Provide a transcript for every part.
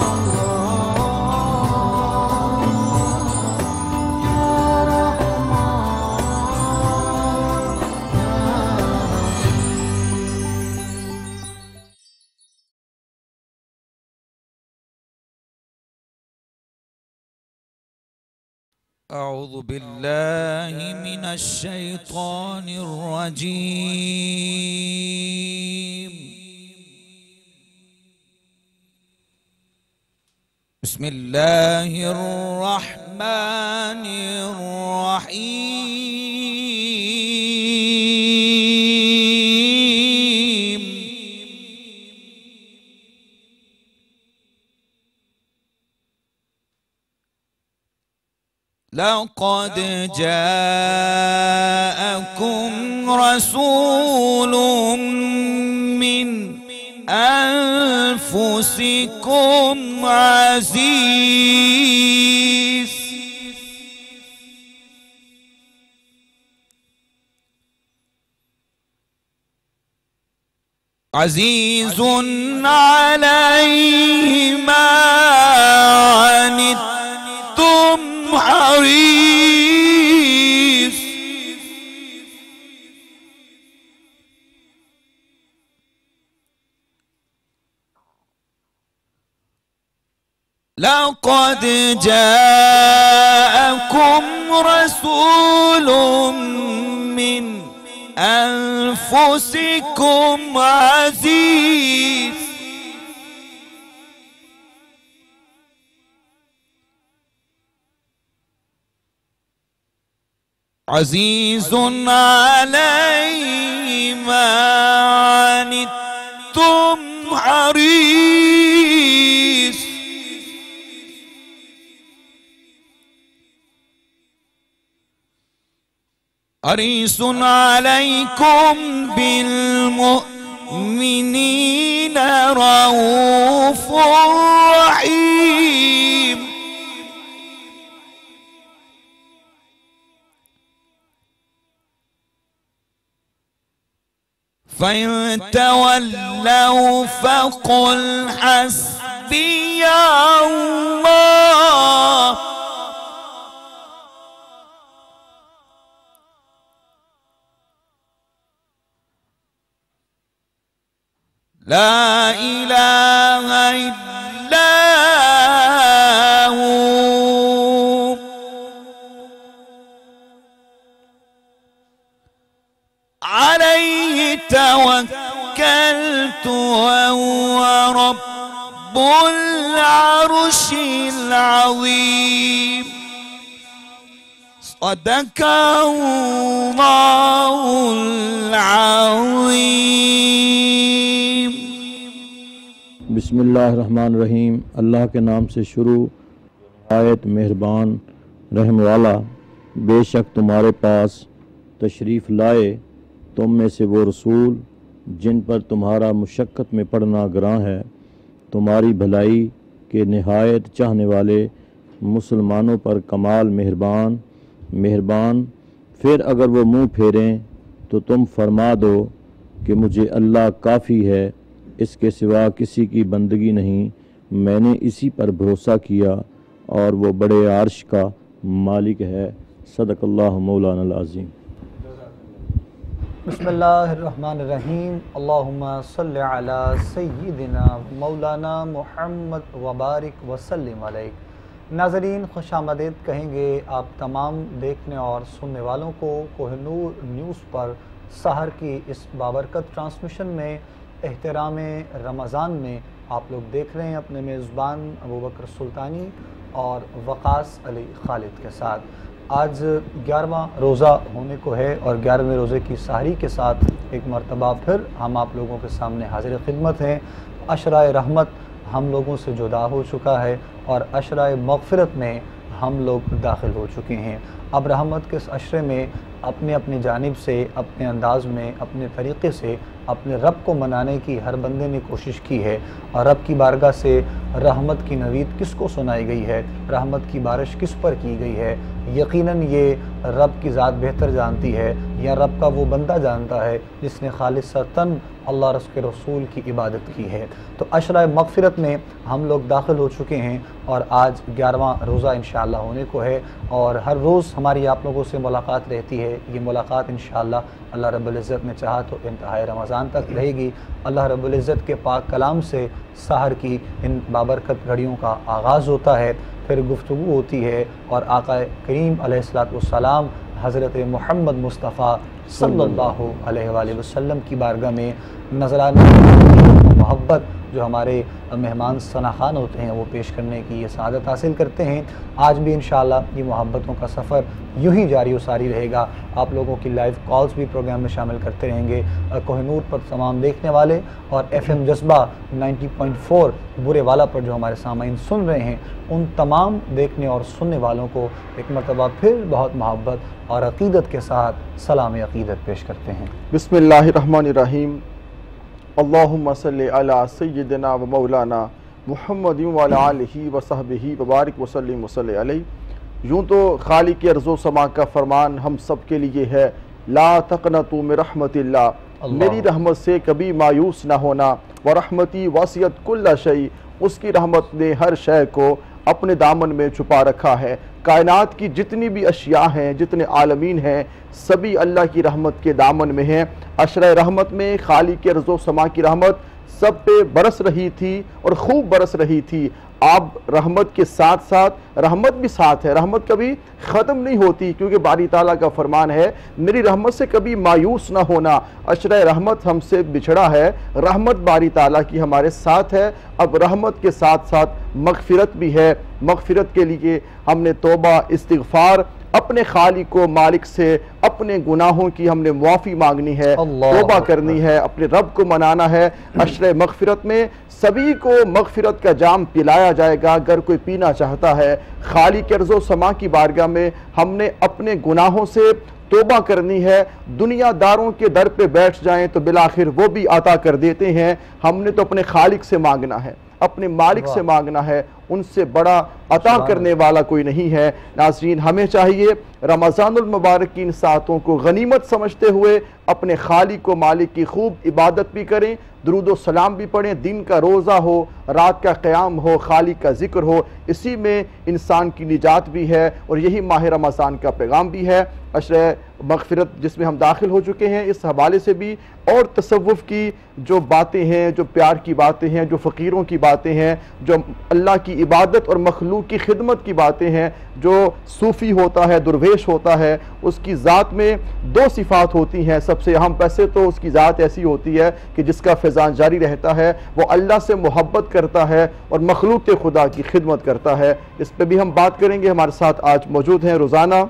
أعوذ بالله من الشيطان الرجيم. بسم الله الرحمن الرحيم. لقد جاءكم رسول من أنفسكم عزيز عليه ما عنتم حريص لقد جاءكم رسول من أنفسكم عزيز عليه ما عنتم حريص حريص عليكم بالمؤمنين رؤوف رحيم. فإن تولوا فقل حسبي الله لا إله إلا هو عليه توكلت وهو رب العرش العظيم. صدق الله العظيم. بسم اللہ الرحمن الرحیم. اللہ کے نام سے شروع، نہایت مہربان رحم والا. بے شک تمہارے پاس تشریف لائے تم میں سے وہ رسول جن پر تمہارا مشقت میں پڑنا گراں ہے، تمہاری بھلائی کے نہایت چاہنے والے، مسلمانوں پر کمال مہربان. پھر اگر وہ منہ پھیریں تو تم فرما دو کہ مجھے اللہ کافی ہے، اس کے سوا کسی کی بندگی نہیں. میں نے اسی پر بھروسہ کیا اور وہ بڑے عرش کا مالک ہے. صدق اللہ مولانا العظیم. بسم اللہ الرحمن الرحیم. اللہم صلی علی سیدنا مولانا محمد وبارک وسلم علیہ. ناظرین خوش آمدید کہیں گے آپ تمام دیکھنے اور سننے والوں کو کوہ نور نیوز پر سحر کی اس بابرکت ٹرانسمیشن میں احترام رمضان میں. آپ لوگ دیکھ رہے ہیں اپنے میزبان ابوبکر سلطانی اور وقاص علی خالد کے ساتھ. آج 11واں روزہ ہونے کو ہے اور 11ویں روزے کی سحری کے ساتھ ایک مرتبہ پھر ہم آپ لوگوں کے سامنے حاضر خدمت ہیں. عشرہ رحمت ہم لوگوں سے جدا ہو چکا ہے اور عشرہ مغفرت میں ہم لوگ داخل ہو چکے ہیں. اب رحمت کے اس عشرے میں اپنی جانب سے، اپنے انداز میں، اپنے طریقے سے اپنے رب کو منانے کی ہر بندے نے کوشش کی ہے. اور رب کی بارگاہ سے رحمت کی نوید کس کو سنائی گئی ہے، رحمت کی بارش کس پر کی گئی ہے، یقیناً یہ رب کی ذات بہتر جانتی ہے، یا رب کا وہ بندہ جانتا ہے جس نے خالصتاً اللہ کے رسول کی عبادت کی ہے۔ تو عشرہ مغفرت میں ہم لوگ داخل ہو چکے ہیں، اور آج 11واں روزہ انشاءاللہ ہونے کو ہے، اور ہر روز ہماری آپ لوگوں سے ملاقات رہتی ہے۔ یہ ملاقات انشاءاللہ اللہ رب العزت نے چاہا تو انتہائی رمضان تک رہے گی۔ اللہ رب العزت کے پاک کلام سے سحر کی ان بابرکت گھڑیوں کا آغاز ہوتا ہے، پھر گفتگو ہوتی ہے، اور آقا کریم علیہ السلام حضرت محمد مصطفیٰ صلی اللہ علیہ وآلہ وسلم کی بارگاہ میں نذرانہ محبت جو ہمارے مہمان ثناخوان ہوتے ہیں وہ پیش کرنے کی یہ سعادت حاصل کرتے ہیں۔ آج بھی انشاءاللہ یہ محبتوں کا سفر یوں ہی جاری و ساری رہے گا۔ آپ لوگوں کی لائیو کالز بھی پروگرام میں شامل کرتے رہیں گے۔ کوہ نور پر تمام دیکھنے والے، اور ایف ایم جذبہ 90.4 برے والا پر جو ہمارے سامعین سن رہے ہیں، ان تمام دیکھنے اور سننے والوں کو ایک مرتبہ پھر بہت محبت اور عقیدت کے ساتھ سلام عقیدت پیش کرتے ہیں۔ بسم اللہ الرحمن الرحیم۔ اللہم صلی علی سیدنا و مولانا محمد وعلی آلہ و صحبہ وبارک وسلم وصلی علیہ۔ یوں تو خالق ارض و سما کا فرمان ہم سب کے لیے ہے، لا تقنطوا من رحمت اللہ، میری رحمت سے کبھی مایوس نہ ہونا، ورحمتی واسعت کل شیء، اس کی رحمت نے ہر شے کو اپنے دامن میں چھپا رکھا ہے۔ کائنات کی جتنی بھی اشیاء ہیں، جتنے عالمین ہیں، سبھی اللہ کی رحمت کے دامن میں ہیں۔ عشرہ رحمت میں خالق ارض و سما کی رحمت سب پہ برس رہی تھی، اور خوب برس رہی تھی۔ آپ رحمت کے ساتھ ساتھ رحمت بھی ساتھ ہے، رحمت کبھی ختم نہیں ہوتی، کیونکہ باری تعالیٰ کا فرمان ہے میری رحمت سے کبھی مایوس نہ ہونا۔ عشرہ رحمت ہم سے بچھڑا ہے، رحمت باری تعالیٰ کی ہمارے ساتھ ہے۔ اب رحمت کے ساتھ ساتھ مغفرت بھی ہے۔ مغفرت کے لیے ہم نے توبہ، استغفار، اپنے خالق و مالک سے اپنے گناہوں کی ہم نے معافی مانگنی ہے، توبہ کرنی ہے، اپنے رب کو منانا ہے۔ عشرہ مغفرت میں سبھی کو مغفرت کا جام پلایا جائے گا اگر کوئی پینا چاہتا ہے۔ خالق ارض و سما کی بارگاہ میں ہم نے اپنے گناہوں سے توبہ کرنی ہے۔ دنیا داروں کے در پہ بیٹھ جائیں تو بالآخر وہ بھی عطا کر دیتے ہیں، ہم نے تو اپنے خالق سے مانگنا ہے، اپنے مالک سے مانگنا ہے، ان سے بڑا عطا کرنے والا کوئی نہیں ہے۔ ناظرین، ہمیں چاہیے رمضان المبارک کی ان ساعتوں کو غنیمت سمجھتے ہوئے اپنے خالق و مالک کی خوب عبادت بھی کریں، درود و سلام بھی پڑھیں، دن کا روزہ ہو، رات کا قیام ہو، خالق کا ذکر ہو، اسی میں انسان کی نجات بھی ہے، اور یہی ماہ رمضان کا پیغام بھی ہے۔ عشرہ مغفرت جس میں ہم داخل ہو چکے ہیں، اس حوالے سے بھی اور تصوف کی جو باتیں ہیں، جو پیار کی باتیں ہیں، جو فقیروں کی باتیں ہیں، جو اللہ کی عبادت اور مخلوق کی خدمت کی باتیں ہیں، جو صوفی ہوتا ہے، درویش ہوتا ہے، اس کی ذات میں دو صفات ہوتی ہیں سب سے اہم۔ پیسے تو اس کی ذات ایسی ہوتی ہے کہ جس کا فیضان جاری رہتا ہے، وہ اللہ سے محبت کرتا ہے اور مخلوق خدا کی خدمت کرتا ہے۔ اس پہ بھی ہم بات کریں گے۔ ہمارے ساتھ آج موجود ہیں، روزانہ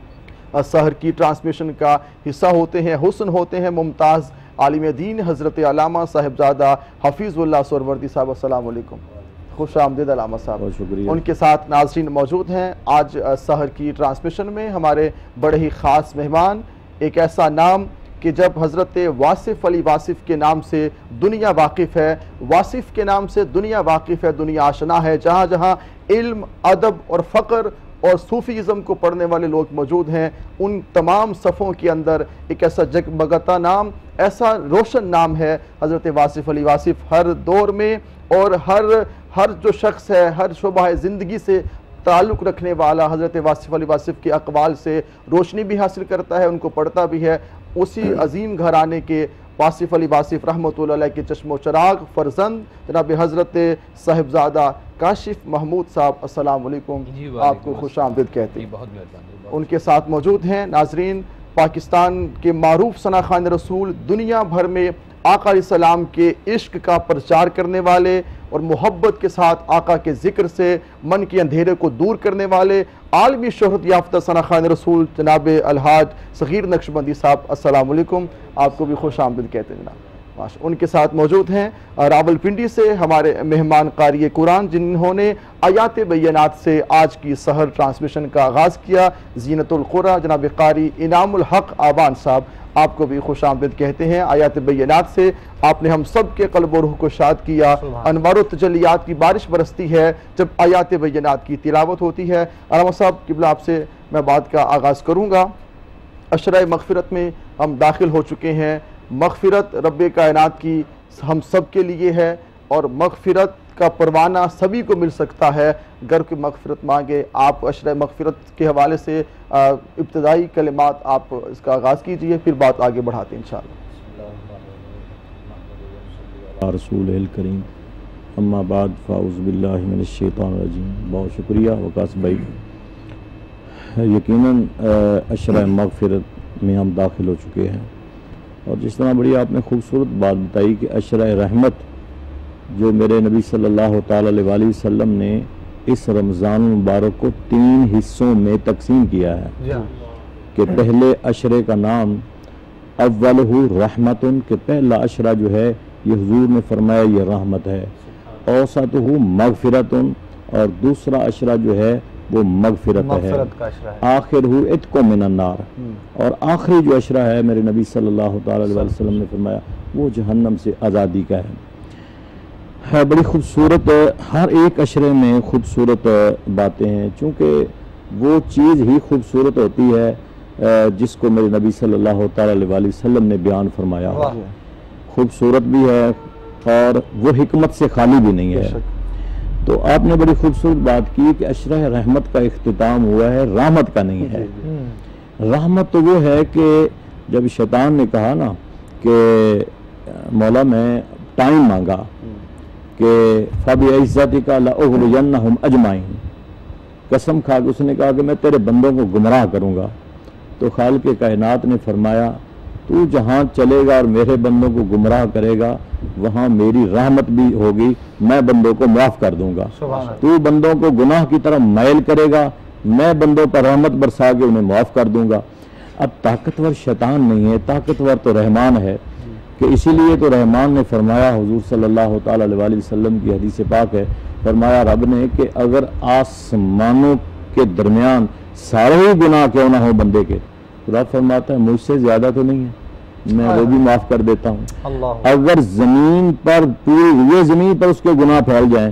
سحر کی ٹرانسمیشن کا حصہ ہوتے ہیں، حسن ہوتے ہیں، ممتاز عالم دین حضرت علامہ صاحبزادہ حفیظ اللہ سہروردی صاحب۔ السلام علیکم، خوش آمدید علامہ صاحب۔ بہت شکریہ۔ ان کے ساتھ ناظرین موجود ہیں آج سحر کی ٹرانسمیشن میں ہمارے بڑے ہی خاص مہمان، ایک ایسا نام کہ جب حضرت واصف علی واصف کے نام سے دنیا واقف ہے، واصف کے نام سے دنیا واقف ہے، دنیا آشنا ہے، جہاں جہاں علم، ادب اور فقر اور صوفیزم کو پڑھنے والے لوگ موجود ہیں، ان تمام صفوں کے اندر ایک ایسا جگمگاتا نام، ایسا روشن نام ہے حضرت واصف علی واصف۔ ہر دور میں اور ہر جو شخص ہے، ہر شعبہ زندگی سے تعلق رکھنے والا حضرت واصف علی واصف کے اقوال سے روشنی بھی حاصل کرتا ہے، ان کو پڑھتا بھی ہے۔ اسی عظیم گھرانے کے واصف علی واصف رحمۃ اللہ علیہ کے چشم و چراغ فرزند جناب حضرت صاحبزادہ کاشف محمود صاحب، السلام علیکم، آپ کو خوش آمدید کہتے ہیں۔ بہت مہربانی۔ ان کے ساتھ موجود ہیں ناظرین پاکستان کے معروف ثناخوان رسول، دنیا بھر میں آقا علیہ السلام کے عشق کا پرچار کرنے والے اور محبت کے ساتھ آقا کے ذکر سے من کے اندھیرے کو دور کرنے والے عالمی شہرت یافتہ ثناخوان رسول جناب الحاج صغیر نقشبندی صاحب، السلام علیکم، آپ کو بھی خوش آمدید کہتے ہیں جناب۔ ان کے ساتھ موجود ہیں راولپنڈی سے ہمارے مہمان قاری قرآن جنہوں نے آیات بینات سے آج کی سحر ٹرانسمیشن کا آغاز کیا، زینت القرآن جناب قاری انعام الحق آبان صاحب، آپ کو بھی خوش آمدید کہتے ہیں۔ آیات بینات سے آپ نے ہم سب کے قلب و روح کو شاد کیا، انوار و تجلیات کی بارش برستی ہے جب آیات بینات کی تلاوت ہوتی ہے۔ علامہ صاحب قبلہ آپ سے میں بات کا آغاز کروں گا۔ عشرہ مغفرت میں ہم داخل ہو چکے ہیں۔ مغفرت رب کائنات کی ہم سب کے لیے ہے اور مغفرت کا پروانہ سبھی کو مل سکتا ہے گر کی مغفرت مانگے۔ آپ عشرہ مغفرت کے حوالے سے ابتدائی کلمات آپ اس کا آغاز کیجئے، پھر بات آگے بڑھاتے ہیں انشاءاللہ۔ رسول الکریم، اما بعد فاعوذ باللہ من الشیطان الرجیم۔ بہت شکریہ وقاص بھائی۔ یقیناً عشرہ مغفرت میں ہم داخل ہو چکے ہیں، اور جس طرح بڑی آپ نے خوبصورت بات بتائی کہ عشرہ رحمت جو میرے نبی صلی اللہ تعالیٰ علیہ وسلم نے اس رمضان المبارک کو 3 حصوں میں تقسیم کیا ہے کہ پہلے عشرے کا نام اولہ رحمتن، کہ پہلا عشرہ جو ہے یہ حضور نے فرمایا یہ رحمت ہے، اوسطہ مغفرتن، اور دوسرا عشرہ جو ہے وہ مغفرت ہے، آخر ہو اتق من النار، اور آخری جو عشرہ ہے میرے نبی صلی اللہ تعالیٰ علیہ وسلم نے فرمایا وہ جہنم سے آزادی کا ہے۔ بڑی خوبصورت، ہر ایک عشرے میں خوبصورت باتیں ہیں، چونکہ وہ چیز ہی خوبصورت ہوتی ہے جس کو میرے نبی صلی اللہ تعالیٰ علیہ وسلم نے بیان فرمایا، خوبصورت بھی ہے اور وہ حکمت سے خالی بھی نہیں ہے۔ تو آپ نے بڑی خوبصورت بات کی کہ عشرہ رحمت کا اختتام ہوا ہے، رحمت کا نہیں ہے۔ رحمت تو وہ ہے کہ جب شیطان نے کہا نا کہ مولا میں ٹائم مانگا کہ فَبِعِزَّتِكَ لَأُغْوِيَنَّهُمْ أَجْمَعِينَ، قسم کھا کے اس نے کہا کہ میں تیرے بندوں کو گمراہ کروں گا، تو خالق کائنات نے فرمایا تو جہاں چلے گا اور میرے بندوں کو گمراہ کرے گا وہاں میری رحمت بھی ہوگی، میں بندوں کو معاف کر دوں گا۔ تو بندوں کو گناہ کی طرف مائل کرے گا، میں بندوں پر رحمت برسا کے انہیں معاف کر دوں گا۔ اب طاقتور شیطان نہیں ہے، طاقتور تو رحمان ہے، کہ اسی لیے تو رحمان نے فرمایا، حضور صلی اللہ تعالیٰ علیہ وسلم کی حدیث پاک ہے، فرمایا رب نے کہ اگر آسمانوں کے درمیان سارے ہی گناہ کیوں نہ ہو بندے کے، تو رب فرماتا ہے مجھ سے زیادہ تو نہیں ہے، میں وہ بھی معاف کر دیتا ہوں۔ اگر زمین پر پوری یہ زمین پر اس کے گناہ پھیل جائیں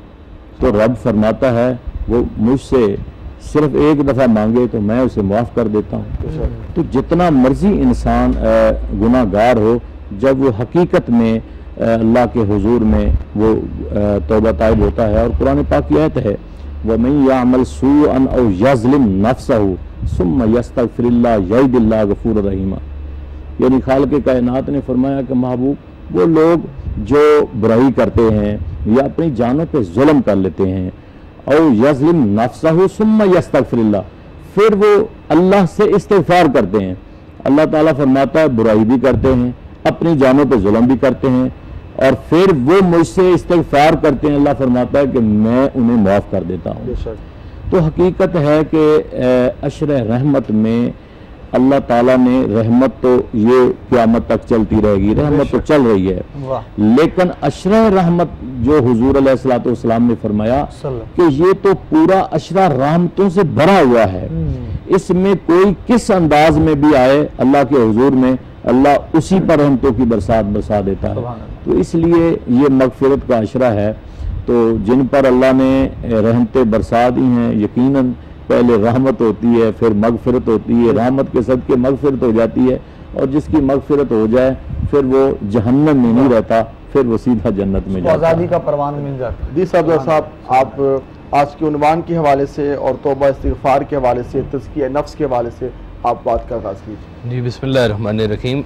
تو رب فرماتا ہے وہ مجھ سے صرف ایک دفعہ مانگے تو میں اسے معاف کر دیتا ہوں۔ تو جتنا مرضی انسان گناہ گار ہو، جب وہ حقیقت میں اللہ کے حضور میں وہ توبہ طائب ہوتا ہے، اور قرآن پاک کی آیت ہے وَمَن يَعْمَلْ سُوءًا أَوْ يَظْلِمْ نَفْسَهُ ثُمَّ يَسْتَغْفِرِ اللَّهَ يَجِدِ اللَّهَ غَفُورًا رَحِيمًا، یعنی خالق کائنات نے فرمایا کہ محبوب وہ لوگ جو برائی کرتے ہیں یا اپنی جانوں پہ ظلم کر لیتے ہیں، او یظلم نفسہ ثم یستغفر اللہ، پھر وہ اللہ سے استغفار کرتے ہیں، اللہ تعالیٰ فرماتا ہے برائی بھی کرتے ہیں، اپنی جانوں پہ ظلم بھی کرتے ہیں، اور پھر وہ مجھ سے استغفار کرتے ہیں، اللہ فرماتا ہے کہ میں انہیں معاف کر دیتا ہوں۔ تو حقیقت ہے کہ عشرہ رحمت میں اللہ تعالیٰ نے رحمت تو یہ قیامت تک چلتی رہے گی، رحمت تو چل رہی ہے، لیکن عشرہ رحمت جو حضور علیہ السلام نے فرمایا کہ یہ تو پورا عشرہ رحمتوں سے بھرا ہوا ہے، اس میں کوئی کس انداز میں بھی آئے اللہ کے حضور میں اللہ اسی پر رحمتوں کی برسات برسا دیتا ہے۔ تو اس لیے یہ مغفرت کا عشرہ ہے، تو جن پر اللہ نے رحمتیں برسا دی ہیں یقیناً پہلے رحمت ہوتی ہے پھر مغفرت ہوتی ہے، رحمت کے صدقے مغفرت ہو جاتی ہے، اور جس کی مغفرت ہو جائے پھر وہ جہنم میں نہیں رہتا، پھر وہ سیدھا جنت میں جاتا ہے، آزادی کا پروانہ مل جاتا ہے۔ جی صاحب آپ آج کے عنوان کے حوالے سے اور توبہ استغفار کے حوالے سے، تزکیہ نفس کے حوالے سے آپ بات کا آغاز کیجیے۔ جی بسم اللہ الرحمن الرحیم۔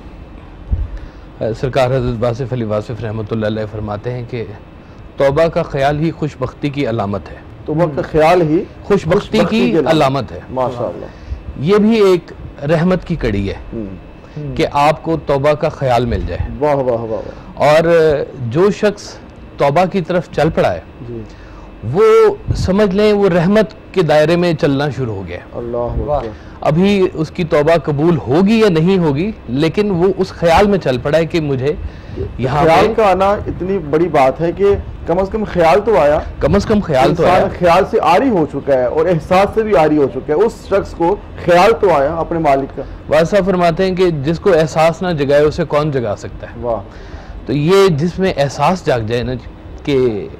سرکار حضرت واصف علی واصف رحمۃ اللہ علیہ فرماتے ہیں کہ توبہ کا خیال ہی خوش بختی کی علامت ہے، توبہ کا خیال ہی خوش بختی کی علامت ہے۔ ماشاءاللہ، یہ بھی ایک رحمت کی کڑی ہے کہ آپ کو توبہ کا خیال مل جائے۔ واہ واہ واہ۔ اور جو شخص توبہ کی طرف چل پڑا ہے وہ سمجھ لیں وہ رحمت کے دائرے میں چلنا شروع ہو گیا۔ اللہ ابھی اس کی توبہ قبول ہوگی یا نہیں ہوگی، لیکن وہ اس خیال میں چل پڑا ہے کہ مجھے یہاں خیال پہ کا آنا اتنی بڑی بات ہے کہ کم از کم خیال تو آیا، کم از کم خیال تو آیا، انسان خیال سے عاری ہو چکا ہے اور احساس سے بھی عاری ہو چکا ہے، اس شخص کو خیال تو آیا اپنے مالک کا۔ واسطہ فرماتے ہیں کہ جس کو احساس نہ جگائے اسے کون جگا سکتا ہے۔ واہ، تو یہ جس میں احساس جاگ جائے نا کہ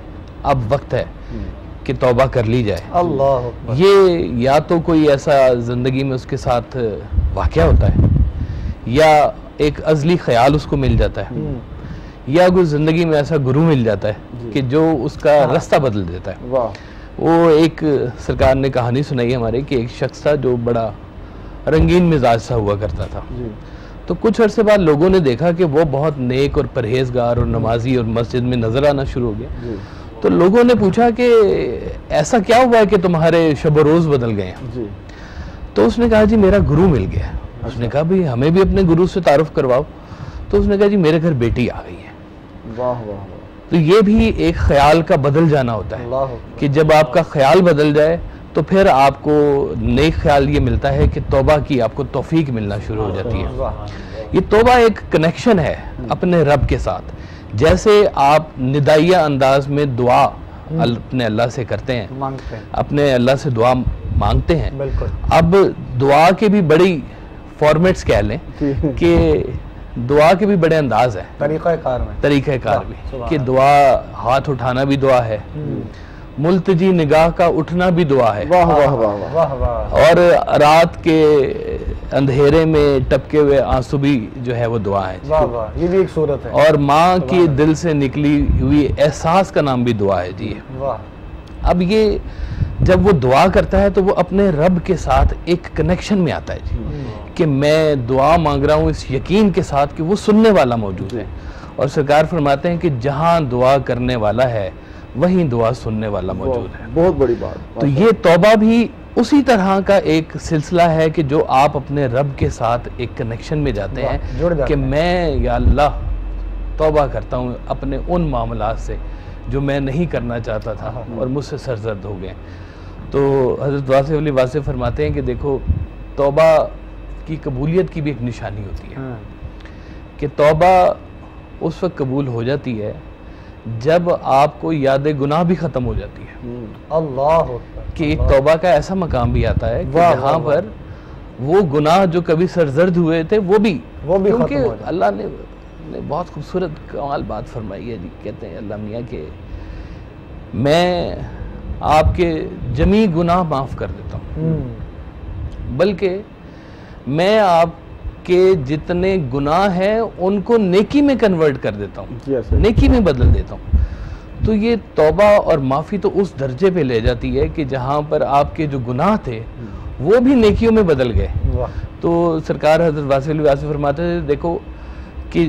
اب وقت ہے کہ توبہ کر لی جائے، اللہ اکبر۔ یہ یا تو کوئی ایسا زندگی میں اس کے ساتھ واقعہ ہوتا ہے، یا ایک ازلی خیال اس کو مل جاتا ہے، یا کوئی زندگی میں ایسا گرو مل جاتا ہے کہ جو اس کا رستہ بدل دیتا ہے۔ واہ، وہ ایک سرکار نے کہانی سنائی ہمارے کہ ایک شخص تھا جو بڑا رنگین مزاج سا ہوا کرتا تھا، جی تو کچھ عرصے بعد لوگوں نے دیکھا کہ وہ بہت نیک اور پرہیزگار اور نمازی اور مسجد میں نظر آنا شروع ہو گیا۔ جی تو لوگوں نے پوچھا کہ ایسا کیا ہوا ہے کہ تمہارے شب و روز بدل گئے ہیں؟ جی تو اس نے کہا جی میرا گرو مل گیا ہے۔ اس نے کہا بھئی ہمیں بھی اپنے گرو سے تعارف کرواؤ۔ تو اس نے کہا جی میرے گھر بیٹی آ گئی ہے۔ واہ واہ واہ، تو یہ بھی ایک خیال کا بدل جانا ہوتا ہے اللہ اکبر۔ کہ جب آپ کا خیال بدل جائے تو پھر آپ کو نیک خیال یہ ملتا ہے کہ توبہ کی آپ کو توفیق ملنا شروع ہو جاتی ہے۔ واہ، یہ توبہ ایک کنیکشن ہے اپنے رب کے ساتھ، جیسے آپ ندائیہ انداز میں دعا اپنے اللہ سے کرتے ہیں، مانگتے ہیں، اپنے اللہ سے دعا مانگتے ہیں۔ بالکل۔ اب دعا کے بھی بڑی فارمیٹس کہہ لیں کہ دعا کے بھی بڑے انداز ہیں، طریقہ کار میں، طریقہ کار بھی، سبحان کہ دعا ہاتھ اٹھانا بھی دعا ہے، ملتجی نگاہ کا اٹھنا بھی دعا ہے، واہ واہ واہ واہ، واہ واہ، اور رات کے اندھیرے میں ٹپکے ہوئے آنسو بھی جو ہے وہ دعا ہے، واہ واہ، یہ بھی ایک صورت ہے۔ اور ماں کے دل سے نکلی ہوئی احساس کا نام بھی دعا ہے جی۔ واہ، اب یہ جب وہ دعا کرتا ہے تو وہ اپنے رب کے ساتھ ایک کنیکشن میں آتا ہے جی، کہ میں دعا مانگ رہا ہوں اس یقین کے ساتھ کہ وہ سننے والا موجود ہے، اور سرکار فرماتے ہیں کہ جہاں دعا کرنے والا ہے وہیں دعا سننے والا موجود ہے۔ بہت بڑی بات۔ تو یہ توبہ بھی اسی طرح کا ایک سلسلہ ہے کہ جو آپ اپنے رب کے ساتھ ایک کنیکشن میں جاتے ہیں جڑ جاتے کہ میں یا اللہ توبہ کرتا ہوں اپنے ان معاملات سے جو میں نہیں کرنا چاہتا تھا اور مجھ سے سرزد ہو گئے۔ تو حضرت واصف علی واصف فرماتے ہیں کہ دیکھو توبہ کی قبولیت کی بھی ایک نشانی ہوتی ہے کہ توبہ اس وقت قبول ہو جاتی ہے جب آپ کو یاد گناہ بھی ختم ہو جاتی ہے، اللہ اکبر، کہ ایک توبہ کا ایسا مقام بھی آتا ہے کہ واہ، جہاں واہ، پر وہ گناہ جو کبھی سرزرد ہوئے تھے وہ بھی ختم کیونکہ ہو جائے۔ اللہ نے بہت خوبصورت کمال بات فرمائی ہے جی، کہتے ہیں اللہ میاں کہ میں آپ کے جمی گناہ معاف کر دیتا ہوں، بلکہ میں آپ کے جتنے گناہ ہیں ان کو نیکی میں کنورٹ کر دیتا ہوں، نیکی میں بدل دیتا ہوں۔ تو یہ توبہ اور معافی تو اس درجے پہ لے جاتی ہے کہ جہاں پر آپ کے جو گناہ تھے وہ بھی نیکیوں میں بدل گئے۔ واہ، تو سرکار حضرت واصف علی واصف فرماتے تھے دیکھو کہ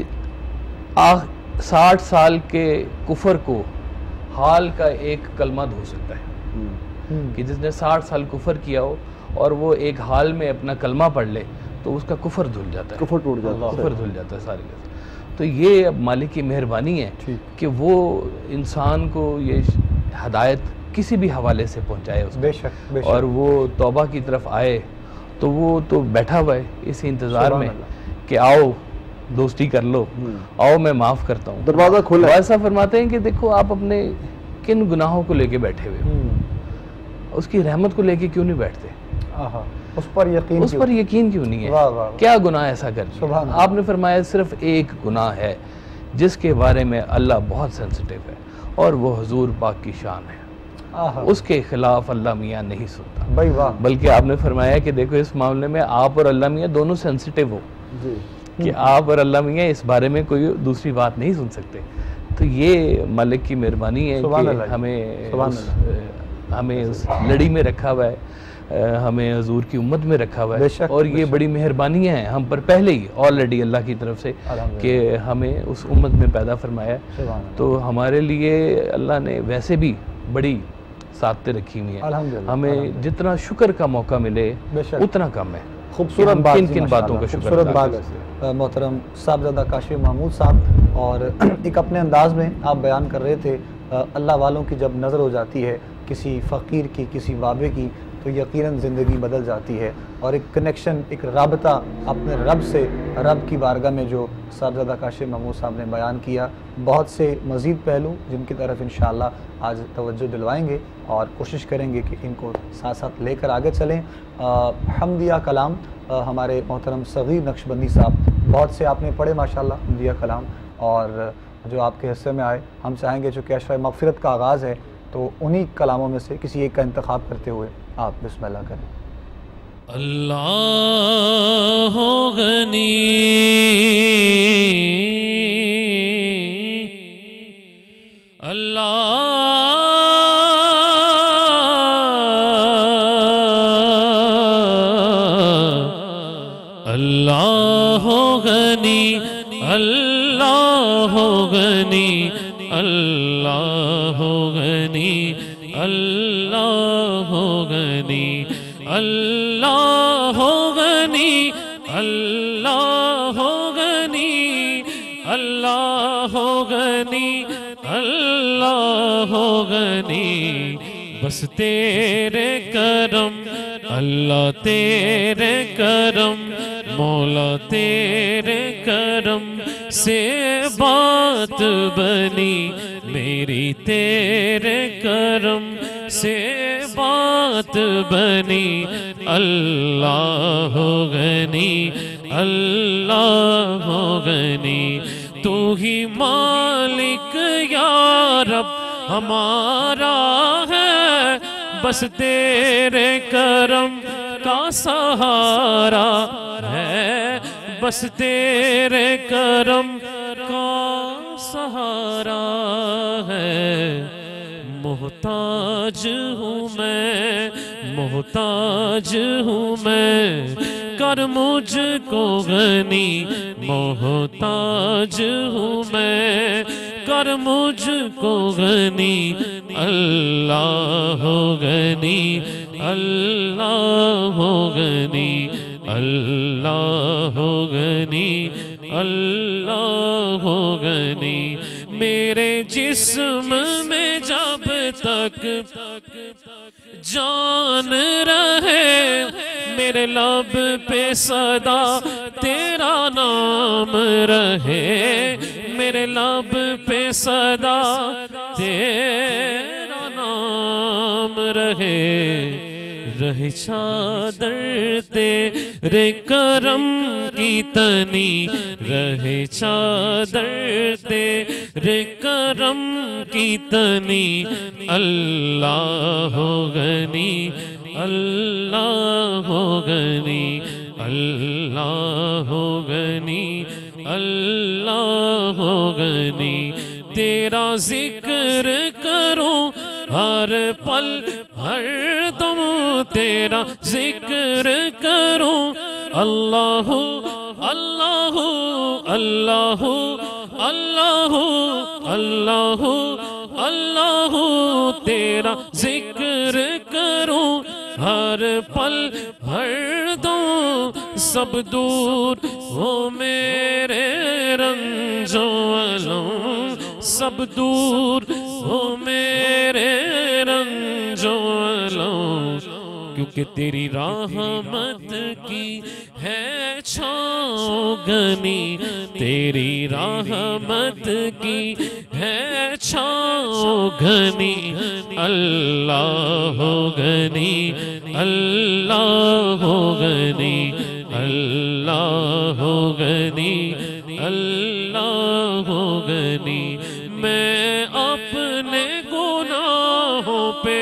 60 سال کے کفر کو حال کا ایک کلمہ دھو سکتا ہے، کہ جس نے 60 سال کفر کیا ہو اور وہ ایک حال میں اپنا کلمہ پڑھ لے تو اس کا کفر دھل جاتا ہے، کفر ٹوٹ جاتا ہے، کفر دھل جاتا ہے سارے کا۔ تو یہ اب مالک کی مہربانی ہے کہ وہ انسان کو یہ ہدایت کسی بھی حوالے سے پہنچائے اس بے شک، بے شک، اور وہ توبہ کی طرف آئے تو وہ تو بیٹھا ہوا ہے اسی انتظار میں کہ آؤ دوستی کر لو، آؤ میں معاف کرتا ہوں۔ دروازہ کھلا ہے۔ ایسا فرماتے ہیں کہ دیکھو آپ اپنے کن گناہوں کو لے کے بیٹھے ہوئے اس کی رحمت کو لے کے کیوں نہیں بیٹھتے؟ اس پر یقین، اس پر یقین کیوں نہیں واہ ہے؟ واہ، کیا گناہ ایسا کر سبحان دیا؟ اللہ۔ آپ نے فرمایا صرف ایک گناہ ہے جس کے بارے میں اللہ بہت سینسٹیو ہے اور وہ حضور پاک کی شان ہے، اس کے خلاف اللہ میاں نہیں سنتا۔ بھائی واہ، بلکہ آپ نے فرمایا کہ دیکھو اس معاملے میں آپ اور اللہ میاں دونوں سینسٹیو ہو، جی کہ آپ اور اللہ میاں اس بارے میں کوئی دوسری بات نہیں سن سکتے۔ تو یہ مالک کی مہربانی ہے سبحان کہ اللہ، ہمیں اس لڑی میں رکھا ہوا ہے، ہمیں حضور کی امت میں رکھا ہوا بے ہے، شک، اور بے یہ شک۔ بڑی مہربانیاں ہیں ہم پر پہلے ہی آلریڈی اللہ کی طرف سے الحمدللہ، کہ ہمیں اس امت میں پیدا فرمایا ہے۔ سبحان اللہ، تو ہمارے لیے اللہ نے ویسے بھی بڑی سعادتیں رکھی ہوئی ہیں، الحمدللہ، ہمیں الحمدللہ، جتنا شکر کا موقع ملے بے شک، اتنا کم ہے۔ خوبصورت ہم بات کن جی، کن ماشاء باتوں اللہ، کا شکر خوبصورت ادا بات کریں؟ محترم صاحبزادہ کاشف محمود صاحب، اور ایک اپنے انداز میں آپ بیان کر رہے تھے اللہ والوں کی جب نظر ہو جاتی ہے کسی فقیر کی، کسی بابے کی، تو یقیناً زندگی بدل جاتی ہے اور ایک کنیکشن، ایک رابطہ اپنے رب سے رب کی بارگاہ میں جو صاحبزادہ کاشف محمود صاحب نے بیان کیا، بہت سے مزید پہلو جن کی طرف انشاءاللہ آج توجہ دلوائیں گے اور کوشش کریں گے کہ ان کو ساتھ ساتھ لے کر آگے چلیں۔ حمدیہ کلام ہمارے محترم صغیر نقشبندی صاحب، بہت سے آپ نے پڑھے ماشاءاللہ حمدیہ کلام، اور جو آپ کے حصے میں آئے، ہم چاہیں گے چونکہ اشرہ مغفرت کا آغاز ہے تو انہی کلاموں میں سے کسی ایک کا انتخاب کرتے ہوئے آپ بسم اللہ کریں۔ اللہ غنی اللہ غنی اللہ غنی اللہ غنی اللہ غنی اللہ غنی اللہ غنی اللہ غنی اللہ غنی، بس تیرے کرم اللہ تیرے کرم مولا تیرے کرم سے بات بنی میری، تیرے کرم سے بات بنی، اللہ غنی اللہ غنی، تو ہی مالک یا رب ہمارا ہے، بس تیرے کرم کا سہارا ہے، بس تیرے کرم کا سہارا ہے، محتاج ہوں میں محتاج ہوں میں، کر مجھ کو غنی، محتاج ہوں میں کر مجھ کو غنی، اللہ غنی اللہ غنی اللہ غنی اللہ غنی، میرے جسم میں جب تک جان رہے، میرے لب پہ صدا تیرا نام رہے، میرے لب پہ صدا تیرا نام رہے، رہے چادر تیرے کرم کی تنی، رہے چادر تیرے کرم کی تنی، اللہ غنی اللہ غنی اللہ غنی اللہ غنی، تیرا ذکر کروں ہر پل ہر دم، تیرا ذکر کروں، اللہ اللہ اللہ اللہ اللہ اللہ، تیرا ذکر کروں ہر پل ہر دم، سب دور ہو میرے رنج و الم، سب دور ہو میرے رنج و الم، کیونکہ تیری رحمت کی ہے چھاؤں گھنی، تیری رحمت کی ہے چھاؤں گھنی، اللہ غنی اللہ غنی اللہ غنی اللہ غنی، میں اپنے گناہوں پہ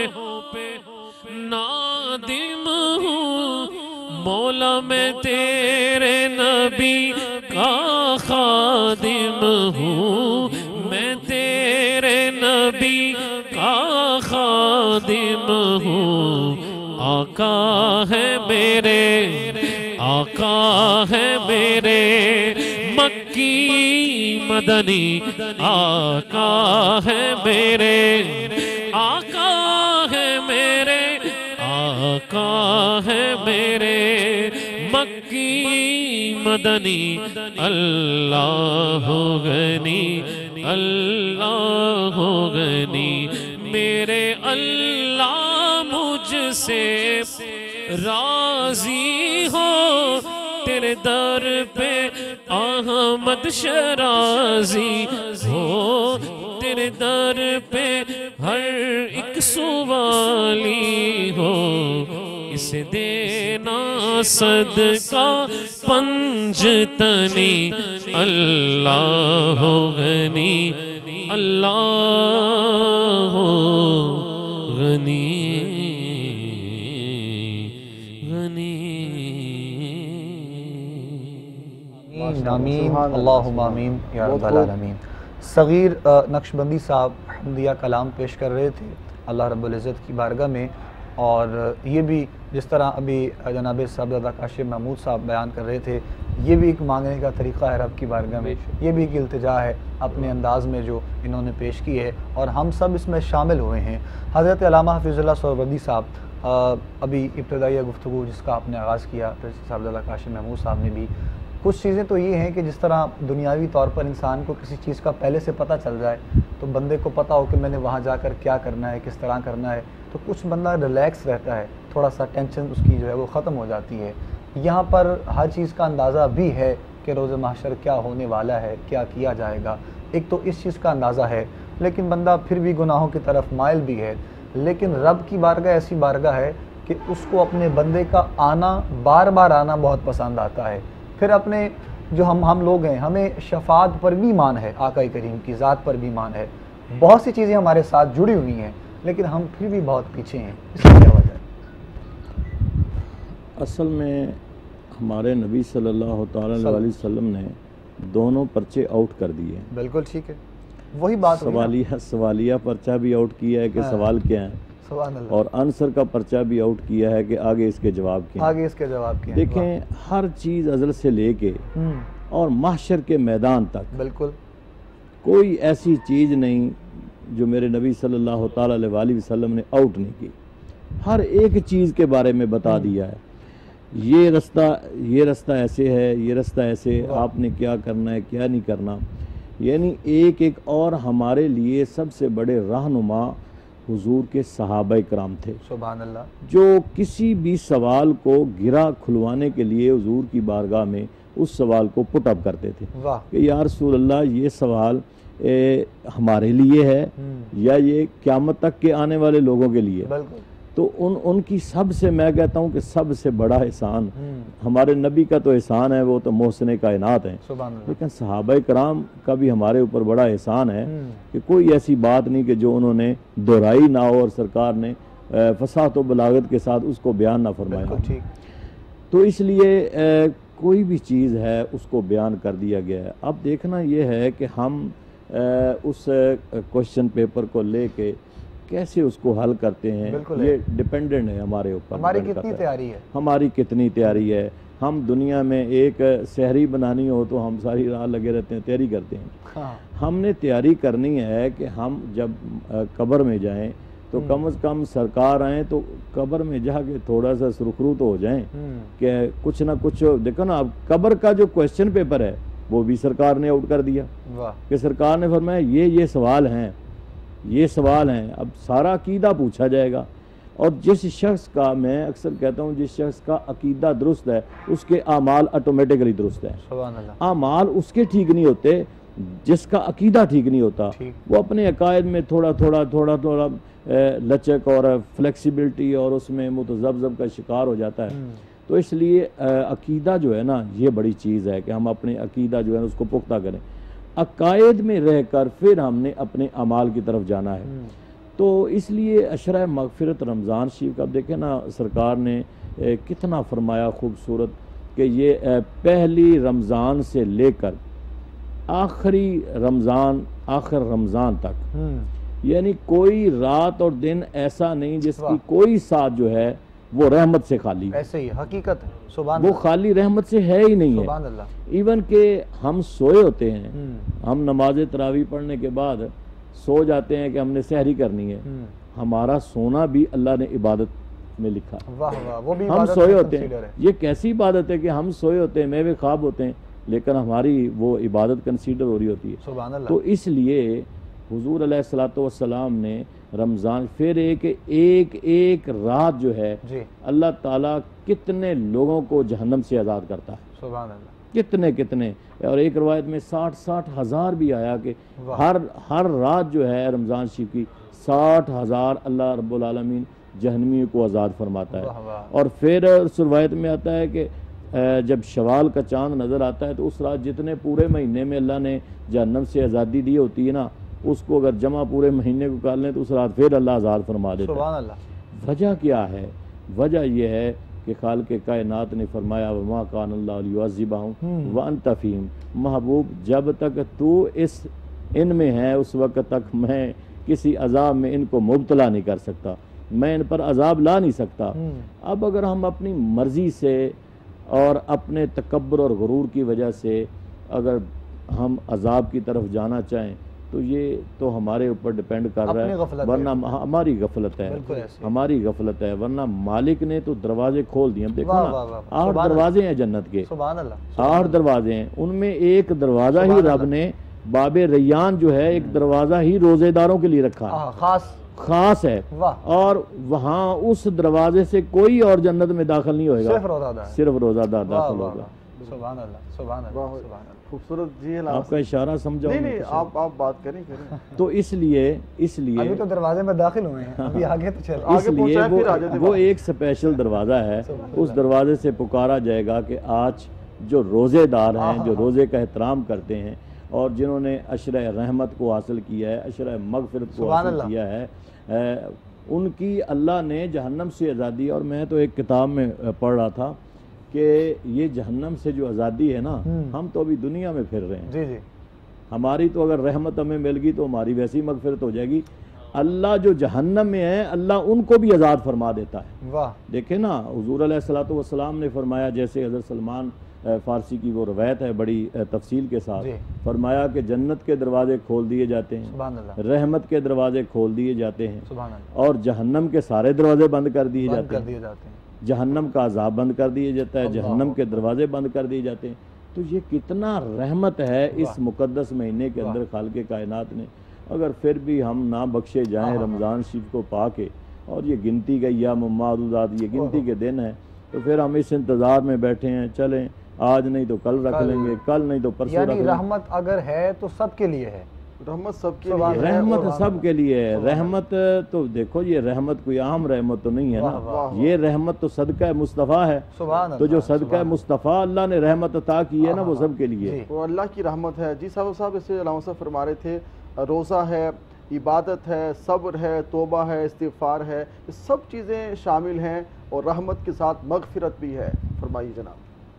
نادم ہوں، مولا میں تیرے نبی کا خادم ہوں، میں تیرے نبی کا خادم ہوں، آقا ہے میرے آقا ہے میرے مکی مدنی، آقا ہے میرے آقا ہے میرے آقا ہے میرے مکی مدنی، اللہ غنی اللہ غنی، میرے اللہ مجھ سے راضی ہو، تیرے در پہ احمد شرازی ہو تیرے در پہ ہر ایک سوالی ہو اسے دینا صدقہ پنجتنی اللہ غنی اللہ غنی آمین اللہم آمین یا رب العالمین۔ صغیر نقشبندی صاحب حمدیہ کلام پیش کر رہے تھے اللہ رب العزت کی بارگاہ میں، اور یہ بھی جس طرح ابھی جناب صاحبزادہ کاشف محمود صاحب بیان کر رہے تھے، یہ بھی ایک مانگنے کا طریقہ ہے رب کی بارگاہ میں، یہ بھی ایک التجا ہے اپنے انداز میں جو انہوں نے پیش کی ہے، اور ہم سب اس میں شامل ہوئے ہیں۔ حضرت علامہ حفیظ اللہ سہروردی صاحب ابھی ابتدائی گفتگو جس کا آپ نے آغاز کیا صاحبزادہ کاشف محمود صاحب نے بھی، کچھ چیزیں تو یہ ہیں کہ جس طرح دنیاوی طور پر انسان کو کسی چیز کا پہلے سے پتہ چل جائے تو بندے کو پتہ ہو کہ میں نے وہاں جا کر کیا کرنا ہے، کس طرح کرنا ہے، تو کچھ بندہ ریلیکس رہتا ہے، تھوڑا سا ٹینشن اس کی جو ہے وہ ختم ہو جاتی ہے۔ یہاں پر ہر چیز کا اندازہ بھی ہے کہ روز محشر کیا ہونے والا ہے، کیا کیا جائے گا، ایک تو اس چیز کا اندازہ ہے، لیکن بندہ پھر بھی گناہوں کی طرف مائل بھی ہے۔ لیکن رب کی بارگاہ ایسی بارگاہ ہے کہ اس کو اپنے بندے کا آنا، بار بار آنا بہت پسند آتا ہے۔ پھر اپنے جو ہم لوگ ہیں، ہمیں شفاعت پر بھی ایمان ہے، آقا کریم کی ذات پر بھی ایمان ہے، بہت سی چیزیں ہمارے ساتھ جڑی ہوئی ہیں، لیکن ہم پھر بھی بہت پیچھے ہیں، اس کی کیا وجہ ہے؟ اصل میں ہمارے نبی صلی اللہ تعالیٰ علیہ وسلم نے دونوں پرچے آؤٹ کر دیے ہیں۔ بالکل ٹھیک ہے، وہی بات سوالیہ پرچہ بھی آؤٹ کیا ہے کہ سوال کیا ہے، اور آنسر کا پرچہ بھی آؤٹ کیا ہے کہ آگے اس کے جواب کیا ہیں۔ دیکھیں ہر چیز ازل سے لے کے اور محشر کے میدان تک بالکل کوئی ایسی چیز نہیں جو میرے نبی صلی اللہ تعالیٰ علیہ وسلم نے آؤٹ نہیں کی، ہر ایک چیز کے بارے میں بتا دیا ہے، یہ رستہ ایسے ہے، یہ رستہ ایسے، آپ نے کیا کرنا ہے، کیا نہیں کرنا۔ یعنی ایک اور ہمارے لیے سب سے بڑے رہنما حضور کے صحابہ کرام تھے، سبحان اللہ، جو کسی بھی سوال کو گرا کھلوانے کے لیے حضور کی بارگاہ میں اس سوال کو پٹ اپ کرتے تھے کہ یا رسول اللہ یہ سوال ہمارے لیے ہے یا یہ قیامت تک کے آنے والے لوگوں کے لیے۔ تو ان کی سب سے میں کہتا ہوں کہ سب سے بڑا احسان ہمارے نبی کا تو احسان ہے، وہ تو محسن کائنات ہیں، لیکن صحابہ کرام کا بھی ہمارے اوپر بڑا احسان ہے کہ کوئی ایسی بات نہیں کہ جو انہوں نے دہرائی نہ ہو اور سرکار نے فصاحت و بلاغت کے ساتھ اس کو بیان نہ فرمایا۔ تو اس لیے کوئی بھی چیز ہے اس کو بیان کر دیا گیا ہے۔ اب دیکھنا یہ ہے کہ ہم اس کوشچن پیپر کو لے کے کیسے اس کو حل کرتے ہیں، یہ ڈیپینڈنٹ ہے ہمارے اوپر، ہماری کتنی تیاری ہے، ہماری کتنی تیاری ہے۔ ہم دنیا میں ایک سحری بنانی ہو تو ہم ساری رات لگے رہتے ہیں، تیاری کرتے ہیں۔ ہم نے تیاری کرنی ہے کہ ہم جب قبر میں جائیں تو کم از کم سرکار آئیں تو قبر میں جا کے تھوڑا سا سرخرو تو ہو جائیں کہ کچھ نہ کچھ دیکھو نا۔ اب قبر کا جو کوشچن پیپر ہے وہ بھی سرکار نے آؤٹ کر دیا کہ سرکار نے فرمایا یہ سوال ہیں، یہ سوال ہیں، اب سارا عقیدہ پوچھا جائے گا۔ اور جس شخص کا، میں اکثر کہتا ہوں، جس شخص کا عقیدہ درست ہے اس کے اعمال آٹومیٹکلی درست ہے۔ اعمال اس کے ٹھیک نہیں ہوتے جس کا عقیدہ ٹھیک نہیں ہوتا، وہ اپنے عقائد میں تھوڑا تھوڑا لچک اور فلیکسیبلٹی اور اس میں متذبذب کا شکار ہو جاتا ہے۔ تو اس لیے عقیدہ جو ہے نا یہ بڑی چیز ہے کہ ہم اپنے عقیدہ جو ہے اس کو پختہ کریں، عقائد میں رہ کر پھر ہم نے اپنے اعمال کی طرف جانا ہے۔ تو اس لیے عشرہ مغفرت رمضان شریف کا دیکھیں نا، سرکار نے کتنا فرمایا خوبصورت کہ یہ پہلی رمضان سے لے کر آخر رمضان تک، یعنی کوئی رات اور دن ایسا نہیں جس کی کوئی ساتھ جو ہے وہ رحمت سے خالی، ایسے ہی حقیقت ہے، وہ خالی رحمت سے ہے ہی نہیں ہے۔ ایون کہ ہم سوئے ہوتے ہیں، ہم نماز تراویح پڑھنے کے بعد سو جاتے ہیں کہ ہم نے سحری کرنی ہے، ہمارا سونا بھی اللہ نے عبادت میں لکھا، ہم سوئے ہوتے ہیں۔ یہ کیسی عبادت ہے کہ ہم سوئے ہوتے ہیں، میوے خواب ہوتے ہیں، لیکن ہماری وہ عبادت کنسیڈر ہو رہی ہوتی ہے۔ تو اس لیے حضور علیہ السلام نے رمضان پھر ایک رات جو ہے اللہ تعالیٰ کتنے لوگوں کو جہنم سے آزاد کرتا ہے۔ کتنے کتنے، اور ایک روایت میں 60 ہزار بھی آیا کہ ہر رات جو ہے رمضان شریف کی 60 ہزار اللہ رب العالمین جہنمیوں کو آزاد فرماتا ہے۔ اور پھر اس روایت میں آتا ہے کہ جب شوال کا چاند نظر آتا ہے تو اس رات جتنے پورے مہینے میں اللہ نے جہنم سے آزادی دی ہوتی ہے نا، اس کو اگر جمع پورے مہینے کو کر لیں تو اس رات پھر اللہ آزاد فرما دیتا ہے۔ سبحان اللہ۔ وجہ کیا ہے؟ وجہ یہ ہے کہ خالق کائنات نے فرمایا وما کان اللہ لیعذبہم وانت فیہم، محبوب جب تک تو ان میں ہے اس وقت تک میں کسی عذاب میں ان کو مبتلا نہیں کر سکتا، میں ان پر عذاب لا نہیں سکتا۔ اب اگر ہم اپنی مرضی سے اور اپنے تکبر اور غرور کی وجہ سے اگر ہم عذاب کی طرف جانا چاہیں تو یہ تو ہمارے اوپر ڈیپینڈ کر رہا ہے، ورنہ ہماری غفلت ہے، ہماری غفلت ہے، ورنہ مالک نے تو دروازے کھول دیے۔ دیکھو نا 8 دروازے ہیں جنت کے، 8 دروازے ہیں، ان میں ایک دروازہ ہی رب نے باب ریان جو ہے ایک دروازہ ہی روزے داروں کے لیے رکھا ہے، خاص ہے، اور وہاں اس دروازے سے کوئی اور جنت میں داخل نہیں ہوئے گا، صرف روزہ دار داخل ہوگا۔ سبحان اللہ، سبحان اللہ۔ خوبصورت جی، آپ کا اشارہ سمجھاؤ۔ نہیں آپ بات کریں۔ تو اس لیے ابھی تو دروازے میں داخل ہوئے ہیں، ابھی آگے تو چل، اس لیے وہ ایک سپیشل دروازہ ہے، اس دروازے سے پکارا جائے گا کہ آج جو روزے دار ہیں، جو روزے کا احترام کرتے ہیں اور جنہوں نے عشرہ رحمت کو حاصل کیا ہے، عشرہ مغفرت کو حاصل کیا ہے، ان کی اللہ نے جہنم سے آزادی۔ اور میں تو ایک کتاب میں پڑھ رہا تھا کہ یہ جہنم سے جو آزادی ہے نا، ہم تو ابھی دنیا میں پھر رہے ہیں، جی جی، ہماری تو اگر رحمت ہمیں مل گئی تو ہماری ویسی مغفرت ہو جائے گی۔ اللہ جو جہنم میں ہے اللہ ان کو بھی آزاد فرما دیتا ہے۔ واہ، دیکھیں نا حضور علیہ الصلوۃ والسلام نے فرمایا، جیسے حضرت سلمان فارسی کی وہ روایت ہے بڑی تفصیل کے ساتھ، فرمایا کہ جنت کے دروازے کھول دیے جاتے ہیں، سبحان اللہ، رحمت کے دروازے کھول دیے جاتے ہیں، سبحان اللہ، اور جہنم کے سارے دروازے بند کر دیے جاتے ہیں، ہیں، جہنم کا عذاب بند کر دیا جاتا ہے، جہنم کے دروازے بند کر دیے جاتے ہیں۔ تو یہ کتنا رحمت ہے اس مقدس مہینے کے اندر خالق کائنات نے۔ اگر پھر بھی ہم نہ بخشے جائیں رمضان شریف کو پا کے، اور یہ گنتی کا ایام معدودات، یہ گنتی کے دن ہیں، تو پھر ہم اس انتظار میں بیٹھے ہیں، چلیں آج نہیں تو کل رکھ لیں گے، کل نہیں تو پرسوں رکھ لیں گے۔ رحمت اگر ہے تو سب کے لیے ہے، رحمت سب کے لیے ہے، رحمت سب کے لیے ہے۔ رحمت تو دیکھو یہ رحمت کوئی عام رحمت تو نہیں ہے نا، یہ رحمت تو صدقہ مصطفیٰ ہے، تو جو صدقہ مصطفیٰ اللہ نے رحمت عطا کی ہے نا وہ سب کے لیے وہ اللہ کی رحمت ہے۔ جی صاحب اس سے علامہ صاحب فرما رہے تھے روزہ ہے، عبادت ہے، صبر ہے، توبہ ہے، استغفار ہے، یہ سب چیزیں شامل ہیں اور رحمت کے ساتھ مغفرت بھی ہے۔ فرمائیے جناب۔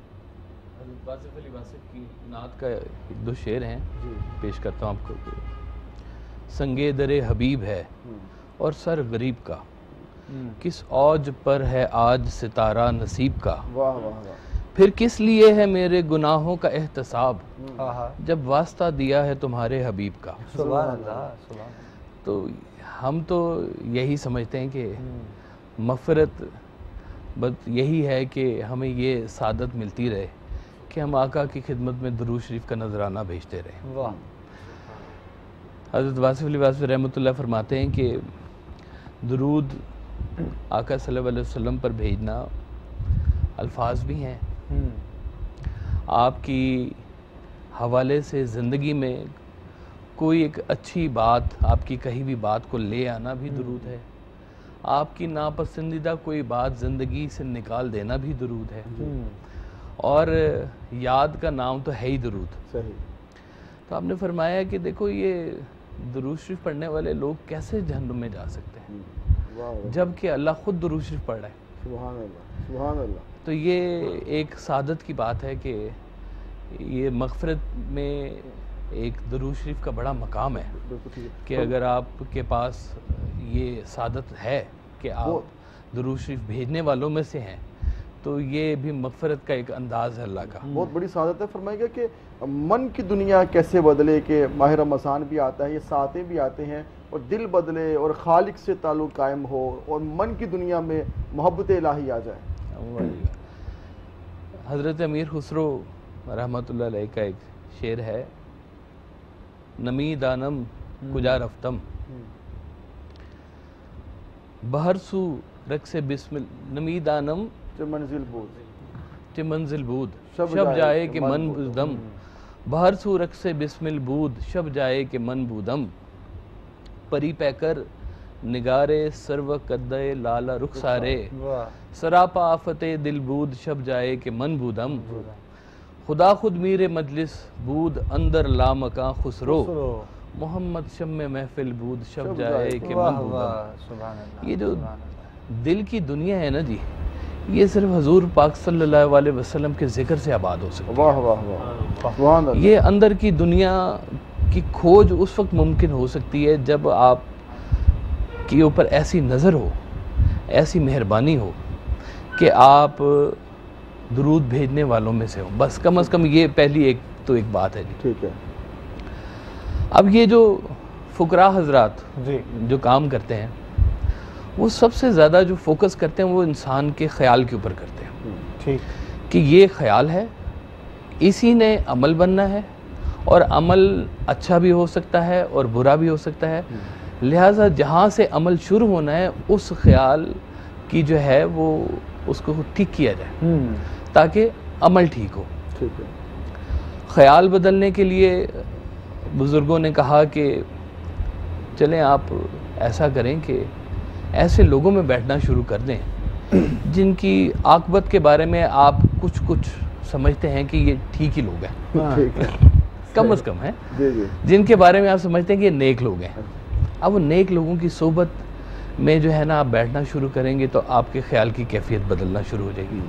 واصف علی واصف کی نعت کا 1-2 شعر ہیں، پیش کرتا ہوں آپ کو۔ سنگے در حبیب ہے اور سر غریب کا، کس اوج پر ہے آج ستارہ نصیب کا، واہ واہ واہ، پھر کس لیے ہے میرے گناہوں کا احتساب، جب واسطہ دیا ہے تمہارے حبیب کا۔ سبحان اللہ، سبحان اللہ۔ تو ہم تو یہی سمجھتے ہیں کہ مغفرت بس یہی ہے کہ ہمیں یہ سعادت ملتی رہے کہ ہم آقا کی خدمت میں درود شریف کا نذرانہ بھیجتے رہیں۔ واہ، حضرت واصف علی واصف رحمۃ اللہ فرماتے ہیں کہ درود آقا صلی اللہ علیہ وسلم پر بھیجنا الفاظ بھی ہیں، آپ کی حوالے سے زندگی میں کوئی ایک اچھی بات، آپ کی کہی ہوئی بات کو لے آنا بھی درود ہے، آپ کی ناپسندیدہ کوئی بات زندگی سے نکال دینا بھی درود ہے، اور یاد کا نام تو ہے ہی درود۔ صحیح۔ تو آپ نے فرمایا کہ دیکھو یہ درود شریف پڑھنے والے لوگ کیسے جہنم میں جا سکتے ہیں جبکہ اللہ خود درود شریف پڑھ رہا ہے۔ سبحان اللہ، سبحان اللہ۔ تو یہ ایک سعادت کی بات ہے کہ یہ مغفرت میں ایک درود شریف کا بڑا مقام ہے کہ اگر آپ کے پاس یہ سعادت ہے کہ آپ درود شریف بھیجنے والوں میں سے ہیں تو یہ بھی مغفرت کا ایک انداز ہے اللہ کا۔ بہت بڑی سعادت ہے۔ فرمائے گا کہ من کی دنیا کیسے بدلے کہ ماہ رمضان بھی آتا ہے، یہ ساعتیں بھی آتے ہیں اور دل بدلے اور خالق سے تعلق قائم ہو اور من کی دنیا میں محبت الہی آ جائے۔ حضرت امیر خسرو رحمۃ اللہ علیہ کا ایک شعر ہے، نمی دانم کجا رفتم، بہر سو رقص بسمل، نمی دانم جو منزل بود، چہ منزل بود شب جائے کہ من بودم بہر سو رقص بسمل بود شب جائے کہ من بودم پری پیکر نگارے سرو قدے لالا رخسارے سراپا آفت دل بود شب جائے کہ من بودم خدا خود میر مجلس بود اندر لامکاں خسرو محمد شم محفل بود شب جائے کہ من بودم. یہ جو دل کی دنیا ہے نا جی، یہ صرف حضور پاک صلی اللہ علیہ وسلم کے ذکر سے آباد ہو سکتی ہے. واہ واہ واہ سبحان اللہ. یہ اندر کی دنیا کی کھوج اس وقت ممکن ہو سکتی ہے جب آپ کے اوپر ایسی نظر ہو، ایسی مہربانی ہو کہ آپ درود بھیجنے والوں میں سے ہوں. بس کم از کم یہ پہلی ایک بات ہے جی. ٹھیک ہے. اب یہ جو فقراء حضرات جی جو کام کرتے ہیں وہ سب سے زیادہ جو فوکس کرتے ہیں وہ انسان کے خیال کے اوپر کرتے ہیں. ٹھیک کہ یہ خیال ہے، اسی نے عمل بننا ہے، اور عمل اچھا بھی ہو سکتا ہے اور برا بھی ہو سکتا ہے. لہٰذا جہاں سے عمل شروع ہونا ہے اس خیال کی جو ہے وہ اس کو ٹھیک کیا جائے تاکہ عمل ٹھیک ہو. ٹھیک ہے. خیال بدلنے کے لیے بزرگوں نے کہا کہ چلیں آپ ایسا کریں کہ ایسے لوگوں میں بیٹھنا شروع کر دیں جن کی عاقبت کے بارے میں آپ کچھ سمجھتے ہیں کہ یہ ٹھیک ہی لوگ ہیں، ٹھیک ہے. کم از کم ہیں، جی جی. جن کے بارے میں آپ سمجھتے ہیں کہ یہ نیک لوگ ہیں. اب وہ نیک لوگوں کی صحبت میں جو ہے نا آپ بیٹھنا شروع کریں گے تو آپ کے خیال کی کیفیت بدلنا شروع ہو جائے گی.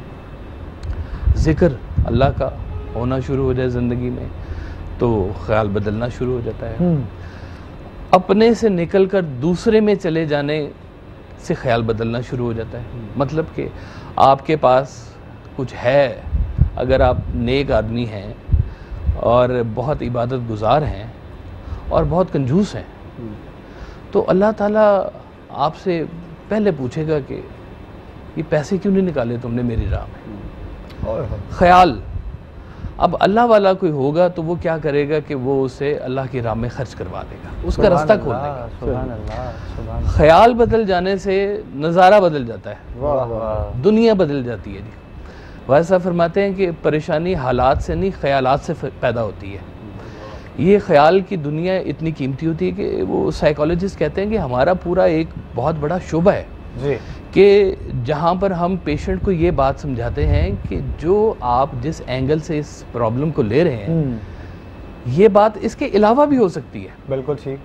ذکر اللہ کا ہونا شروع ہو جائے زندگی میں تو خیال بدلنا شروع ہو جاتا ہے. اپنے سے نکل کر دوسرے میں چلے جانے سے خیال بدلنا شروع ہو جاتا ہے. مطلب کہ آپ کے پاس کچھ ہے، اگر آپ نیک آدمی ہیں اور بہت عبادت گزار ہیں اور بہت کنجوس ہیں تو اللہ تعالیٰ آپ سے پہلے پوچھے گا کہ یہ پیسے کیوں نہیں نکالے تم نے میری راہ میں. خیال اب اللہ والا کوئی ہوگا تو وہ کیا کرے گا کہ وہ اسے اللہ کی راہ میں خرچ کروا دے گا، اس کا راستہ کھول دے گا. سبحان اللہ سبحان خیال بدل جانے سے نظارہ بدل جاتا ہے، واہ واہ. دنیا بدل جاتی ہے جی. واحد صاحب فرماتے ہیں کہ پریشانی حالات سے نہیں خیالات سے پیدا ہوتی ہے. یہ خیال کی دنیا اتنی قیمتی ہوتی ہے کہ وہ سائیکالوجسٹ کہتے ہیں کہ ہمارا پورا ایک بہت بڑا شعبہ ہے جی کہ جہاں پر ہم پیشنٹ کو یہ بات سمجھاتے ہیں کہ جو آپ جس اینگل سے اس پرابلم کو لے رہے ہیں یہ بات اس کے علاوہ بھی ہو سکتی ہے. بالکل ٹھیک.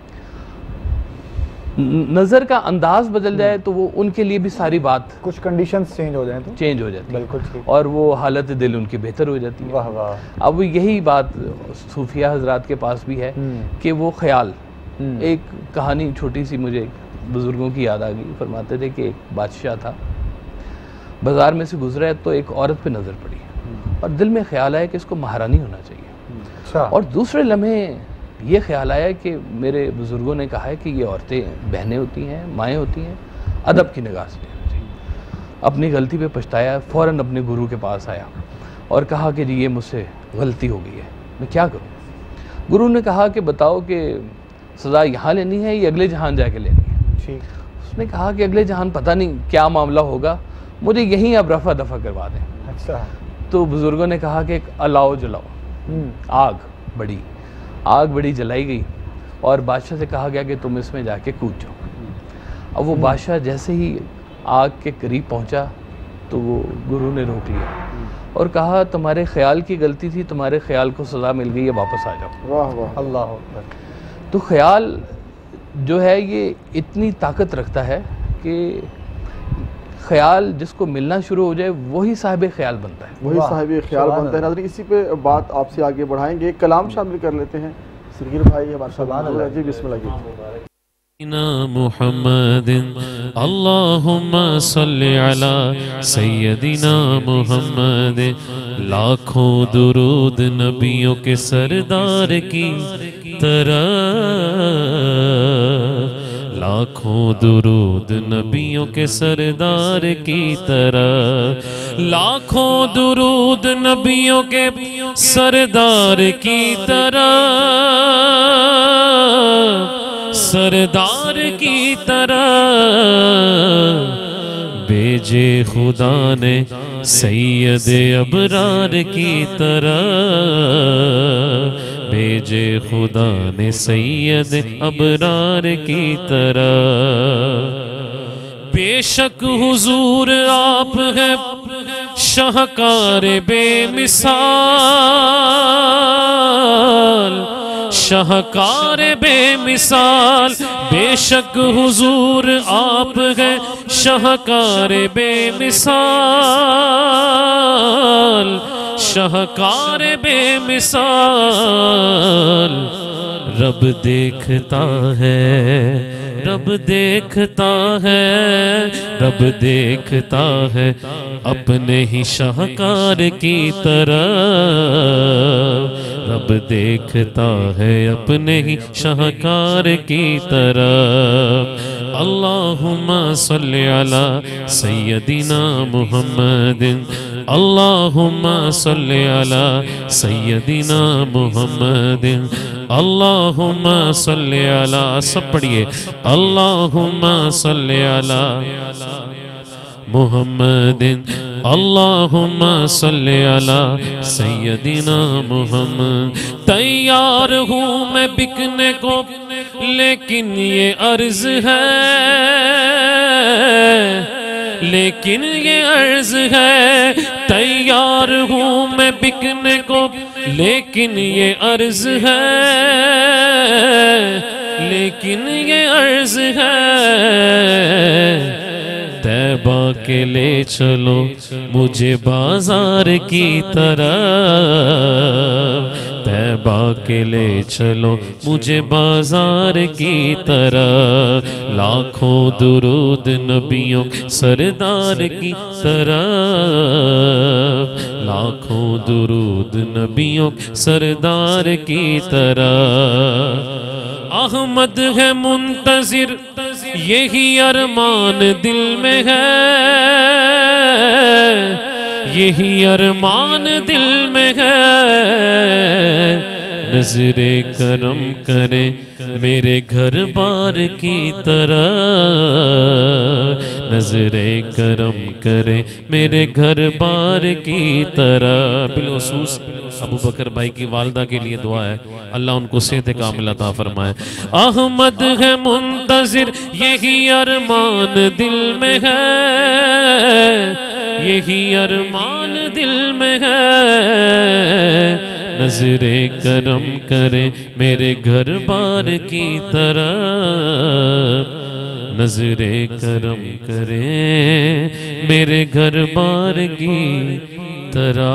نظر کا انداز بدل جائے تو وہ ان کے لیے بھی ساری بات کچھ کنڈیشنز چینج ہو جائیں تو چینج ہو جاتی ہے بالکل ٹھیک. اور وہ حالت دل ان کی بہتر ہو جاتی ہے. واہ واہ. اب یہی بات صوفیہ حضرات کے پاس بھی ہے کہ وہ خیال. ایک کہانی چھوٹی سی مجھے بزرگوں کی یاد آ گئی. فرماتے تھے کہ ایک بادشاہ تھا، بازار میں سے گزرا ہے تو ایک عورت پہ نظر پڑی اور دل میں خیال آیا کہ اس کو مہارانی ہونا چاہیے. اچھا. اور دوسرے لمحے یہ خیال آیا کہ میرے بزرگوں نے کہا ہے کہ یہ عورتیں بہنیں ہوتی ہیں، مائیں ہوتی ہیں، ادب کی نگاہ سے لینا چاہیے. اپنی غلطی پہ پچھتایا، فوراً اپنے گرو کے پاس آیا اور کہا کہ جی یہ مجھ سے غلطی ہو گئی ہے، میں کیا کروں. گرو نے کہا کہ بتاؤ کہ سزا یہاں لینی ہے یا اگلے جہان جا کے لینی ہے. ٹھیک. اس نے کہا کہ اگلے جہان پتہ نہیں کیا معاملہ ہوگا، مجھے یہیں اب رفع دفع کروا دیں. اچھا. تو بزرگوں نے کہا کہ ایک الاؤ جلاؤ، آگ بڑی جلائی گئی اور بادشاہ سے کہا گیا کہ تم اس میں جا کے کود جاؤ. اب وہ بادشاہ جیسے ہی آگ کے قریب پہنچا تو وہ گرو نے روک لیا اور کہا تمہارے خیال کی غلطی تھی، تمہارے خیال کو سزا مل گئی ہے، واپس آ جاؤ. واہ واہ. اللہ اکبر. تو خیال جو ہے یہ اتنی طاقت رکھتا ہے کہ خیال جس کو ملنا شروع ہو جائے وہی صاحب خیال بنتا ہے. وہی صاحب خیال بنتا ہے. ناظرین اسی پہ بات آپ سے آگے بڑھائیں گے، ایک کلام شامل کر لیتے ہیں. سرگیر بھائی ہمارے ساتھ جی، بسم اللہ جی. محمد اللہم صلی علی سیدنا محمد. لاکھوں درود نبیوں کے سردار کی طرح، لاکھوں درود نبیوں کے سردار کی طرح، لاکھوں درود نبیوں کے سردار کی طرح، سردار کی طرح. بھیجے خدا نے سید ابرار کی طرح، بھیجے خدا نے سید ابرار کی طرح۔ بے شک حضور آپ ہیں شاہکار بے مثال، شاہکار بے مثال، بے شک حضور آپ ہیں شاہکار بے مثال، شاہکار بے مثال۔ رب دیکھتا ہے، رب دیکھتا ہے، رب دیکھتا ہے اپنے ہی شاہکار کی طرح، رب دیکھتا ہے اپنے ہی شاہکار کی طرح۔ اللہم صلی علی سیدنا محمد، اللہم صلی علی سیدنا محمد، اللہم صلی علی، سب پڑھئے، اللہم صلی علی محمد، اللہم صلی علی سیدنا محمد۔ تیار ہوں میں بکنے کو لیکن یہ عرض ہے، لیکن یہ عرض ہے، تیار ہوں میں بکنے کو لیکن یہ عرض ہے، لیکن یہ عرض ہے۔ طیبہ کے لے چلو مجھے بازار کی طرح، طیبہ کے لے چلو مجھے بازار کی طرح۔ لاکھوں درود نبیوں سردار کی طرح، لاکھوں درود نبیوں سردار کی طرح۔ احمد ہے منتظر یہی ارمان دل میں ہے، یہی ارمان دل میں ہے۔ نظر کرم کرے میرے گھر بار کی طرح، نظر کرم کرے میرے گھر بار کی طرح۔ بالخصوص ابو بکر بھائی کی والدہ کے لیے دعا ہے، اللہ ان کو صحت کاملہ عطا فرمائے۔ احمد ہے منتظر یہی ارمان دل میں ہے، یہی ارمان دل میں ہے۔ نظر کرم کرے میرے گھر بار کی طرح، نظر کرم کرے میرے گھر بار کی طرح۔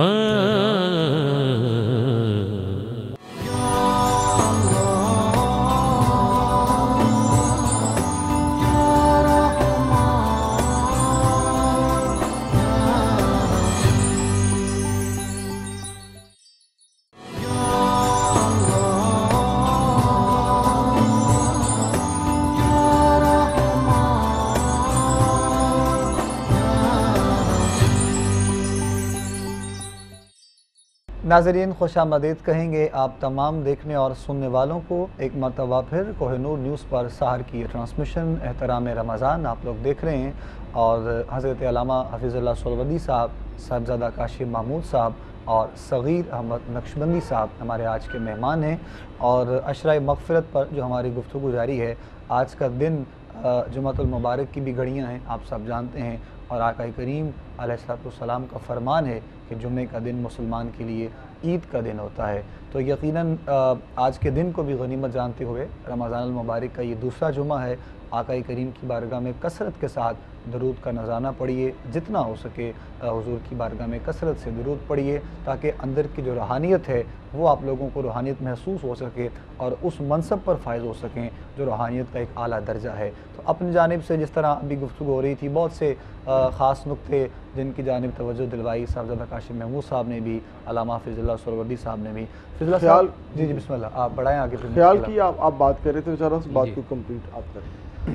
ناظرین خوش آمدید کہیں گے آپ تمام دیکھنے اور سننے والوں کو ایک مرتبہ پھر کوہ نور نیوز پر سحر کی ٹرانسمیشن احترام رمضان آپ لوگ دیکھ رہے ہیں، اور حضرت علامہ حفیظ اللہ سہروردی صاحب، صاحبزادہ کاشف محمود صاحب اور صغیر احمد نقشبندی صاحب ہمارے آج کے مہمان ہیں۔ اور عشرہ مغفرت پر جو ہماری گفتگو جاری ہے، آج کا دن جمعۃ المبارک کی بھی گھڑیاں ہیں، آپ سب جانتے ہیں، اور آقا کریم علیہ السلام کا فرمان ہے کہ جمعے کا دن مسلمان کے لیے عید کا دن ہوتا ہے۔ تو یقیناً آج کے دن کو بھی غنیمت جانتے ہوئے رمضان المبارک کا یہ دوسرا جمعہ ہے، آقا کریم کی بارگاہ میں کثرت کے ساتھ درود کا نذرانہ پڑھیے، جتنا ہو سکے حضور کی بارگاہ میں کثرت سے درود پڑھیے، تاکہ اندر کی جو روحانیت ہے وہ آپ لوگوں کو روحانیت محسوس ہو سکے اور اس منصب پر فائز ہو سکیں جو روحانیت کا ایک اعلیٰ درجہ ہے۔ تو اپنی جانب سے جس طرح ابھی گفتگو ہو رہی تھی، بہت سے خاص نقطے جن کی جانب توجہ دلوائی صاحبزادہ کاشف محمود صاحب نے بھی، علامہ حفیظ اللہ سہروردی صاحب نے بھی۔ حفیظ اللہ صاحب جی بسم اللہ، آپ بڑھائیں آگے۔ خیال کی آپ بات کر رہے تھے، چلو اس بات کو کمپلیٹ آپ کریں۔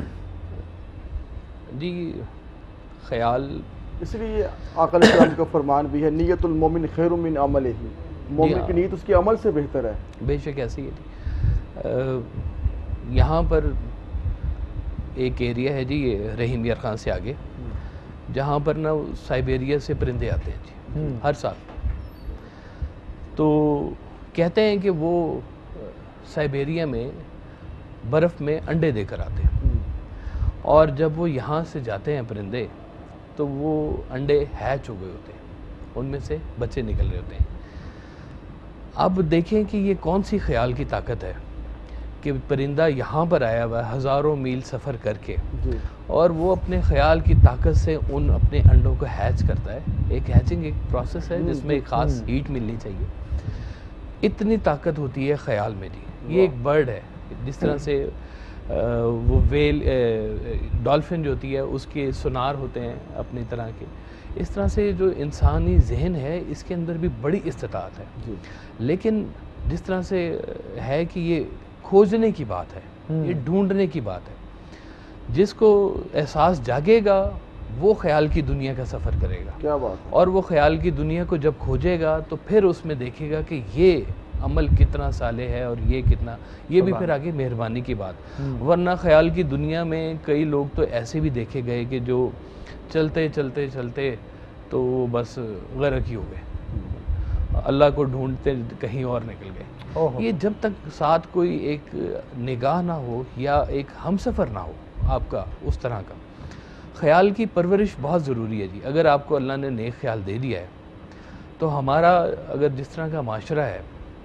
جی خیال اس لیے آقا علیہ السلام کا فرمان بھی ہے، نیت المومن خیر من عملہ، مومن کی نیت اس کے عمل سے بہتر ہے۔ بے شک ایسی ہے۔ یہاں پر ایک ایریا ہے جی، یہ رحیم یار خان سے آگے، جہاں پر نا سائبیریا سے پرندے آتے ہیں جی ہر سال. تو کہتے ہیں کہ وہ سائبیریا میں برف میں انڈے دے کر آتے ہیں, اور جب وہ یہاں سے جاتے ہیں پرندے تو وہ انڈے ہیچ ہو گئے ہوتے ہیں, ان میں سے بچے نکل رہے ہوتے ہیں. اب دیکھیں کہ یہ کون سی خیال کی طاقت ہے کہ پرندہ یہاں پر آیا ہوا ہے ہزاروں میل سفر کر کے, اور وہ اپنے خیال کی طاقت سے ان اپنے انڈوں کو ہیچ کرتا ہے. ایک ہیچنگ ایک پروسیس ہے جس میں ایک خاص ہیٹ ملنی چاہیے. اتنی طاقت ہوتی ہے خیال میں جی. یہ ایک برڈ ہے, جس طرح سے وہ ویل ڈالفن جو ہوتی ہے اس کے سونار ہوتے ہیں اپنی طرح کے, اس طرح سے جو انسانی ذہن ہے اس کے اندر بھی بڑی استطاعت ہے. لیکن جس طرح سے ہے کہ یہ کھوجنے کی بات ہے, یہ ڈھونڈنے کی بات ہے. جس کو احساس جاگے گا وہ خیال کی دنیا کا سفر کرے گا. کیا بات ہے. اور وہ خیال کی دنیا کو جب کھوجے گا تو پھر اس میں دیکھے گا کہ یہ عمل کتنا صالح ہے اور یہ کتنا, یہ بھی پھر آگے مہربانی کی بات. ورنہ خیال کی دنیا میں کئی لوگ تو ایسے بھی دیکھے گئے کہ جو چلتے چلتے چلتے تو بس غرق ہی ہو گئے, اللہ کو ڈھونڈتے کہیں اور نکل گئے. یہ جب تک ساتھ کوئی ایک نگاہ نہ ہو یا ایک ہم سفر نہ ہو آپ کا اس طرح کا, خیال کی پرورش بہت ضروری ہے جی. اگر آپ کو اللہ نے نیک خیال دے دیا ہے تو ہمارا اگر جس طرح کا معاشرہ ہے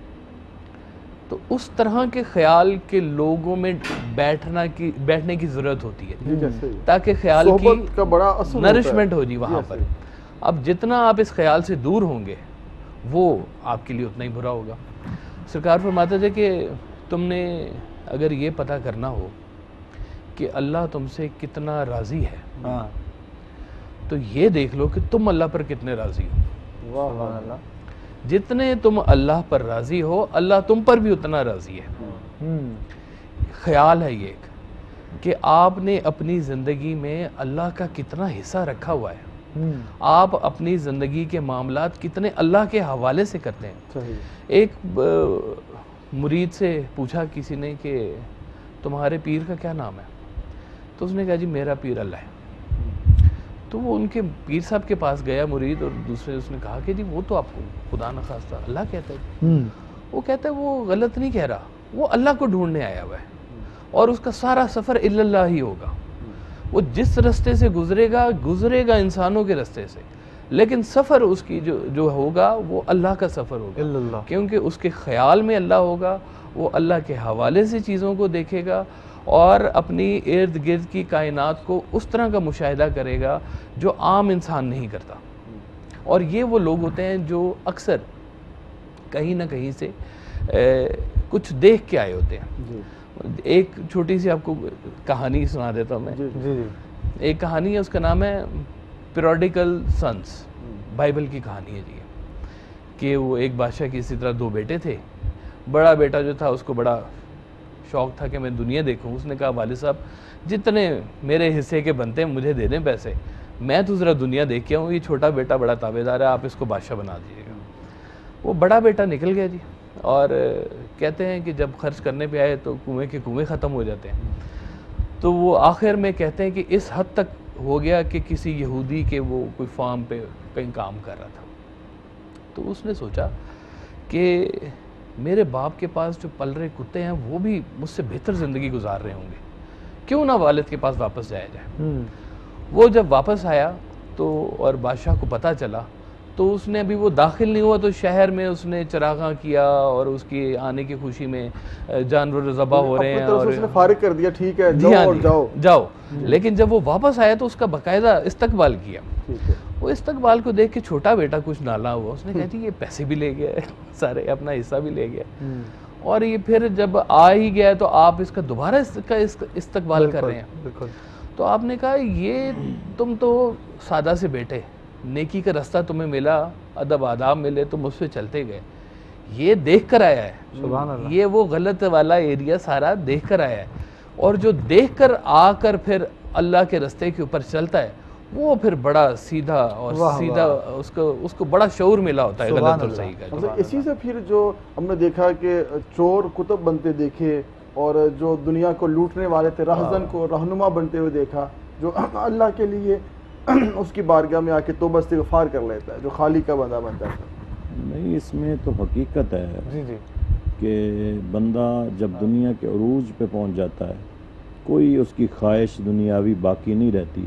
تو اس طرح کے خیال کے لوگوں میں بیٹھنے کی ضرورت ہوتی ہے تاکہ خیال کی نرشمنٹ ہو جی وہاں پر. اب جتنا آپ اس خیال سے دور ہوں گے وہ آپ کے لیے اتنا ہی برا ہوگا. سرکار فرماتے تھے کہ تم نے اگر یہ پتہ کرنا ہو کہ اللہ تم سے کتنا راضی ہے تو یہ دیکھ لو کہ تم اللہ پر کتنے راضی ہو. جتنے تم اللہ پر راضی ہو اللہ تم پر بھی اتنا راضی ہے. خیال ہے یہ ایک کہ آپ نے اپنی زندگی میں اللہ کا کتنا حصہ رکھا ہوا ہے, آپ اپنی زندگی کے معاملات کتنے اللہ کے حوالے سے کرتے ہیں. ایک مرید سے پوچھا کسی نے کہ تمہارے پیر کا کیا نام ہے, تو اس نے کہا جی میرا پیر اللہ ہے. تو وہ ان کے پیر صاحب کے پاس گیا مرید, اور دوسرے اس نے کہا کہ جی وہ تو آپ کو خدا نخواستہ اللہ کہتا ہے. وہ کہتا ہے وہ غلط نہیں کہہ رہا, وہ اللہ کو ڈھونڈنے آیا ہوا ہے اور اس کا سارا سفر الا اللہ ہی ہوگا. وہ جس رستے سے گزرے گا انسانوں کے رستے سے, لیکن سفر اس کی جو ہوگا وہ اللہ کا سفر ہوگا, کیونکہ اس کے خیال میں اللہ ہوگا. وہ اللہ کے حوالے سے چیزوں کو دیکھے گا اور اپنی ارد گرد کی کائنات کو اس طرح کا مشاہدہ کرے گا جو عام انسان نہیں کرتا. اور یہ وہ لوگ ہوتے ہیں جو اکثر کہیں نہ کہیں سے کچھ دیکھ کے آئے ہوتے ہیں. ایک چھوٹی سی آپ کو کہانی سنا دیتا ہوں میں. ایک کہانی ہے, اس کا نام ہے پیریوڈیکل سنس, بائبل کی کہانی ہے جی. کہ وہ ایک بادشاہ کی اسی طرح دو بیٹے تھے. بڑا بیٹا جو تھا اس کو بڑا شوق تھا کہ میں دنیا دیکھوں. اس نے کہا والد صاحب جتنے میرے حصے کے بنتے ہیں مجھے دے دیں پیسے, میں تو ذرا دنیا دیکھ کے ہوں. یہ چھوٹا بیٹا بڑا تابعدار ہے, آپ اس کو بادشاہ بنا دیجیے گا. وہ بڑا بیٹا نکل گیا جی, اور کہتے ہیں کہ جب خرچ کرنے پہ آئے تو کنویں کے کنویں ختم ہو جاتے ہیں. تو وہ آخر میں کہتے ہیں کہ اس حد تک ہو گیا کہ کسی یہودی کے وہ کوئی فارم پہ کہیں کام کر رہا تھا. تو اس نے سوچا کہ میرے باپ کے پاس جو پل رہے کتے ہیں وہ بھی مجھ سے بہتر زندگی گزار رہے ہوں گے, کیوں نہ والد کے پاس واپس جایا جائے. وہ جب واپس آیا تو اور بادشاہ کو پتہ چلا تو اس نے ابھی وہ داخل نہیں ہوا تو شہر میں اس نے چراغاں کیا اور اس کی آنے کی خوشی میں جانور ذبح ہو رہے ہیں اور اس نے فارغ کر دیا, ٹھیک ہے جاؤ. لیکن جب وہ واپس آیا تو اس کا باقاعدہ استقبال کیا. وہ استقبال کو دیکھ کے چھوٹا بیٹا کچھ نالا ہوا. اس نے کہا جی یہ پیسے بھی لے گیا سارے, اپنا حصہ بھی لے گیا, اور یہ پھر جب آ ہی گیا تو آپ اس کا دوبارہ استقبال کر رہے ہیں. تو آپ نے کہا یہ تم تو سادہ سے بیٹے, نیکی کا رستہ تمہیں ملا, ادب آداب ملے, تم اس پہ چلتے گئے. یہ دیکھ کر آیا ہے, یہ وہ غلط والا ایریا سارا دیکھ کر آیا ہے. اور جو دیکھ کر آ کر پھر اللہ کے رستے کے اوپر چلتا ہے وہ پھر بڑا سیدھا اور سیدھا اس کو بڑا شعور ملا ہوتا ہے غلط اور صحیح کا. اسی سے پھر جو ہم نے دیکھا کہ چور کتب بنتے دیکھے, اور جو دنیا کو لوٹنے والے تھے رہزن کو رہنما بنتے ہوئے دیکھا, جو اللہ کے لیے اس کی بارگاہ میں آ کے توبہ استغفار کر لیتا ہے جو خالق کا بندہ بن جاتا ہے؟ نہیں، اس میں تو حقیقت ہے جی جی کہ بندہ جب دنیا کے عروج پہ پہنچ جاتا ہے، کوئی اس کی خواہش دنیاوی باقی نہیں رہتی،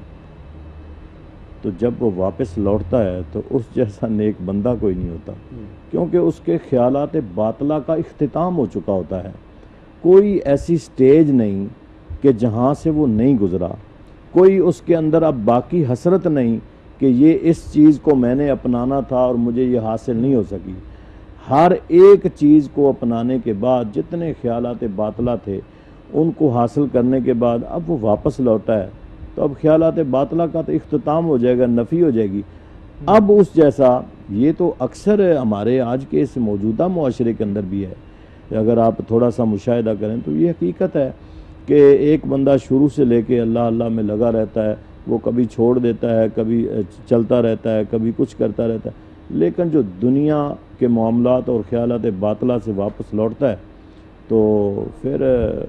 تو جب وہ واپس لوٹتا ہے تو اس جیسا نیک بندہ کوئی نہیں ہوتا، کیونکہ اس کے خیالات باطلہ کا اختتام ہو چکا ہوتا ہے۔ کوئی ایسی سٹیج نہیں کہ جہاں سے وہ نہیں گزرا، کوئی اس کے اندر اب باقی حسرت نہیں کہ یہ اس چیز کو میں نے اپنانا تھا اور مجھے یہ حاصل نہیں ہو سکی۔ ہر ایک چیز کو اپنانے کے بعد جتنے خیالات باطلہ تھے ان کو حاصل کرنے کے بعد اب وہ واپس لوٹا ہے، تو اب خیالات باطلہ کا تو اختتام ہو جائے گا، نفی ہو جائے گی۔ اب اس جیسا یہ تو اکثر ہمارے آج کے اس موجودہ معاشرے کے اندر بھی ہے، اگر آپ تھوڑا سا مشاہدہ کریں تو یہ حقیقت ہے کہ ایک بندہ شروع سے لے کے اللہ اللہ میں لگا رہتا ہے، وہ کبھی چھوڑ دیتا ہے، کبھی چلتا رہتا ہے، کبھی کچھ کرتا رہتا ہے، لیکن جو دنیا کے معاملات اور خیالات باطلہ سے واپس لوٹتا ہے تو پھر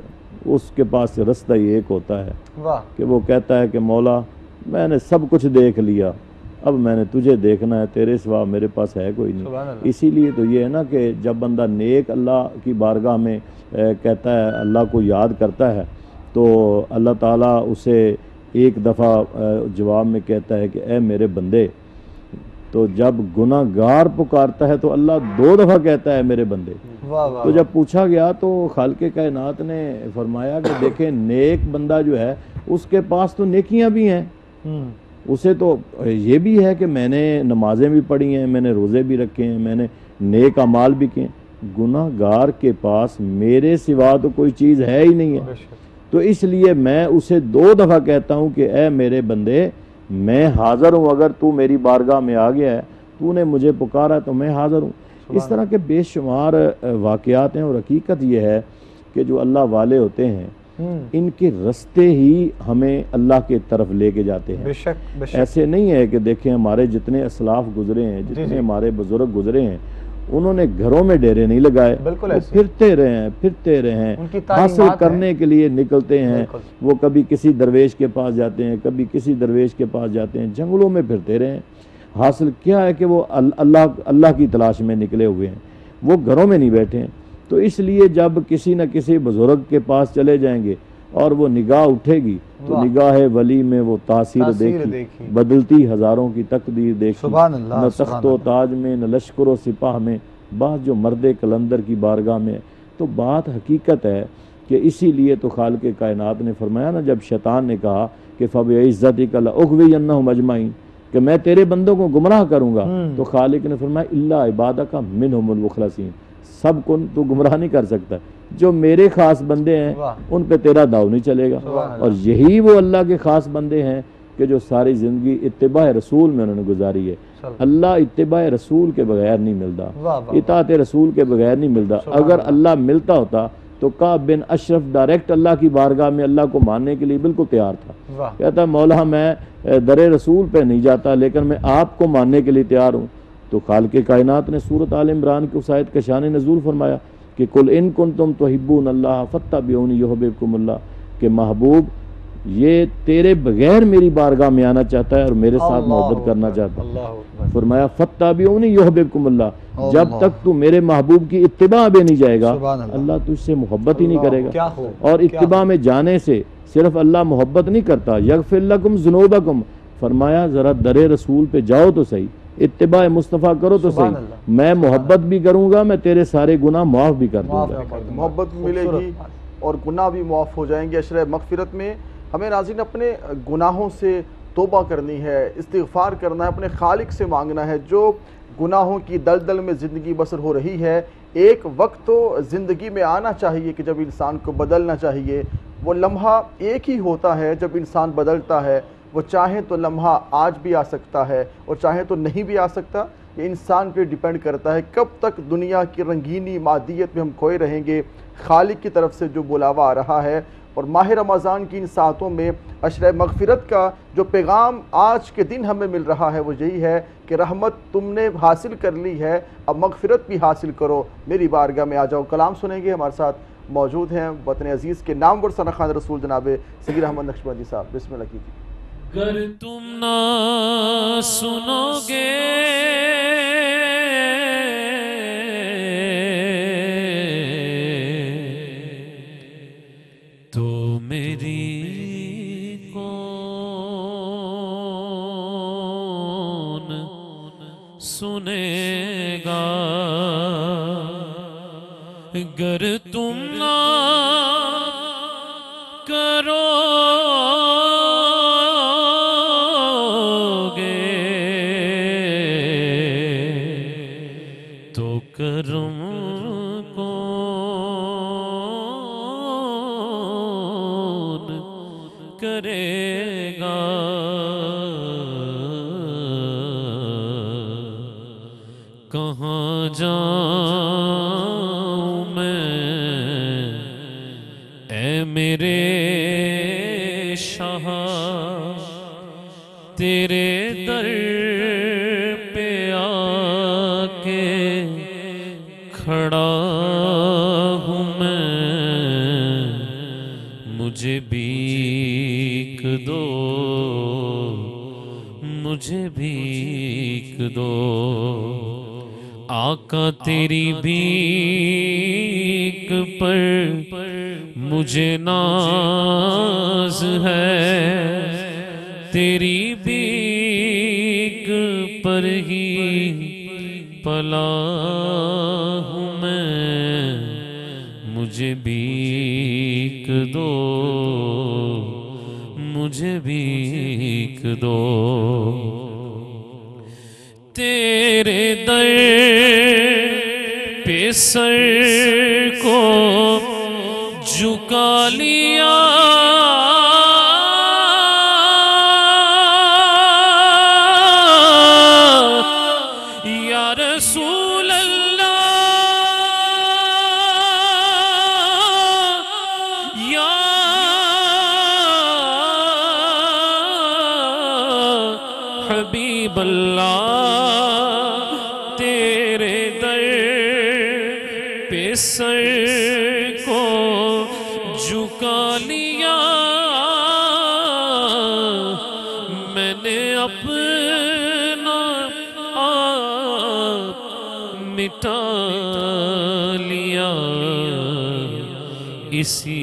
اس کے پاس رستہ ہی ایک ہوتا ہے واہ کہ وہ کہتا ہے کہ مولا میں نے سب کچھ دیکھ لیا، اب میں نے تجھے دیکھنا ہے، تیرے سوا میرے پاس ہے کوئی نہیں۔ سبحان اللہ۔ اسی لیے تو یہ ہے نا کہ جب بندہ نیک اللہ کی بارگاہ میں کہتا ہے، اللہ کو یاد کرتا ہے، تو اللہ تعالیٰ اسے ایک دفعہ جواب میں کہتا ہے کہ اے میرے بندے، تو جب گناہ گار پکارتا ہے تو اللہ 2 دفعہ کہتا ہے میرے بندے۔ واہ واہ تو جب پوچھا گیا تو خالق کائنات نے فرمایا کہ دیکھیں نیک بندہ جو ہے اس کے پاس تو نیکیاں بھی ہیں، اسے تو یہ بھی ہے کہ میں نے نمازیں بھی پڑھی ہیں، میں نے روزے بھی رکھے ہیں، میں نے نیک اعمال بھی کیے ہیں۔ گناہ گار کے پاس میرے سوا تو کوئی چیز ہے ہی نہیں ہے، تو اس لیے میں اسے 2 دفعہ کہتا ہوں کہ اے میرے بندے میں حاضر ہوں، اگر تو میری بارگاہ میں آ گیا ہے، تو نے مجھے پکارا تو میں حاضر ہوں۔ اس طرح کے بے شمار واقعات ہیں، اور حقیقت یہ ہے کہ جو اللہ والے ہوتے ہیں ان کے رستے ہی ہمیں اللہ کے طرف لے کے جاتے ہیں۔ بے شک بے شک۔ ایسے نہیں ہے کہ دیکھیں ہمارے جتنے اسلاف گزرے ہیں، جتنے ہمارے بزرگ گزرے ہیں، انہوں نے گھروں میں ڈیرے نہیں لگائے، بالکل وہ ایسے پھرتے رہے ہیں، ان کی حاصل تعلیمات کرنے کے لیے نکلتے ہیں۔ بالکل۔ وہ کبھی کسی درویش کے پاس جاتے ہیں، کبھی کسی درویش کے پاس جاتے ہیں، جنگلوں میں پھرتے رہے ہیں۔ حاصل کیا ہے کہ وہ اللہ کی تلاش میں نکلے ہوئے ہیں، وہ گھروں میں نہیں بیٹھے ہیں۔ تو اس لیے جب کسی نہ کسی بزرگ کے پاس چلے جائیں گے اور وہ نگاہ اٹھے گی تو نگاہ ولی میں وہ تاثیر دیکھی، بدلتی ہزاروں کی تقدیر دیکھی، سبحان اللہ، نہ تخت و تاج میں نہ لشکر و سپاہ میں، بات جو مرد کلندر کی بارگاہ میں ہے۔ تو بات حقیقت ہے کہ اسی لیے تو خالق کائنات نے فرمایا نا، جب شیطان نے کہا کہ فَبِعِزَّتِكَ لَأُغْوِيَنَّهُمْ أَجْمَعِينَ کہ میں تیرے بندوں کو گمراہ کروں گا، تو خالق نے فرمایا اِلَّا عِبَادَكَ مِنْهُمُ الْمُخْلَصِينَ، سب کو تو گمراہ نہیں کر سکتا، جو میرے خاص بندے ہیں ان پہ تیرا داؤ نہیں چلے گا۔ اور یہی وہ اللہ کے خاص بندے ہیں کہ جو ساری زندگی اتباع رسول میں انہوں نے گزاری ہے۔ اللہ اتباع رسول کے بغیر نہیں ملتا، اطاعت رسول کے بغیر نہیں ملتا۔ اگر اللہ ملتا ہوتا تو کعب بن اشرف ڈائریکٹ اللہ کی بارگاہ میں اللہ کو ماننے کے لیے بالکل تیار تھا، کہتا مولا میں در رسول پہ نہیں جاتا لیکن میں آپ کو ماننے کے لیے تیار ہوں۔ تو خالق کائنات نے سورۃ آل عمران کی اس آیت کا شان نزول فرمایا کہ قل ان کنتم تحبون اللہ فاتبعونی یحببکم اللہ، کہ محبوب یہ تیرے بغیر میری بارگاہ میں آنا چاہتا ہے اور میرے ساتھ محبت کرنا چاہتا ہے۔ فرمایا فاتبعونی یحببکم اللہ، جب تک تو میرے محبوب کی اتباع میں نہیں جائے گا اللہ تجھ سے محبت ہی نہیں کرے گا۔ اور اتباع میں جانے سے صرف اللہ محبت نہیں کرتا، یغفر لکم ذنوبکم، فرمایا ذرا در رسول پہ جاؤ تو صحیح، اتباع مصطفیٰ کرو تو صحیح، میں محبت بھی کروں گا، میں تیرے سارے گناہ معاف بھی کر دوں گا۔ محبت ملے گی اور گناہ بھی معاف ہو جائیں گے۔ عشرہ مغفرت میں ہمیں ناظرین اپنے گناہوں سے توبہ کرنی ہے، استغفار کرنا ہے، اپنے خالق سے مانگنا ہے۔ جو گناہوں کی دلدل میں زندگی بسر ہو رہی ہے، ایک وقت تو زندگی میں آنا چاہیے کہ جب انسان کو بدلنا چاہیے۔ وہ لمحہ ایک ہی ہوتا ہے جب انسان بدلتا ہے، وہ چاہیں تو لمحہ آج بھی آ سکتا ہے اور چاہیں تو نہیں بھی آ سکتا۔ یہ انسان پہ ڈیپینڈ کرتا ہے کب تک دنیا کی رنگینی مادیت میں ہم کھوئے رہیں گے۔ خالق کی طرف سے جو بلاوا آ رہا ہے، اور ماہ رمضان کی ان ساعتوں میں عشرہ مغفرت کا جو پیغام آج کے دن ہمیں مل رہا ہے وہ یہی ہے کہ رحمت تم نے حاصل کر لی ہے، اب مغفرت بھی حاصل کرو، میری بارگاہ میں آ جاؤ۔ کلام سنیں گے، ہمارے ساتھ موجود ہیں وطن عزیز کے نامور ثنا خان رسول جناب سید احمد نقشبندی صاحب، بسم اللہ کیجیے۔ گر تم نہ سنو گے تو میری کون سنے گا؟ گر تم نہ کرو کرم کون کرے گا؟ کہاں جاؤں میں اے میرے شاہ، تیرے در پہ آ کے کھڑا ہوں میں، مجھے بھیک دو، مجھے بھیک دو۔ آقا تیری بھیک پر مجھے ناز ہے، تیری بھیک پر ہی پلا ہوں میں، مجھے بھیک دو، مجھے بھیک دو۔ تیرے در پہ سر کو جھکا لیا، رسول اللہ یا حبیب اللہ، تیرے در پہ سر کو جھکا لیا، میں نے اپنا مٹا لیا، اسی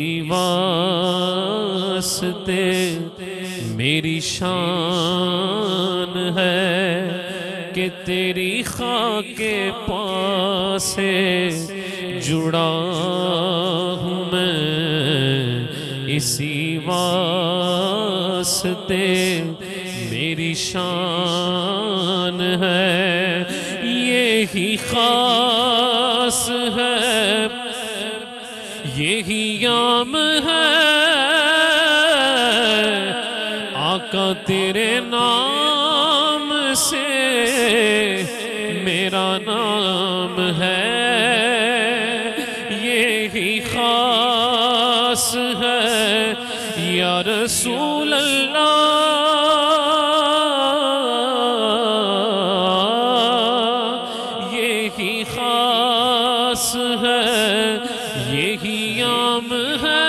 واسطے میری شان ہے کہ تیری خاک پا سے جڑا ہوں میں، اسی واسطے میری شان ہے، یہی خاص ہے، یہی یام ہے، آقا تیرے نام سے میرا نام ہے، یہی خاص ہے یا رسول اللہ، ہے یہی یام ہے،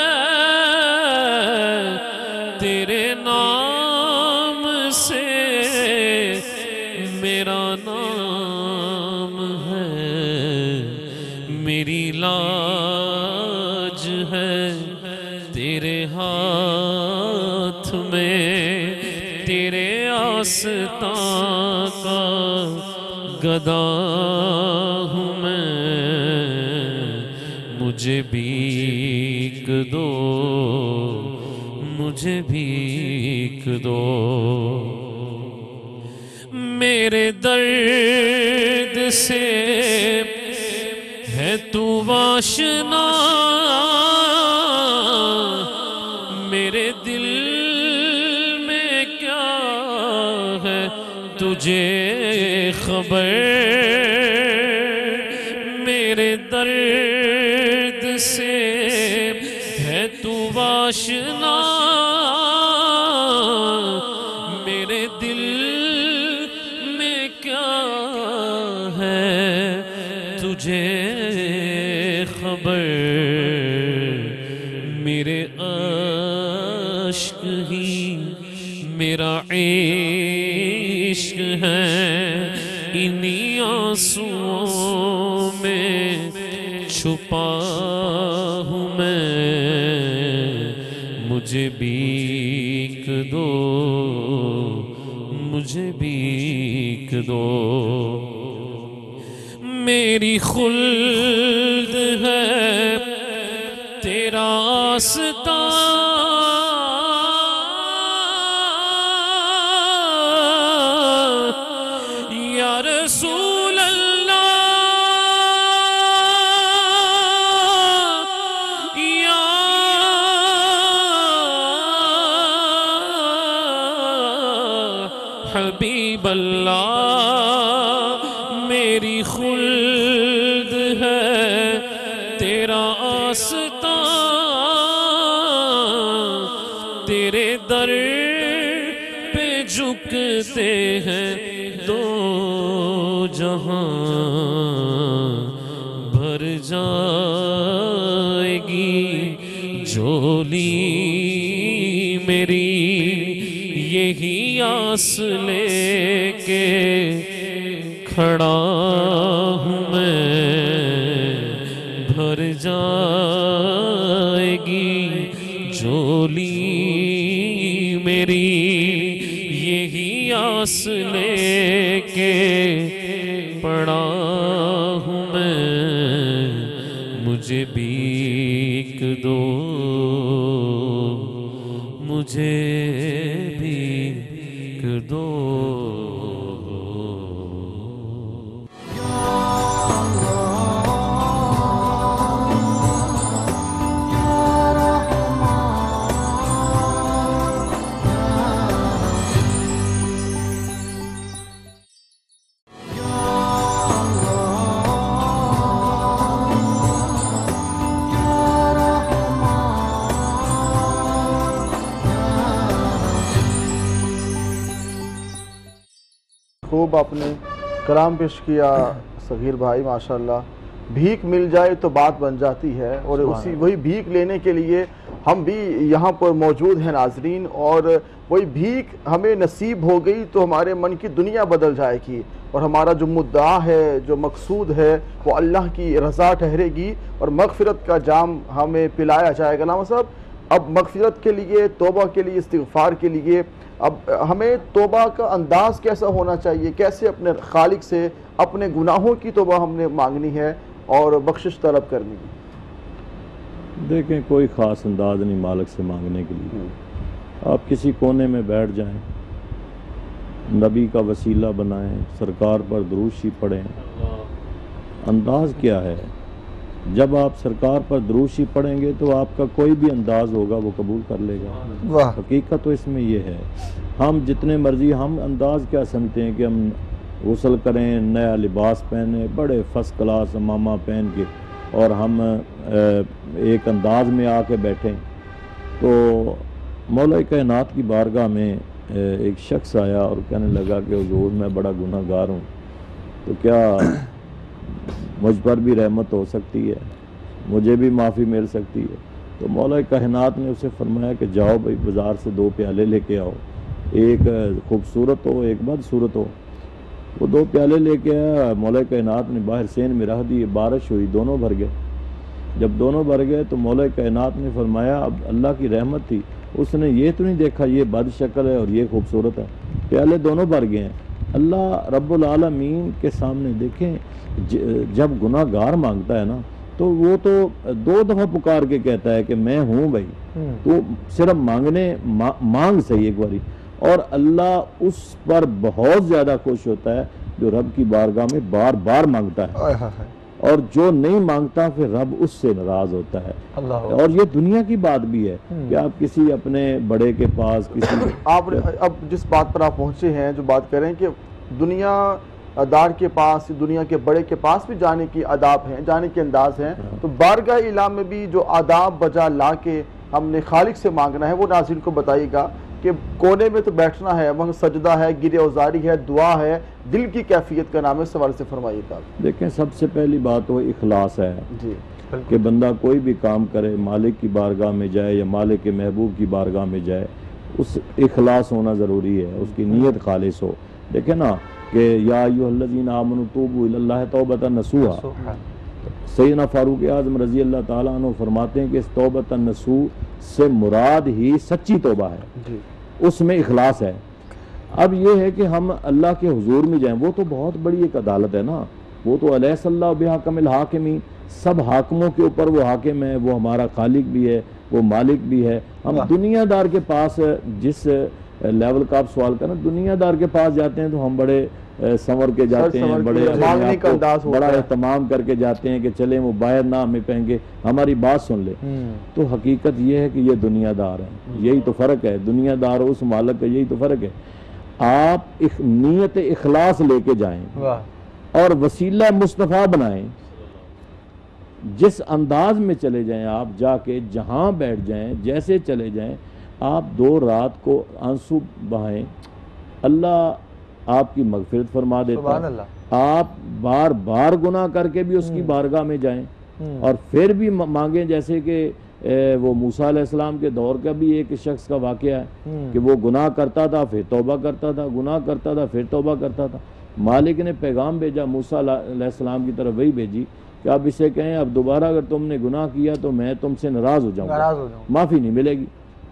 تیرے نام سے میرا نام ہے، میری لاج ہے تیرے ہاتھ میں، تیرے آستان کا گدا ہوں میں، مجھے بھیک دو، مجھے بھیک دو۔ میرے درد سے ہے تو آشنا، میرے دل میں کیا ہے تجھے خبر، میرے درد سے ہے تو آشنا، میرے دل میں کیا ہے تجھے خبر، میرے عشق ہی کیا عشق ہے انہی آنسوؤں میں چھپا ہوں میں، مجھے بھیک دو، مجھے بھیک دو، میری خلد ہے تیرا آستان، یا رسول اللہ، یا حبیب اللہ، میری خلد ہے تیرا آستان، تیرے در پہ جھکتے ہیں دو جہاں، بھر جائے گی جھولی میری، یہی آس لے کے کھڑا ہوں میں، بھر جائے گی جھولی میری، یہی آس لے کے پڑا ہوں میں، مجھے بھیک دو، مجھے بھیک دو۔ خوب آپ نے کلام پیش کیا صغیر بھائی، ماشاءاللہ۔ بھیک مل جائے تو بات بن جاتی ہے، اور وہی بھیک لینے کے لیے ہم بھی یہاں پر موجود ہیں ناظرین، اور وہی بھیک ہمیں نصیب ہو گئی تو ہمارے من کی دنیا بدل جائے گی، اور ہمارا جو مدعا ہے، جو مقصود ہے، وہ اللہ کی رضا ٹھہرے گی، اور مغفرت کا جام ہمیں پلایا جائے گا۔ علامہ صاحب، اب مغفرت کے لیے، توبہ کے لیے، استغفار کے لیے، اب ہمیں توبہ کا انداز کیسا ہونا چاہیے؟ کیسے اپنے خالق سے اپنے گناہوں کی توبہ ہم نے مانگنی ہے اور بخشش طلب کرنی ہے؟ دیکھیں، کوئی خاص انداز نہیں مالک سے مانگنے کے لیے۔ آپ کسی کونے میں بیٹھ جائیں، نبی کا وسیلہ بنائیں، سرکار پر درود شریف پڑھیں۔ انداز کیا ہے؟ جب آپ سرکار پر درود شریف پڑھیں گے تو آپ کا کوئی بھی انداز ہوگا وہ قبول کر لے گا۔ حقیقت تو اس میں یہ ہے، ہم جتنے مرضی ہم انداز کیا سمجھتے ہیں کہ ہم غسل کریں، نیا لباس پہنیں، بڑے فرسٹ کلاس امامہ پہن کے، اور ہم ایک انداز میں آ کے بیٹھیں۔ تو مولا کائنات کی بارگاہ میں ایک شخص آیا اور کہنے لگا کہ حضور میں بڑا گناہ گار ہوں، تو کیا مجھ پر بھی رحمت ہو سکتی ہے، مجھے بھی معافی مل سکتی ہے؟ تو مولا کائنات نے اسے فرمایا کہ جاؤ بھائی بازار سے 2 پیالے لے کے آؤ، ایک خوبصورت ہو ایک بدصورت ہو۔ وہ 2 پیالے لے کے آیا، مولا کائنات نے باہر سین میں رکھ دیے، بارش ہوئی، دونوں بھر گئے۔ جب دونوں بھر گئے تو مولا کائنات نے فرمایا، اب اللہ کی رحمت تھی، اس نے یہ تو نہیں دیکھا یہ بد شکل ہے اور یہ خوبصورت ہے، پیالے دونوں بھر گئے ہیں۔ اللہ رب العالمین کے سامنے دیکھیں، جب گناہ گار مانگتا ہے نا تو وہ تو 2 دفعہ پکار کے کہتا ہے کہ میں ہوں بھائی، تو صرف مانگ صحیح ایک باری، اور اللہ اس پر بہت زیادہ خوش ہوتا ہے جو رب کی بارگاہ میں بار بار مانگتا ہے، اور جو نہیں مانگتا پھر رب اس سے ناراض ہوتا ہے۔ اور یہ دنیا کی بات بھی ہے کہ آپ کسی اپنے بڑے کے پاس کسی آپ اب جس بات پر آپ پہنچے ہیں، جو بات کریں کہ دنیا دار کے پاس، دنیا کے بڑے کے پاس بھی جانے کی آداب ہیں، جانے کے انداز ہیں، تو بارگاہ الہ میں بھی جو آداب بجا لا کے ہم نے خالق سے مانگنا ہے وہ ناظرین کو بتائیے گا کہ کونے میں تو بیٹھنا ہے، وہاں سجدہ ہے، گرے اوزاری ہے، دعا ہے، دل کی کیفیت کا نام ہے، اس سوال سے فرمائیے گا۔ دیکھیں، سب سے پہلی بات وہ اخلاص ہے جی، کہ بندہ کوئی بھی کام کرے، مالک کی بارگاہ میں جائے یا مالک کے محبوب کی بارگاہ میں جائے، اس اخلاص ہونا ضروری ہے، اس کی نیت خالص ہو. دیکھیں نا کہ یا ایھا الذین آمنوا توبوا الی اللہ توبۃ نصوحا. سیدنا فاروق اعظم رضی اللہ تعالیٰ عنہ فرماتے ہیں کہ اس توبۃ نصوح سے مراد ہی سچی توبہ ہے، اس میں اخلاص ہے. اب یہ ہے کہ ہم اللہ کے حضور میں جائیں، وہ تو بہت بڑی ایک عدالت ہے نا، وہ تو الیس اللہ بحکم الحاکمین، سب حاکموں کے اوپر وہ حاکم ہے، وہ ہمارا خالق بھی ہے، وہ مالک بھی ہے. ہم دنیا دار کے پاس جس لیول کا آپ سوال کرنا، دنیا دار کے پاس جاتے ہیں تو ہم بڑے سنور کے جاتے ہیں، بڑے بڑا اہتمام کر کے جاتے ہیں کہ چلیں وہ باہر نہ ہمیں کہیں گے ہماری بات سن لے. تو حقیقت یہ ہے کہ یہ دنیا دار ہیں، یہی تو فرق ہے، دنیا دار اس مالک کا یہی تو فرق ہے. آپ نیت اخلاص لے کے جائیں اور وسیلہ مصطفیٰ بنائیں. جس انداز میں چلے جائیں آپ، جا کے جہاں بیٹھ جائیں، جیسے چلے جائیں، آپ 2 رات کو آنسو بہائیں، اللہ آپ کی مغفرت فرما دیتا ہے. آپ بار بار گناہ کر کے بھی اس کی بارگاہ میں جائیں اور پھر بھی مانگیں. جیسے کہ وہ موسیٰ علیہ السلام کے دور کا بھی ایک شخص کا واقعہ ہے کہ وہ گناہ کرتا تھا پھر توبہ کرتا تھا، گناہ کرتا تھا پھر توبہ کرتا تھا. مالک نے پیغام بھیجا موسیٰ علیہ السلام کی طرف، وہی بھیجی کہ آپ اسے کہیں اب دوبارہ اگر تم نے گناہ کیا تو میں تم سے ناراض ہو جاؤں گا، معافی نہیں ملے گی.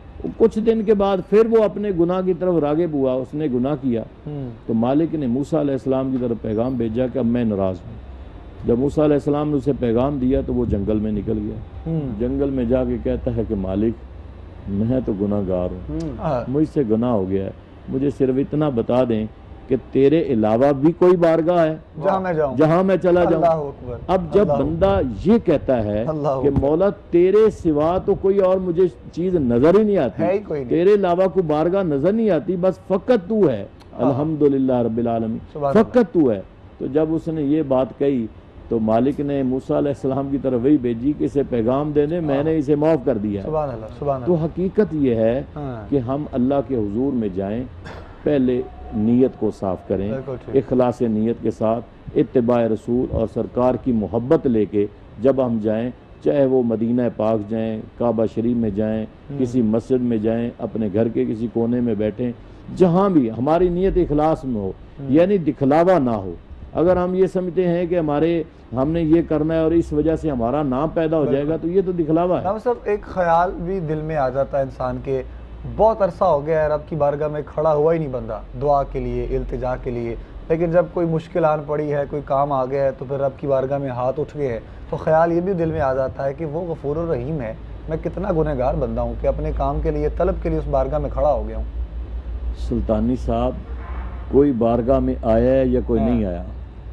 کچھ دن کے بعد پھر وہ اپنے گناہ کی طرف راغب ہوا، اس نے گناہ کیا تو مالک نے موسیٰ علیہ السلام کی طرف پیغام بھیجا کہ اب میں ناراض ہوں. جب موسیٰ علیہ السلام نے اسے پیغام دیا تو وہ جنگل میں نکل گیا. جنگل میں جا کے کہتا ہے کہ مالک میں تو گناہ گار ہوں، مجھ سے گناہ ہو گیا ہے، مجھے صرف اتنا بتا دیں کہ تیرے علاوہ بھی کوئی بارگاہ ہے جہاں میں چلا جاؤں. اب جب بندہ یہ کہتا ہے کہ مولا تیرے سوا تو کوئی اور مجھے چیز نظر ہی نہیں آتی، تیرے علاوہ کوئی بارگاہ نظر نہیں آتی، بس فقط تو ہے، الحمدللہ رب العالمین، فقط تو ہے. تو جب اس نے یہ بات کہی تو مالک نے موسیٰ علیہ السلام کی طرف وہی بھیجی کہ اسے پیغام دے دیں میں نے اسے معاف کر دیا. تو حقیقت یہ ہے کہ ہم اللہ کے حضور میں جائیں، پہلے نیت کو صاف کریں، اخلاص نیت کے ساتھ اتباع رسول اور سرکار کی محبت لے کے جب ہم جائیں، چاہے وہ مدینہ پاک جائیں، کعبہ شریف میں جائیں، کسی مسجد میں جائیں، اپنے گھر کے کسی کونے میں بیٹھیں، جہاں بھی ہماری نیت اخلاص میں ہو، یعنی دکھلاوا نہ ہو. اگر ہم یہ سمجھتے ہیں کہ ہم نے یہ کرنا ہے اور اس وجہ سے ہمارا نام پیدا ہو جائے گا تو یہ تو دکھلاوا ہے. صاحب ایک خیال بھی دل میں آ جاتا ہے انسان کے، بہت عرصہ ہو گیا ہے رب کی بارگاہ میں کھڑا ہوا ہی نہیں بندہ دعا کے لیے، التجا کے لیے، لیکن جب کوئی مشکل آن پڑی ہے، کوئی کام آ گیا ہے تو پھر رب کی بارگاہ میں ہاتھ اٹھ گئے ہیں تو خیال یہ بھی دل میں آ جاتا ہے کہ وہ غفور الرحیم ہے، میں کتنا گنہگار بندہ ہوں کہ اپنے کام کے لیے، طلب کے لیے اس بارگاہ میں کھڑا ہو گیا ہوں. سلطانی صاحب، کوئی بارگاہ میں آیا ہے یا کوئی نہیں آیا،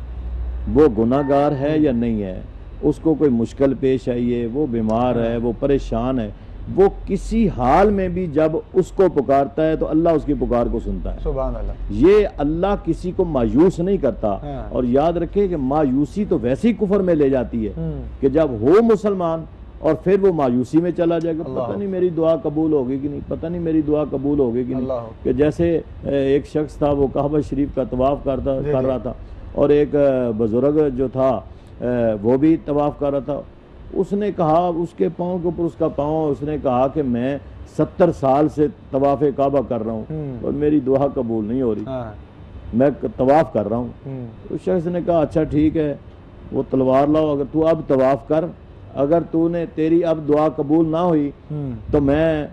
وہ گناہ گار ہے یا نہیں ہے، اس کو کوئی مشکل پیش آئی ہے، وہ بیمار ہے، وہ پریشان ہے، وہ کسی حال میں بھی جب اس کو پکارتا ہے تو اللہ اس کی پکار کو سنتا ہے. سبحان اللہ. یہ اللہ کسی کو مایوس نہیں کرتا. اور یاد رکھے کہ مایوسی تو ویسے ہی کفر میں لے جاتی ہے کہ جب ہو مسلمان اور پھر وہ مایوسی میں چلا جائے گا، پتہ نہیں میری دعا قبول ہوگی کہ نہیں، پتہ نہیں میری دعا قبول ہوگی کہ نہیں. کہ جیسے ایک شخص تھا وہ کعبہ شریف کا طواف کر رہا تھا اور ایک بزرگ جو تھا وہ بھی طواف کر رہا تھا. اس نے کہا، اس کے پاؤں کے اوپر اس کا پاؤں، اس نے کہا کہ میں 70 سال سے طواف کعبہ کر رہا ہوں اور میری دعا قبول نہیں ہو رہی، میں طواف کر رہا ہوں. اس شخص نے کہا اچھا ٹھیک ہے، وہ تلوار لاؤ، اگر تو اب طواف کر، اگر تو نے تیری اب دعا قبول نہ ہوئی تو میں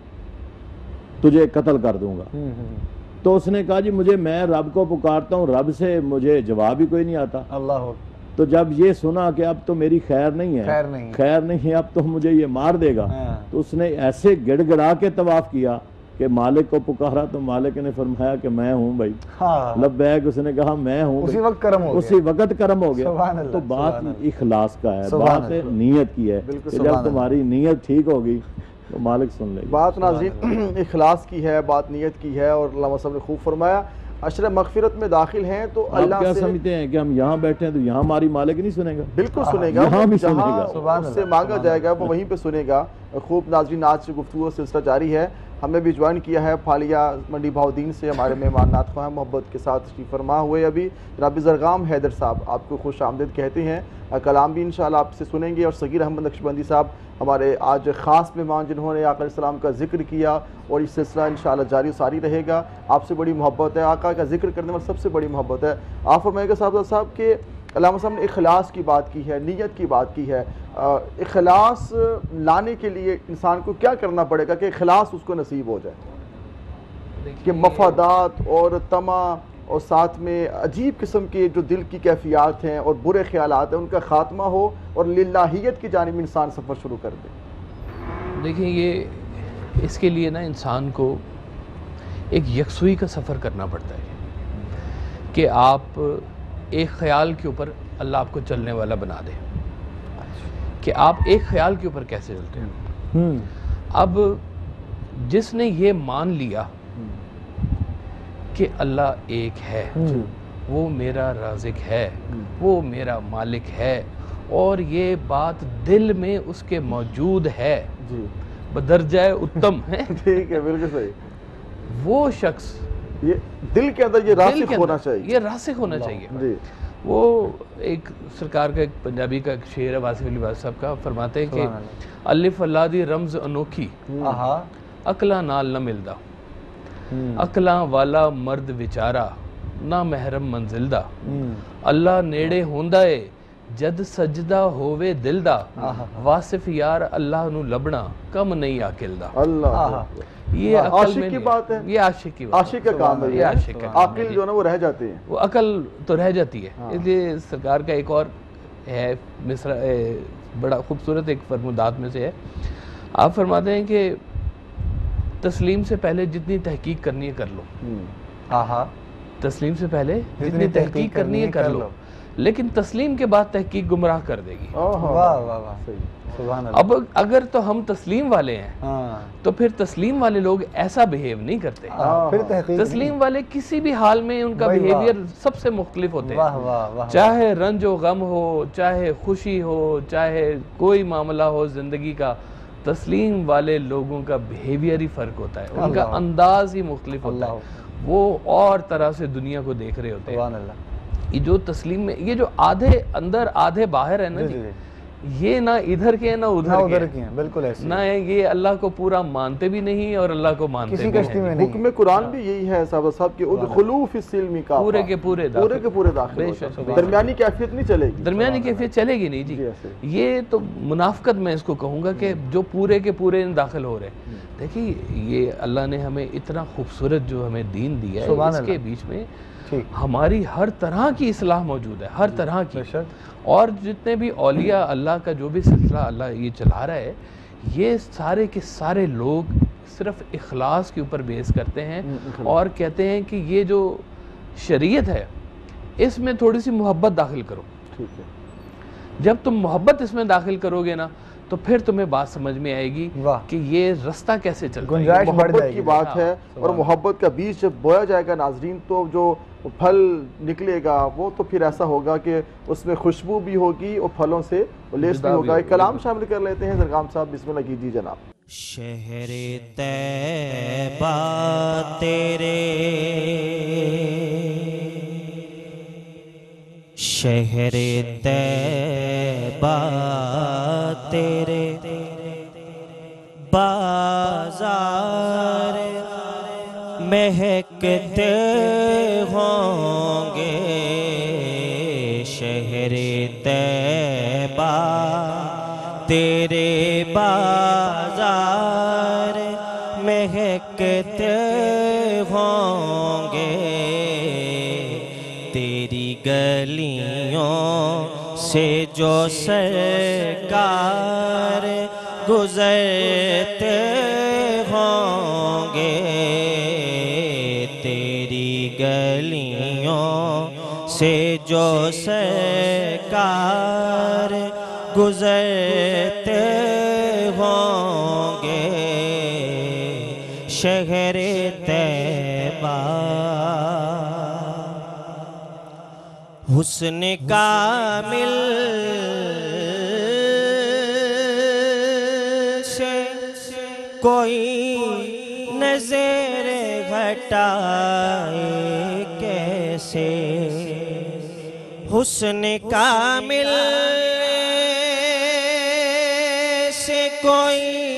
تجھے قتل کر دوں گا. تو اس نے کہا جی میں رب کو پکارتا ہوں، رب سے مجھے جواب ہی کوئی نہیں آتا. اللہ. تو جب یہ سنا کہ اب تو میری خیر نہیں ہے، اب تو مجھے یہ مار دے گا، تو اس نے ایسے گڑ گڑا کے طواف کیا کہ مالک کو پکارا تو مالک نے فرمایا کہ میں ہوں بھائی، لبیک. اس نے کہا میں ہوں، اسی وقت کرم ہو گیا. تو بات اخلاص کا ہے، بات نیت کی ہے کہ جب تمہاری نیت ٹھیک ہوگی تو مالک سن لے گا. بات ناظرین اخلاص کی ہے، بات نیت کی ہے، اور علامہ صاحب نے خوب فرمایا. عشر مغفرت میں داخل ہیں تو اللہ کیا سمجھتے ہیں کہ ہم یہاں بیٹھے ہیں تو یہاں ہماری مالک نہیں سنے گا؟ بالکل سنے گا، یہاں بھی سنے گا، اس سے مانگا جائے گا وہ وہیں پہ سنے گا. خوب ناظرین، آج سے گفتگو سلسلہ جاری ہے. ہمیں بھی جوائن کیا ہے پھالیا منڈی بہاؤدین سے ہمارے مہمان نعت خواہ محبت کے ساتھ تشریف فرما ہوئے ابھی جناب زرغام حیدر صاحب آپ کو خوش آمدید کہتے ہیں. کلام بھی انشاءاللہ آپ سے سنیں گے. اور صغیر احمد نقشبندی صاحب ہمارے آج خاص مہمان جنہوں نے آقا علیہ السلام کا ذکر کیا اور یہ سلسلہ انشاءاللہ جاری و ساری رہے گا. آپ سے بڑی محبت ہے, آقا کا ذکر کرنے والا سب سے بڑی محبت ہے. آپ فرمائے گا صاحب کہ علامہ صاحب نے اخلاص کی بات کی ہے, نیت کی بات کی ہے. اخلاص لانے کے لیے انسان کو کیا کرنا پڑے گا کہ اخلاص اس کو نصیب ہو جائے, کہ مفادات اور طمع اور ساتھ میں عجیب قسم کے جو دل کی کیفیات ہیں اور برے خیالات ہیں ان کا خاتمہ ہو اور للہیت کی جانب انسان سفر شروع کر دے؟ دیکھیں یہ اس کے لیے نا انسان کو ایک یکسوئی کا سفر کرنا پڑتا ہے کہ آپ ایک خیال کے اوپر اللہ آپ کو چلنے والا بنا دے, کہ آپ ایک خیال کے اوپر کیسے چلتے ہیں. اب جس نے یہ مان لیا کہ اللہ ایک ہے, وہ میرا رازق ہے, وہ میرا مالک ہے, اور یہ بات دل میں اس کے موجود ہے, بدرجہ اتم ہے, ٹھیک ہے, بالکل صحیح, وہ شخص یہ دل کے اندر یہ راسخ ہونا چاہیے, یہ راسخ ہونا چاہیے. وہ ایک سرکار کا ایک پنجابی کا ایک شعر ہے واصف علی واصف صاحب کا, فرماتے ہیں کہ الف اللہ دی رمز انوکھی اقلاں نال نہ ملدا, اقلاں والا مرد وچارا نہ محرم منزل دا, اللہ نیڑے ہوندا ہے جد سجدہ ہووے دل دا, واصف یار اللہ نو لبنا کم نہیں عاقل دا. اللہ, یہ عاشق کی بات ہے, یہ عاشق کی بات, عاشق کا کام ہے, یہ عاشق کا, عاقل جو نا وہ رہ جاتے ہیں, وہ عقل تو رہ جاتی ہے. اس لیے سرکار کا ایک اور ہے مصرع, بڑا خوبصورت ایک فرمودات میں سے ہے. آپ فرماتے ہیں کہ تسلیم سے پہلے جتنی تحقیق کرنی ہے کر لو, تسلیم سے پہلے جتنی تحقیق کرنی ہے کر لو, لیکن تسلیم کے بعد تحقیق گمراہ کر دے گی. اب اگر تو ہم تسلیم والے ہیں تو پھر تسلیم والے لوگ ایسا بیہیو نہیں کرتے. تسلیم والے کسی بھی حال میں ان کا بیہیویئر سب سے مختلف ہوتے ہیں, چاہے رنج و غم ہو, چاہے خوشی ہو, چاہے کوئی معاملہ ہو زندگی کا, تسلیم والے لوگوں کا بیہیویئر ہی فرق ہوتا ہے, ان کا انداز ہی مختلف ہوتا ہے. وہ اور طرح سے دنیا کو دیکھ رہے ہوتے ہیں. یہ جو تسلیم میں یہ جو آدھے اندر آدھے باہر ہے نا جی, یہ نہ ادھر کے ہیں نہ ادھر کے ہیں, بالکل ایسے نہ یہ اللہ کو پورا مانتے بھی نہیں اور اللہ کو مانتے بھی نہیں. حکم قرآن بھی یہی ہے صاحب کہ ادخلوا فی السلم کافہ, پورے کے پورے داخل ہو, درمیانی کیفیت نہیں چلے گی, درمیانی کیفیت چلے گی نہیں جی. یہ تو منافقت میں اس کو کہوں گا کہ جو پورے کے پورے داخل ہو رہے ہیں. دیکھیے یہ اللہ نے ہمیں اتنا خوبصورت جو ہمیں دین دیا ہے, اس کے بیچ میں ہماری ہر طرح کی اصلاح موجود ہے, ہر طرح کی. اور جتنے بھی اولیاء اللہ کا جو بھی سلسلہ اللہ یہ چلا رہا ہے, یہ سارے کے سارے لوگ صرف اخلاص کے اوپر بیس کرتے ہیں اور کہتے ہیں کہ یہ جو شریعت ہے اس میں تھوڑی سی محبت داخل کرو. جب تم محبت اس میں داخل کرو گے نا تو پھر تمہیں بات سمجھ میں آئے گی کہ یہ رستہ کیسے چلتا ہے. محبت کی بات ہے, اور محبت کا بیج جب بویا جائے گا ناظرین تو جو پھل نکلے گا وہ تو پھر ایسا ہوگا کہ اس میں خوشبو بھی ہوگی اور پھلوں سے لیس بھی ہوگا. ایک کلام شامل کر لیتے ہیں زرغام صاحب, بسم اللہ کیجیے جناب. شہر طیبہ تیرے, شہر طیبہ تیرے, بازار مہکتے ہوں گے, شہر طیبہ تیرے بازار مہکتے ہوں گے, تیری گلیوں سے جو سرکار گزرتے ہوں گے, تیری گلیوں سے جو سرکار گزرتے ہوں گے, شہر طیبہ حسن کامل سے کوئی کیسے حسن کامل سے کوئی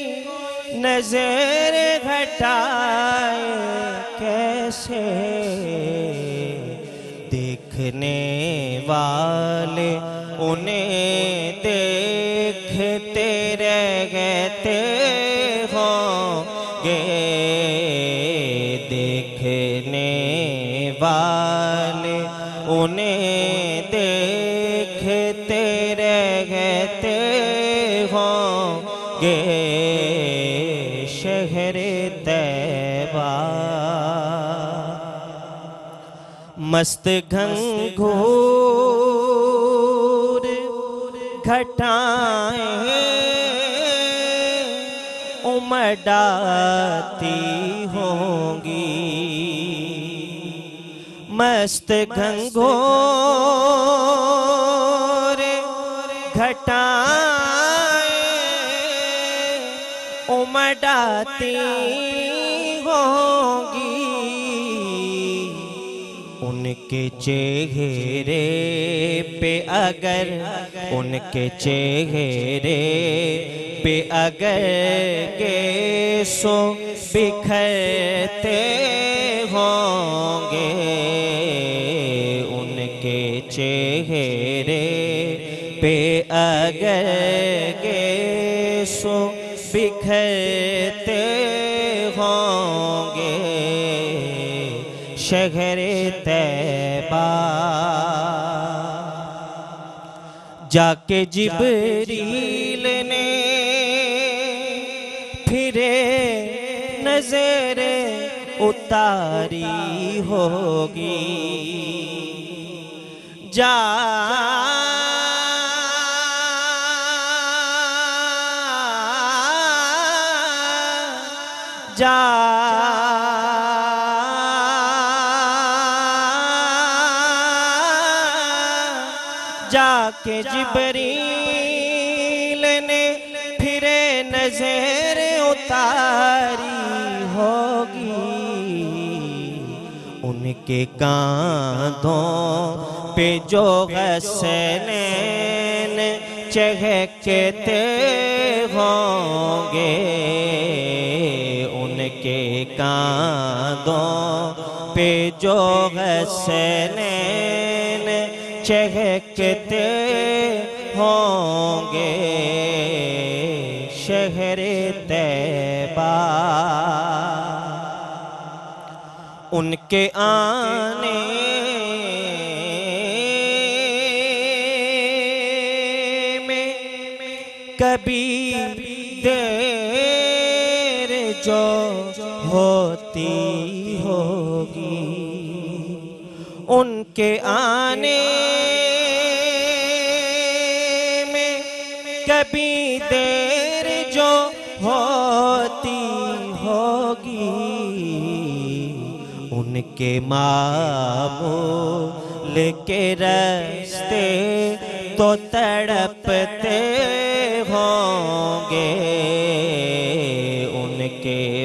نظر ہٹائے کیسے دیکھنے والے انہیں دیکھتے رہتے ہوں گے دیکھنے والے انہیں دیکھتے رہتے ہوں گے شہر طیبہ مست گھنگھور گھٹائیں امڈاتی ہوں گی مست گھنگھور گھٹائیں امڈاتی ہوں گی ان کے چہرے پہ اگر ان کے چہرے پہ اگر گیسو بکھرتے ہوں گے ان کے چہرے پہ اگر گیسو بکھرتے ہوں گے شہر طیبہ جا کے جبریل نے پھرے نظر اتاری ہوگی جا جا کے جبریل نے پھرے نظر اتاری ہوگی ان کے کاندھوں پہ جو حسنین چہکتے ہوں گے ان کے کاندھوں پہ جو حسنین چہکتے ہوں گے شہر طیبہ ان کے آنے میں کبھی دیر جو ہوتی ہوگی ان کے آنے میں کبھی دیر جو ہوتی ہوگی ان کے معمول کے راستے تو تڑپتے ہوں گے ان کے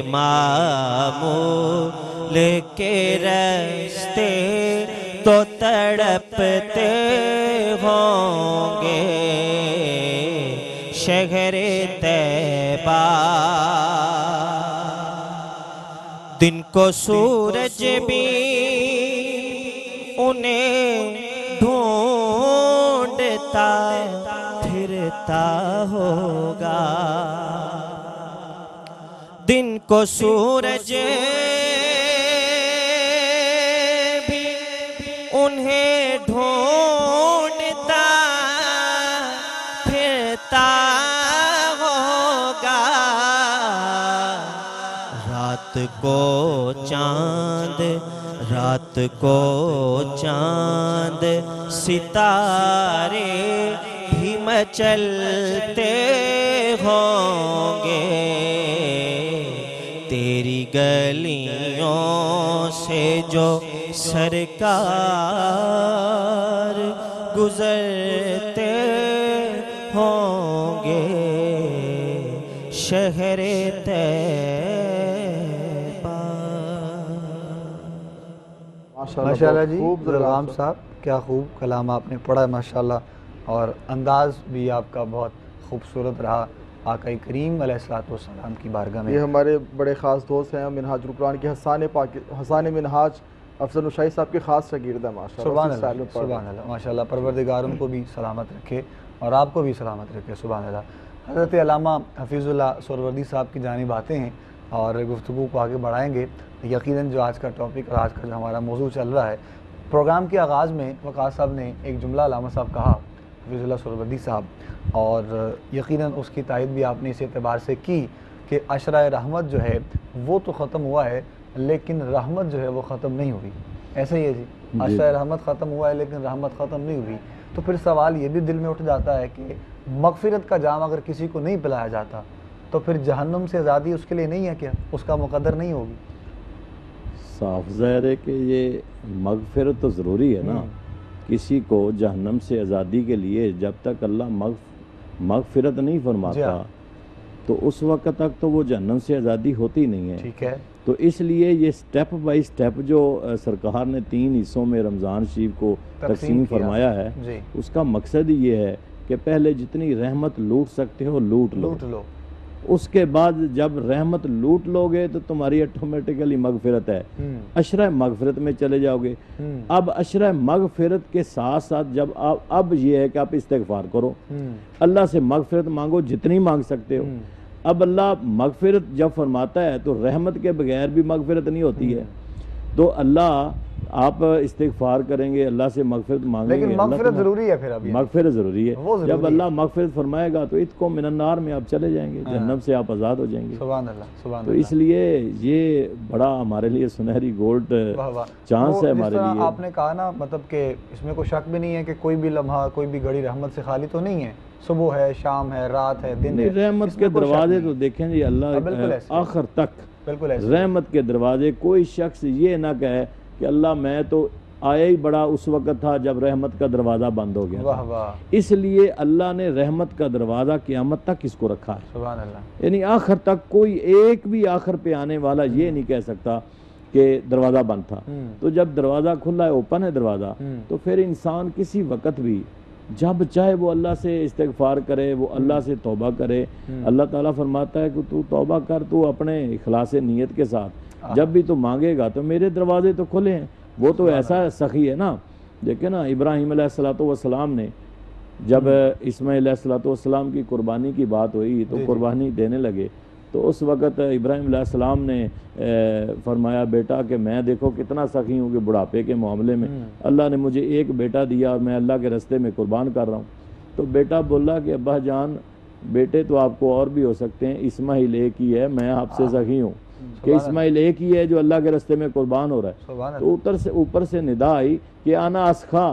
معمول کے راستے تو تڑپتے ہوں گے شہر طیبہ دن کو سورج بھی انہیں ڈھونڈتا پھرتا ہوگا دن کو سورج بھی انہیں ڈھونڈتا پھرتا ہوگا رات کو چاند ستارے بھی مچلتے ہوں گے تیری گلیوں سے جو سرکار گزرتے ہوں گے شہر طیبہ ماشاءاللہ جی ضرغام صاحب، کیا خوب کلام آپ نے پڑھا ہے ماشاءاللہ، اور انداز بھی آپ کا بہت خوبصورت رہا آقا کریم علیہ الصلوۃ والسلام کی بارگاہ میں۔ یہ ہمارے بڑے خاص دوست ہیں منہاج القرآن کے حسان منہاج افضل الشاہی صاحب کے خاص شاگرد ہیں ماشاءاللہ۔ سبحان اللہ سبحان اللہ ماشاءاللہ، پروردگار ان کو بھی سلامت رکھے اور آپ کو بھی سلامت رکھے، سبحان اللہ۔ حضرت علامہ حفیظ اللہ سہروردی صاحب کی جانب آتے ہیں اور گفتگو کو آگے بڑھائیں گے۔ یقیناً جو آج کا ٹاپک اور آج کا جو ہمارا موضوع چل رہا ہے، پروگرام کے آغاز میں وقاص صاحب نے ایک جملہ علامہ صاحب کہا، حفیظ اللہ سہروردی صاحب، اور یقیناً اس کی تائید بھی آپ نے اس اعتبار سے کی کہ عشرہ رحمت جو ہے وہ تو ختم ہوا ہے لیکن رحمت جو ہے وہ ختم نہیں ہوئی، ایسا ہی ہے جی؟ عشرہ رحمت ختم ہوا ہے لیکن رحمت ختم نہیں ہوئی۔ تو پھر سوال یہ بھی دل میں اٹھ جاتا ہے کہ مغفرت کا جام اگر کسی کو نہیں پلایا جاتا تو پھر جہنم سے آزادی اس کے لیے نہیں ہے کیا؟ اس کا مقدر نہیں ہوگی؟ صاف ظاہر ہے کہ یہ مغفرت تو ضروری ہے نا، کسی کو جہنم سے آزادی کے لیے جب تک اللہ مغفرت نہیں فرماتا تو اس وقت تک تو وہ جہنم سے آزادی ہوتی نہیں ہے۔ ٹھیک ہے، تو اس لیے یہ سٹیپ بائی سٹیپ جو سرکار نے 3 حصوں میں رمضان شریف کو تقسیم فرمایا ہے، اس کا مقصد یہ ہے کہ پہلے جتنی رحمت لوٹ سکتے ہو لوٹ لو، اس کے بعد جب رحمت لوٹ لو گے تو تمہاری آٹومیٹیکلی مغفرت ہے، عشرہ مغفرت میں چلے جاؤ گے۔ اب عشرہ مغفرت کے ساتھ ساتھ جب اب یہ ہے کہ آپ استغفار کرو، اللہ سے مغفرت مانگو جتنی مانگ سکتے ہو۔ اب اللہ مغفرت جب فرماتا ہے تو رحمت کے بغیر بھی مغفرت نہیں ہوتی ہے، تو اللہ آپ استغفار کریں گے، اللہ سے مغفرت مانگیں گے، لیکن مغفرت ضروری ہے، پھر اب مغفرت ضروری ہے۔ جب اللہ مغفرت فرمائے گا تو اتقوا من النار میں آپ چلے جائیں گے، جہنم سے آپ آزاد ہو جائیں گے۔ سبحان اللہ سبحان تو اس لیے یہ بڑا ہمارے لیے سنہری گولڈ چانس ہے ہمارے لیے۔ آپ نے کہا نا، مطلب کہ اس میں کوئی شک بھی نہیں ہے کہ کوئی بھی لمحہ کوئی بھی گھڑی رحمت سے خالی تو نہیں ہے، صبح ہے، شام ہے، رات ہے، دن ہے، رحمت کے دروازے تو دیکھیں جی اللہ آخر تک، بالکل ایسے رحمت کے دروازے۔ کوئی شخص یہ نہ کہے کہ اللہ میں تو آیا ہی بڑا اس وقت تھا جب رحمت کا دروازہ بند ہو گیا، اس لیے اللہ نے رحمت کا دروازہ قیامت تک اس کو رکھا ہے، سبحان اللہ، یعنی آخر تک کوئی ایک بھی آخر پہ آنے والا یہ نہیں کہہ سکتا کہ دروازہ بند تھا۔ تو جب دروازہ کھلا ہے، اوپن ہے دروازہ، تو پھر انسان کسی وقت بھی جب چاہے وہ اللہ سے استغفار کرے، وہ اللہ سے توبہ کرے۔ اللہ تعالیٰ فرماتا ہے کہ تو توبہ کر، تو اپنے اخلاص نیت کے ساتھ جب بھی تو مانگے گا تو میرے دروازے تو کھلے ہیں۔ وہ تو ایسا سخی ہے نا، دیکھیں نا ابراہیم علیہ السلام نے جب اسماعیل علیہ السلام کی قربانی کی بات ہوئی تو قربانی دینے لگے، تو اس وقت ابراہیم علیہ السلام نے فرمایا بیٹا کہ میں دیکھو کتنا سخی ہوں کہ بڑھاپے کے معاملے میں اللہ نے مجھے ایک بیٹا دیا اور میں اللہ کے رستے میں قربان کر رہا ہوں۔ تو بیٹا بولا کہ ابا جان بیٹے تو آپ کو اور بھی ہو سکتے ہیں، اسماعیل ایک ہی ہے، میں آپ سے سخی ہوں کہ اسماعیل ایک ہی ہے جو اللہ کے رستے میں قربان ہو رہا ہے۔ تو اوپر سے ندا آئی کہ انا اسخا،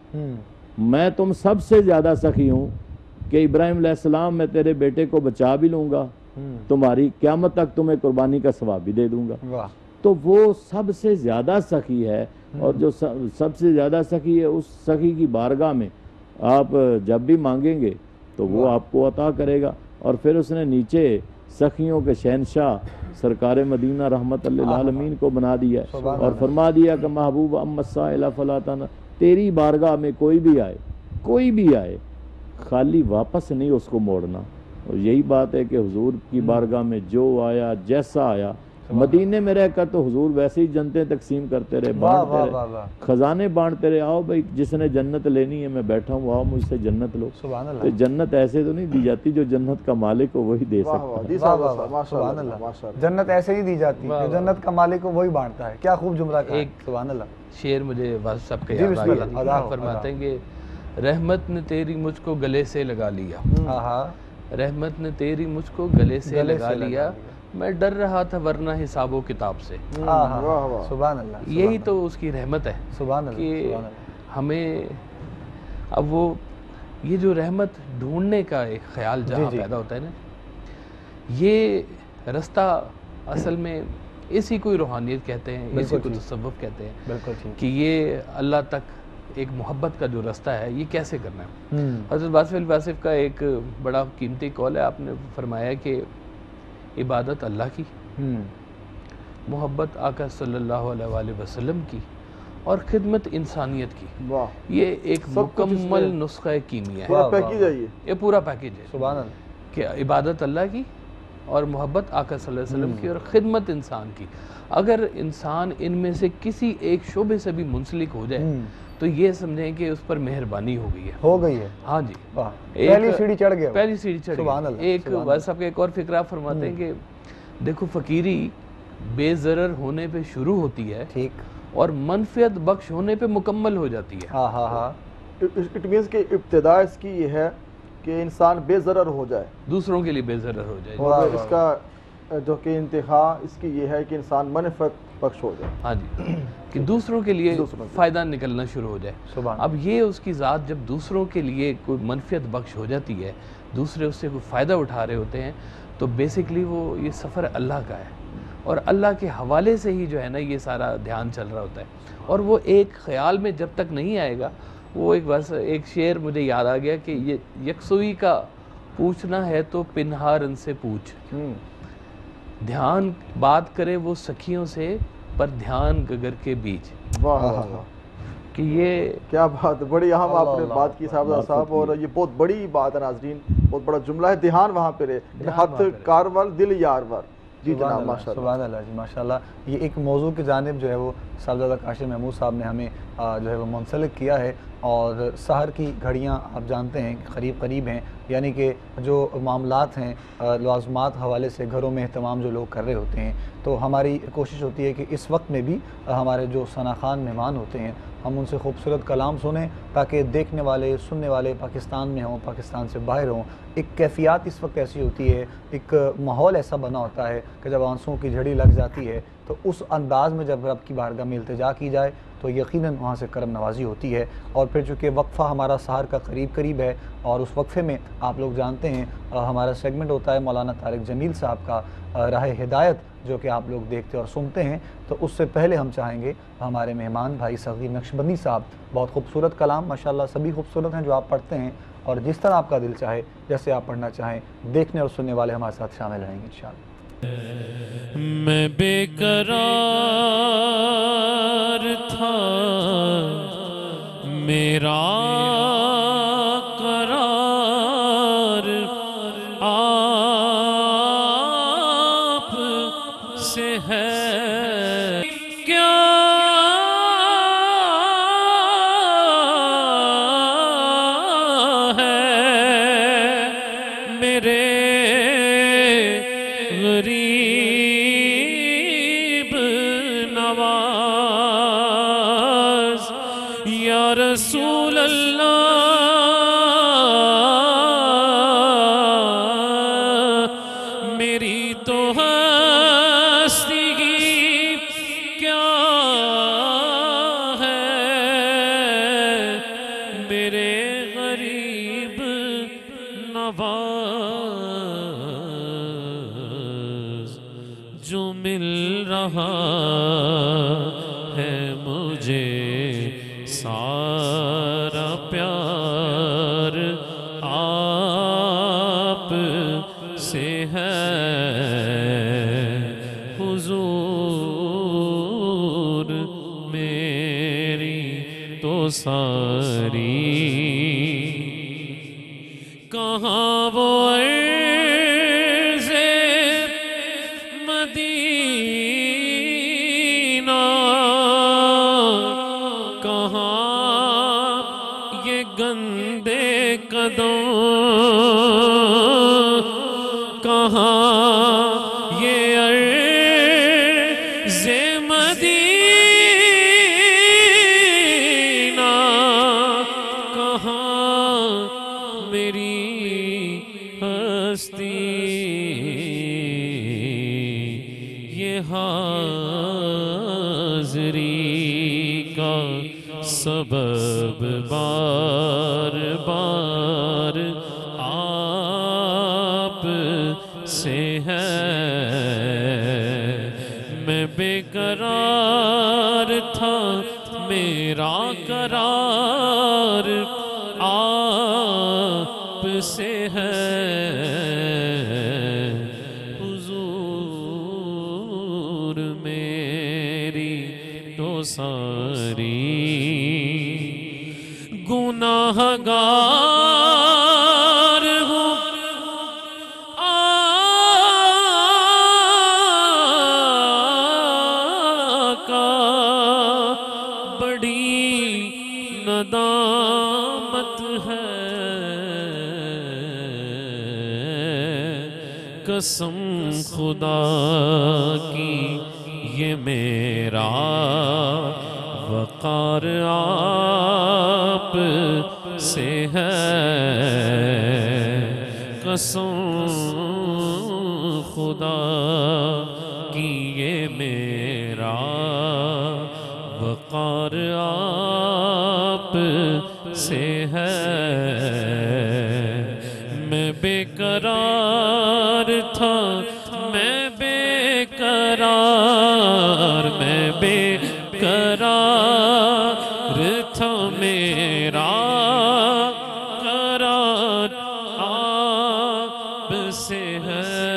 میں تم سب سے زیادہ سخی ہوں کہ ابراہیم علیہ السلام میں تیرے بیٹے کو بچا بھی لوں گا، تمہاری قیامت تک تمہیں قربانی کا ثواب بھی دے دوں گا۔ تو وہ سب سے زیادہ سخی ہے، اور جو سب سے زیادہ سخی ہے اس سخی کی بارگاہ میں آپ جب بھی مانگیں گے تو وہ آپ کو عطا کرے گا۔ اور پھر اس نے نیچے سخیوں کے شہنشاہ سرکار مدینہ رحمت للعالمین کو بنا دیا ہے اور فرما دیا کہ محبوب اما السائل فلا تنہر، تیری بارگاہ میں کوئی بھی آئے خالی واپس نہیں اس کو موڑنا۔ اور یہی بات ہے کہ حضور کی بارگاہ میں جو آیا جیسا آیا، مدینے میں رہ کر تو حضور ویسے ہی جنتیں تقسیم کرتے رہے، بانٹتے رہے، خزانے بانٹتے رہے، آؤ بھائی جس نے جنت لینی ہے میں بیٹھا ہوں، آؤ مجھ سے جنت لو۔ تو جنت ایسے تو نہیں دی جاتی، جو جنت کا مالک ہو وہی دے سکتا ہے۔ جنت ایسے ہی دی جاتی ہے، جو جنت کا مالک ہو وہی بانٹتا ہے۔ کیا خوب جملہ کہا، سبحان اللہ۔ شعر مجھے واضح صاحب کے یاد آیا، فرماتے ہیں کہ رحمت نے تیری مجھ کو گلے سے لگا لیا، رحمت نے تیری مجھ کو گلے سے لگا لیا، میں ڈر رہا تھا ورنہ حساب و کتاب سے۔ سبحان اللہ، یہی تو اس کی رحمت ہے کہ ہمیں اب وہ یہ جو رحمت ڈھونڈنے کا ایک خیال جہاں پیدا ہوتا ہے نا، یہ رستہ اصل میں اسی کوئی روحانیت کہتے ہیں، اسی کو تصوف کہتے ہیں کہ یہ اللہ تک ایک محبت کا جو رستہ ہے یہ کیسے کرنا ہے۔ حضرت واصف الواصف کا ایک بڑا قیمتی قول ہے، آپ نے فرمایا کہ عبادت اللہ کی، محبت آقا صلی اللہ علیہ وآلہ وسلم کی، اور خدمت انسانیت کی. واہ، یہ ایک سب کچھ اس مکمل میں نسخہ کیمیا ہے. پورا پیکیج ہے یہ پورا پیکیج ہے سبحان اللہ. کہ عبادت اللہ کی اور محبت آقا صلی اللہ علیہ وسلم کی اور خدمت انسان کی. اگر انسان ان میں سے کسی ایک شعبے سے بھی منسلک ہو جائے تو یہ سمجھیں کہ اس پر مہربانی ہو گئی ہے. ہو گئی ہے. ہاں جی، واہ، پہلی سیڑھی چڑھ گیا. پہلی سیڑھی چڑھ سبحان گئی. اللہ، ایک سبحان بس آپ کا ایک اور فکرہ فرماتے ہیں کہ دیکھو فقیری بے ضرر ہونے پہ شروع ہوتی ہے ٹھیک. اور منفعت بخش ہونے پہ مکمل ہو جاتی ہے. ہاں ہاں ہاں. اٹ مینس کہ ابتدا اس کی یہ ہے کہ انسان بے ضرر ہو جائے، دوسروں کے لیے بے ضرر ہو جائے. اور اس کا جو کہ انتہا اس کی یہ ہے کہ انسان منفعت بخش ہو جائے. ہاں جی، کہ دوسروں کے لیے فائدہ نکلنا شروع ہو جائے. سبحان. اب یہ اس کی ذات جب دوسروں کے لیے کوئی منفعت بخش ہو جاتی ہے، دوسرے اس سے کوئی فائدہ اٹھا رہے ہوتے ہیں، تو بیسکلی وہ یہ سفر اللہ کا ہے اور اللہ کے حوالے سے ہی جو ہے نا یہ سارا دھیان چل رہا ہوتا ہے. اور وہ ایک خیال میں جب تک نہیں آئے گا، وہ ایک بس ایک شعر مجھے یاد آ گیا کہ یہ یکسوئی کا پوچھنا ہے تو پنہارن سے پوچھ، دھیان بات کرے وہ سکھیوں سے پر دھیان گگر کے بیچ. واہ واہ واہ، کہ یہ کیا بات، بڑی اہم آپ نے بات کی صاحبزادہ صاحب. اور یہ بہت بڑی بات ہے ناظرین، بہت بڑا جملہ ہے. دھیان وہاں پہ رہے، ہاتھ کارول دل یارور. جی جناب، ماشاء اللہ، سبحان اللہ جی، ماشاء اللہ. یہ ایک موضوع کی جانب جو ہے وہ صاحبزادہ کاشف محمود صاحب نے ہمیں جو ہے وہ منسلک کیا ہے. اور سحر کی گھڑیاں آپ جانتے ہیں کہ قریب قریب ہیں، یعنی کہ جو معاملات ہیں لازمات حوالے سے گھروں میں اہتمام جو لوگ کر رہے ہوتے ہیں، تو ہماری کوشش ہوتی ہے کہ اس وقت میں بھی ہمارے جو ثناخوان مہمان ہوتے ہیں ہم ان سے خوبصورت کلام سنیں تاکہ دیکھنے والے سننے والے پاکستان میں ہوں، پاکستان سے باہر ہوں. ایک کیفیات اس وقت ایسی ہوتی ہے، ایک ماحول ایسا بنا ہوتا ہے کہ جب آنسوؤں کی جھڑی لگ جاتی ہے تو اس انداز میں جب رب کی بارگاہ میں التجا کی جائے تو یقیناً وہاں سے کرم نوازی ہوتی ہے. اور پھر چونکہ وقفہ ہمارا سحر کا قریب ہے، اور اس وقفے میں آپ لوگ جانتے ہیں ہمارا سیگمنٹ ہوتا ہے مولانا طارق جمیل صاحب کا راہ ہدایت، جو کہ آپ لوگ دیکھتے اور سنتے ہیں. تو اس سے پہلے ہم چاہیں گے ہمارے مہمان بھائی صغیر نقشبندی صاحب، بہت خوبصورت کلام ماشاءاللہ سبھی خوبصورت ہیں جو آپ پڑھتے ہیں، اور جس طرح آپ کا دل چاہے جیسے آپ پڑھنا چاہیں، دیکھنے اور سننے والے ہمارے ساتھ شامل رہیں گے انشاءاللہ. میں بے قرار تھا، میرا قرار آپ سے ہے. کیا ہے میرے غریب نواز یا رسول اللہ، میری تو ہستی کیا ہے میرے غریب نواز. جو مل رہا ہے مجھے سارا پیار آپ سے ہے. حضور میری تو ساری کہاں وہ عرض مدینہ، کہاں یہ گندے قدم، کہاں یہ عرض مدینہ، کہاں میری ہستی. یہ حاضری کا سبب بار بار آپ سے ہے. میں بے قرار تھا، میرا قرار آپ سے ہے. حضور میری تو ساری گناہگار ہوں آقا بڑی ندامت ہے قسم خدا کی یہ میرا وقار آپ سے ہے قسم خدا کی یہ میرا وقار آپ سے ہے میں بے قرار تھا میں بے قرار میں بے قرار تھا میرا قرار آپ سے ہے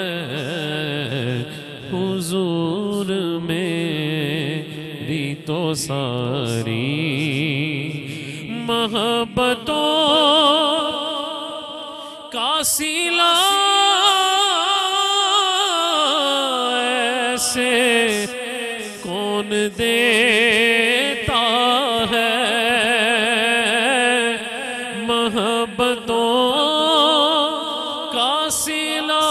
حضور میری تو ساری محبتوں کا سلا ایسے کون دیتا ہے محبتوں کا سلا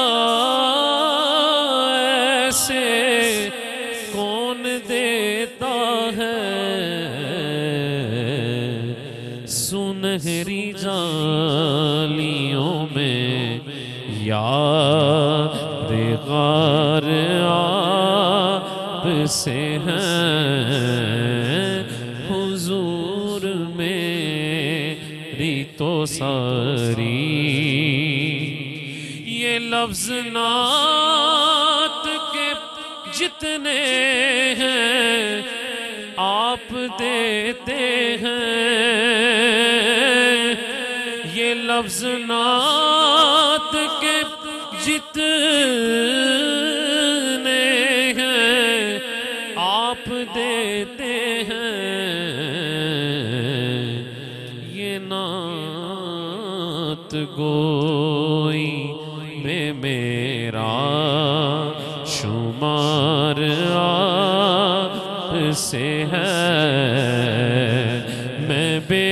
ایسے کون دیتا ہے سنہری جالیوں میں یار غار آپ سے ہیں حضور میری تو ساری یہ لفظ نعت کے جتنے ہیں آپ دیتے ہیں یہ لفظ نعت کے جتنے ہیں آپ دیتے ہیں یہ نعت گوئی میں میرا شمار آپ سے ہے میں بے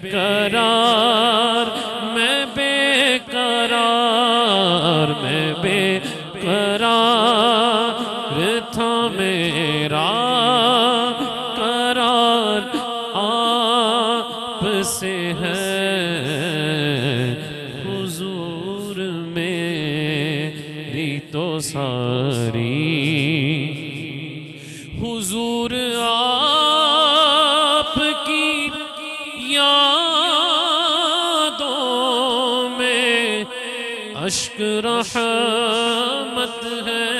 قرار میں بے قرار میں بے قرار تھا میرا قرار آپ سے ہے حضور میری تو ساری حضور آپ کی یادوں میں اشک رحمت ہے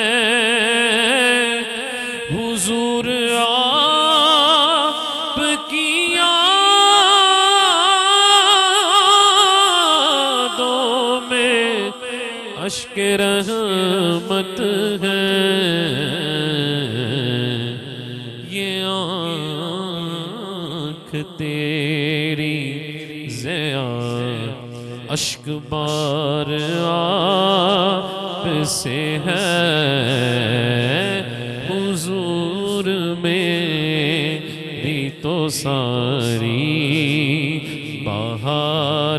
حضور آپ کی یادوں میں اشک رحمت ہے یہ آنکھ تیری ضیا اشک بار آپ سے ہے حضور میری تو ساری بہار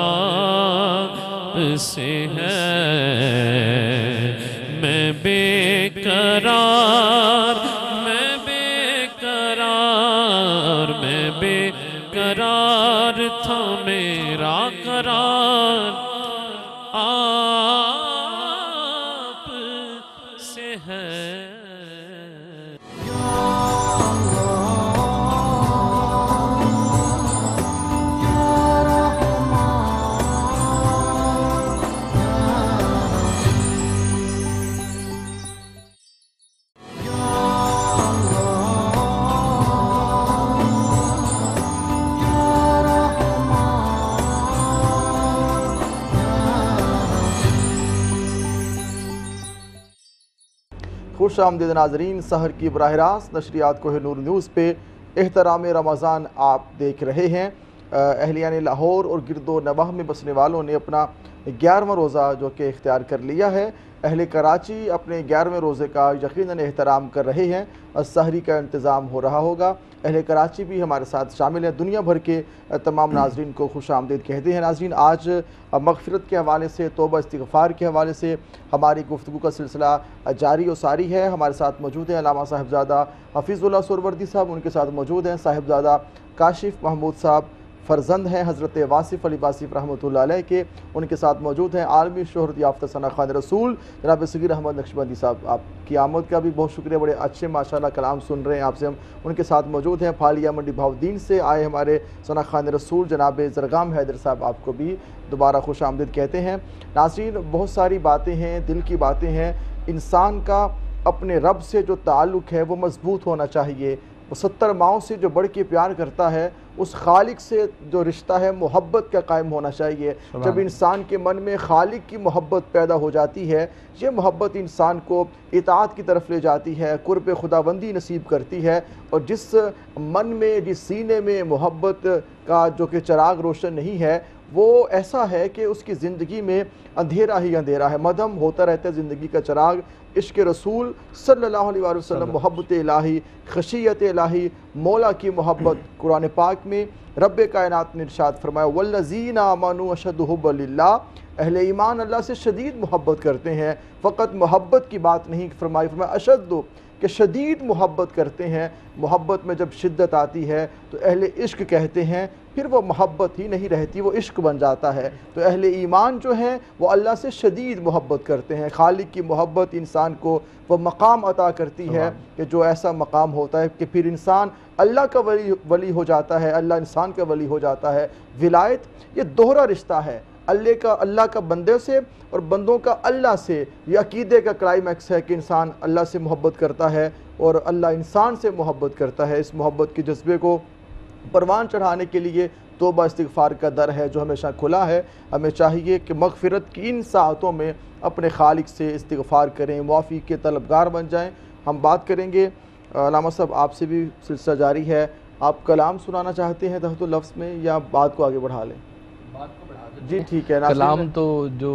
آپ سے ہے میں بے قرار میں بے قرار میں بے قرار تھا میرا قرار آپ سے ہے خوش آمدید ناظرین، سحر کی براہ راست نشریات کوہ نور نیوز پہ احترام رمضان آپ دیکھ رہے ہیں۔ اہلیان لاہور اور گرد و نواح میں بسنے والوں نے اپنا 11واں روزہ جو کہ اختیار کر لیا ہے۔ اہل کراچی اپنے 11ویں روزے کا یقیناً احترام کر رہے ہیں اور سحری کا انتظام ہو رہا ہوگا۔ اہل کراچی بھی ہمارے ساتھ شامل ہیں۔ دنیا بھر کے تمام ناظرین کو خوش آمدید کہتے ہیں۔ ناظرین، آج مغفرت کے حوالے سے، توبہ استغفار کے حوالے سے ہماری گفتگو کا سلسلہ جاری و ساری ہے۔ ہمارے ساتھ موجود ہیں علامہ صاحبزادہ حفیظ اللہ سہروردی صاحب، ان کے ساتھ موجود ہیں صاحبزادہ کاشف محمود صاحب، فرزند ہیں حضرت واصف علی واصف رحمۃ اللہ علیہ کے، ان کے ساتھ موجود ہیں عالمی شہرت یافتہ ثنا خان رسول جناب صغیر احمد نقشبندی صاحب۔ آپ کی آمد کا بھی بہت شکریہ، بڑے اچھے ماشاءاللہ کلام سن رہے ہیں آپ سے ہم۔ ان کے ساتھ موجود ہیں پھالیہ منڈی بہاؤالدین سے آئے ہمارے ثنا خان رسول جناب زرگام حیدر صاحب، آپ کو بھی دوبارہ خوش آمدید کہتے ہیں۔ ناظرین، بہت ساری باتیں ہیں، دل کی باتیں ہیں۔ انسان کا اپنے رب سے جو تعلق ہے وہ مضبوط ہونا چاہیے۔ وہ 70 ماؤں سے جو بڑھ کے پیار کرتا ہے، اس خالق سے جو رشتہ ہے محبت کا قائم ہونا چاہیے۔ جب انسان کے من میں خالق کی محبت پیدا ہو جاتی ہے، یہ محبت انسان کو اطاعت کی طرف لے جاتی ہے، قرب خداوندی نصیب کرتی ہے، اور جس من میں، جس سینے میں محبت کا جو کہ چراغ روشن نہیں ہے، وہ ایسا ہے کہ اس کی زندگی میں اندھیرا ہی اندھیرا ہے، مدھم ہوتا رہتا ہے زندگی کا چراغ۔ عشق رسول صلی اللہ علیہ وآلہ وسلم، محبت الہی، خشیت الہی، مولا کی محبت۔ قرآن پاک میں رب کائنات نے ارشاد فرمایا والذین آمنوا اشد حبا للہ، اہل ایمان اللہ سے شدید محبت کرتے ہیں۔ فقط محبت کی بات نہیں فرمائی اشد، کہ شدید محبت کرتے ہیں۔ محبت میں جب شدت آتی ہے تو اہل عشق کہتے ہیں، پھر وہ محبت ہی نہیں رہتی، وہ عشق بن جاتا ہے۔ تو اہل ایمان جو ہیں وہ اللہ سے شدید محبت کرتے ہیں۔ خالق کی محبت انسان کو وہ مقام عطا کرتی ہے کہ جو ایسا مقام ہوتا ہے کہ پھر انسان اللہ کا ولی ہو جاتا ہے، اللہ انسان کا ولی ہو جاتا ہے۔ ولایت یہ دوہرا رشتہ ہے، اللہ کا بندے سے اور بندوں کا اللہ سے۔ یہ عقیدے کا کلائمیکس ہے کہ انسان اللہ سے محبت کرتا ہے اور اللہ انسان سے محبت کرتا ہے۔ اس محبت کے جذبے کو پروان چڑھانے کے لیے توبہ استغفار کا در ہے جو ہمیشہ کھلا ہے۔ ہمیں چاہیے کہ مغفرت کی ان ساعتوں میں اپنے خالق سے استغفار کریں، معافی کے طلبگار بن جائیں۔ ہم بات کریں گے، علامہ صاحب آپ سے بھی سلسلہ جاری ہے، آپ کلام سنانا چاہتے ہیں تحت اللفظ میں یا بات کو آگے بڑھا لیں؟ جی ٹھیک ہے۔ کلام تو جو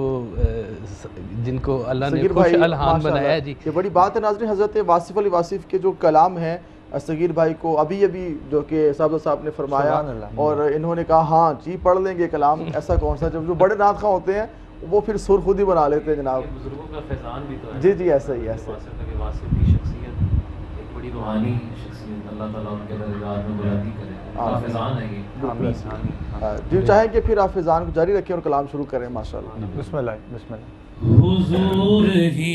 جن کو اللہ نے خوش الحان بنایا ہے، جی یہ بڑی بات ہے۔ ناظرین، حضرت واصف علی واصف کے جو کلام ہیں صغیر بھائی کو ابھی جو کہ صاحب نے فرمایا اور انہوں نے کہا ہاں جی پڑھ لیں گے کلام، ایسا کون سا؟ جب جو بڑے نعت خواں ہوتے ہیں وہ پھر سر خود ہی بنا لیتے ہیں جناب۔ بزرگوں کا فیضان بھی تو ہے۔ جی جی ایسا ہی ایسا واصف کی شخصیت ایک بڑی روحانی شخصیت، اللہ تعالیٰ ان کے درجات میں بلندی کرے، فیضان ہے یہ۔ جی چاہیں کہ پھر آپ فیضان کو جاری رکھیں اور کلام شروع کریں۔ ماشاءاللہ، بسم اللہ بسم اللہ۔ حضور ہی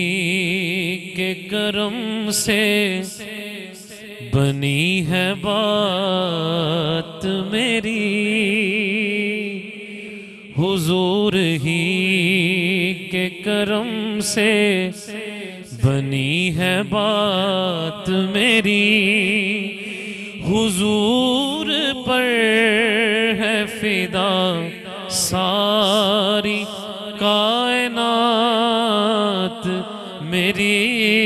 کے کرم سے بنی ہے بات میری، حضور ہی کے کرم سے بنی ہے بات میری، حضور پر ہے فدا ساری کائنات میری،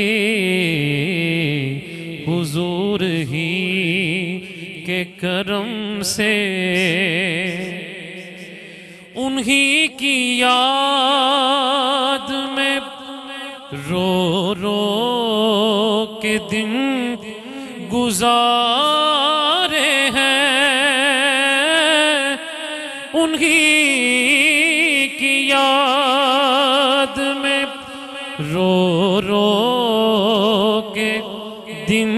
حضور ہی کے کرم سے انہی کی یاد میں رو رو کے دن گزارے ہیں، انہی کی یاد میں رو رو کے دن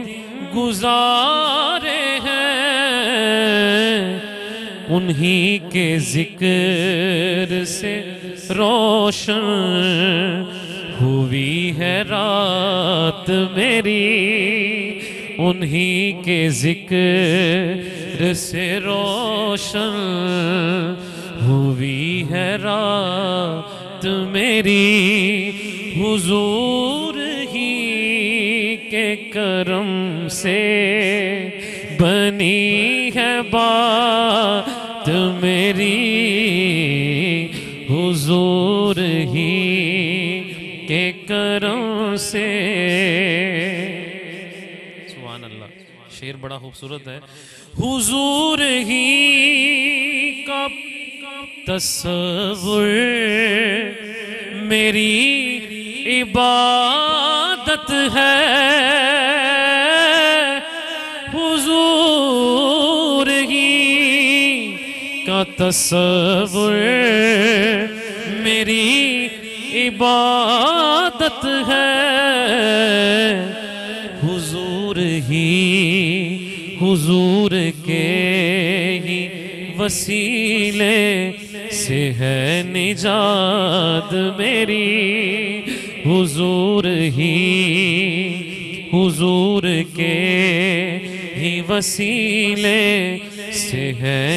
گزارے ہیں، انہی کے ذکر سے روشن ہوئی ہے رات میری، انہی کے ذکر سے روشن ہوئی ہے رات میری، حضور ہی کے کرم سے بنی ہے بات میری، حضور ہی کے کرم سے۔ سبحان اللہ، شعر بڑا خوبصورت ہے. حضور ہی کا تصور میری عبادت ہے. حضور ہی کا تصور میری عبادت ہے. حضور ہی حضور کے ہی وسیلے سے ہے نجات میری. حضور ہی حضور کے ہی وسیلے سے ہے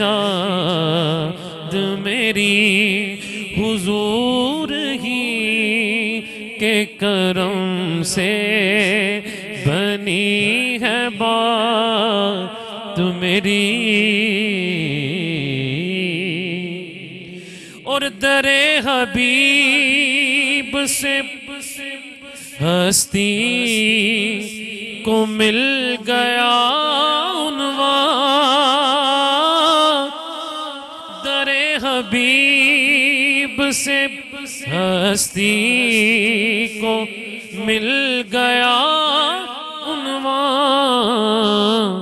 نجات میری. حضور ہی کے کرم سے بنی ہے بات میری. اور در حبیب سے ہستی کو مل گیا عنوان. در حبیب سے ہستی کو مل گیا عنوان.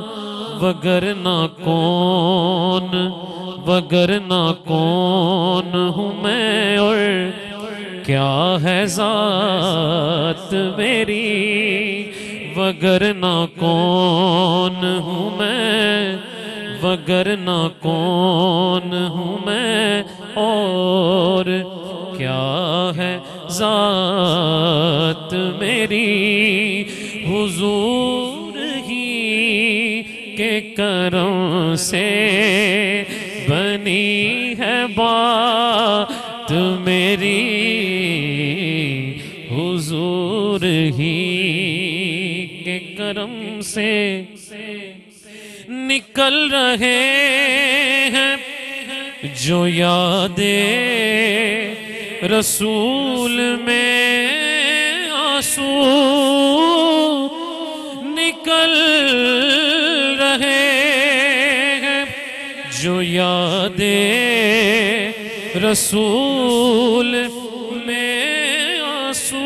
وگرنہ کون ہوں میں اور کیا ہے ذات میری. وگرنہ کون ہوں میں وگرنہ کون ہوں میں اور کیا ہے ذات میری. حضور ہی کے کرم سے بنی ہے بات میری. حضور ہی کے کرم سے نکل رہے ہیں جو یادیں رسول میں آنسو. نکل رہے ہیں جو یادیں رسول میں آنسو.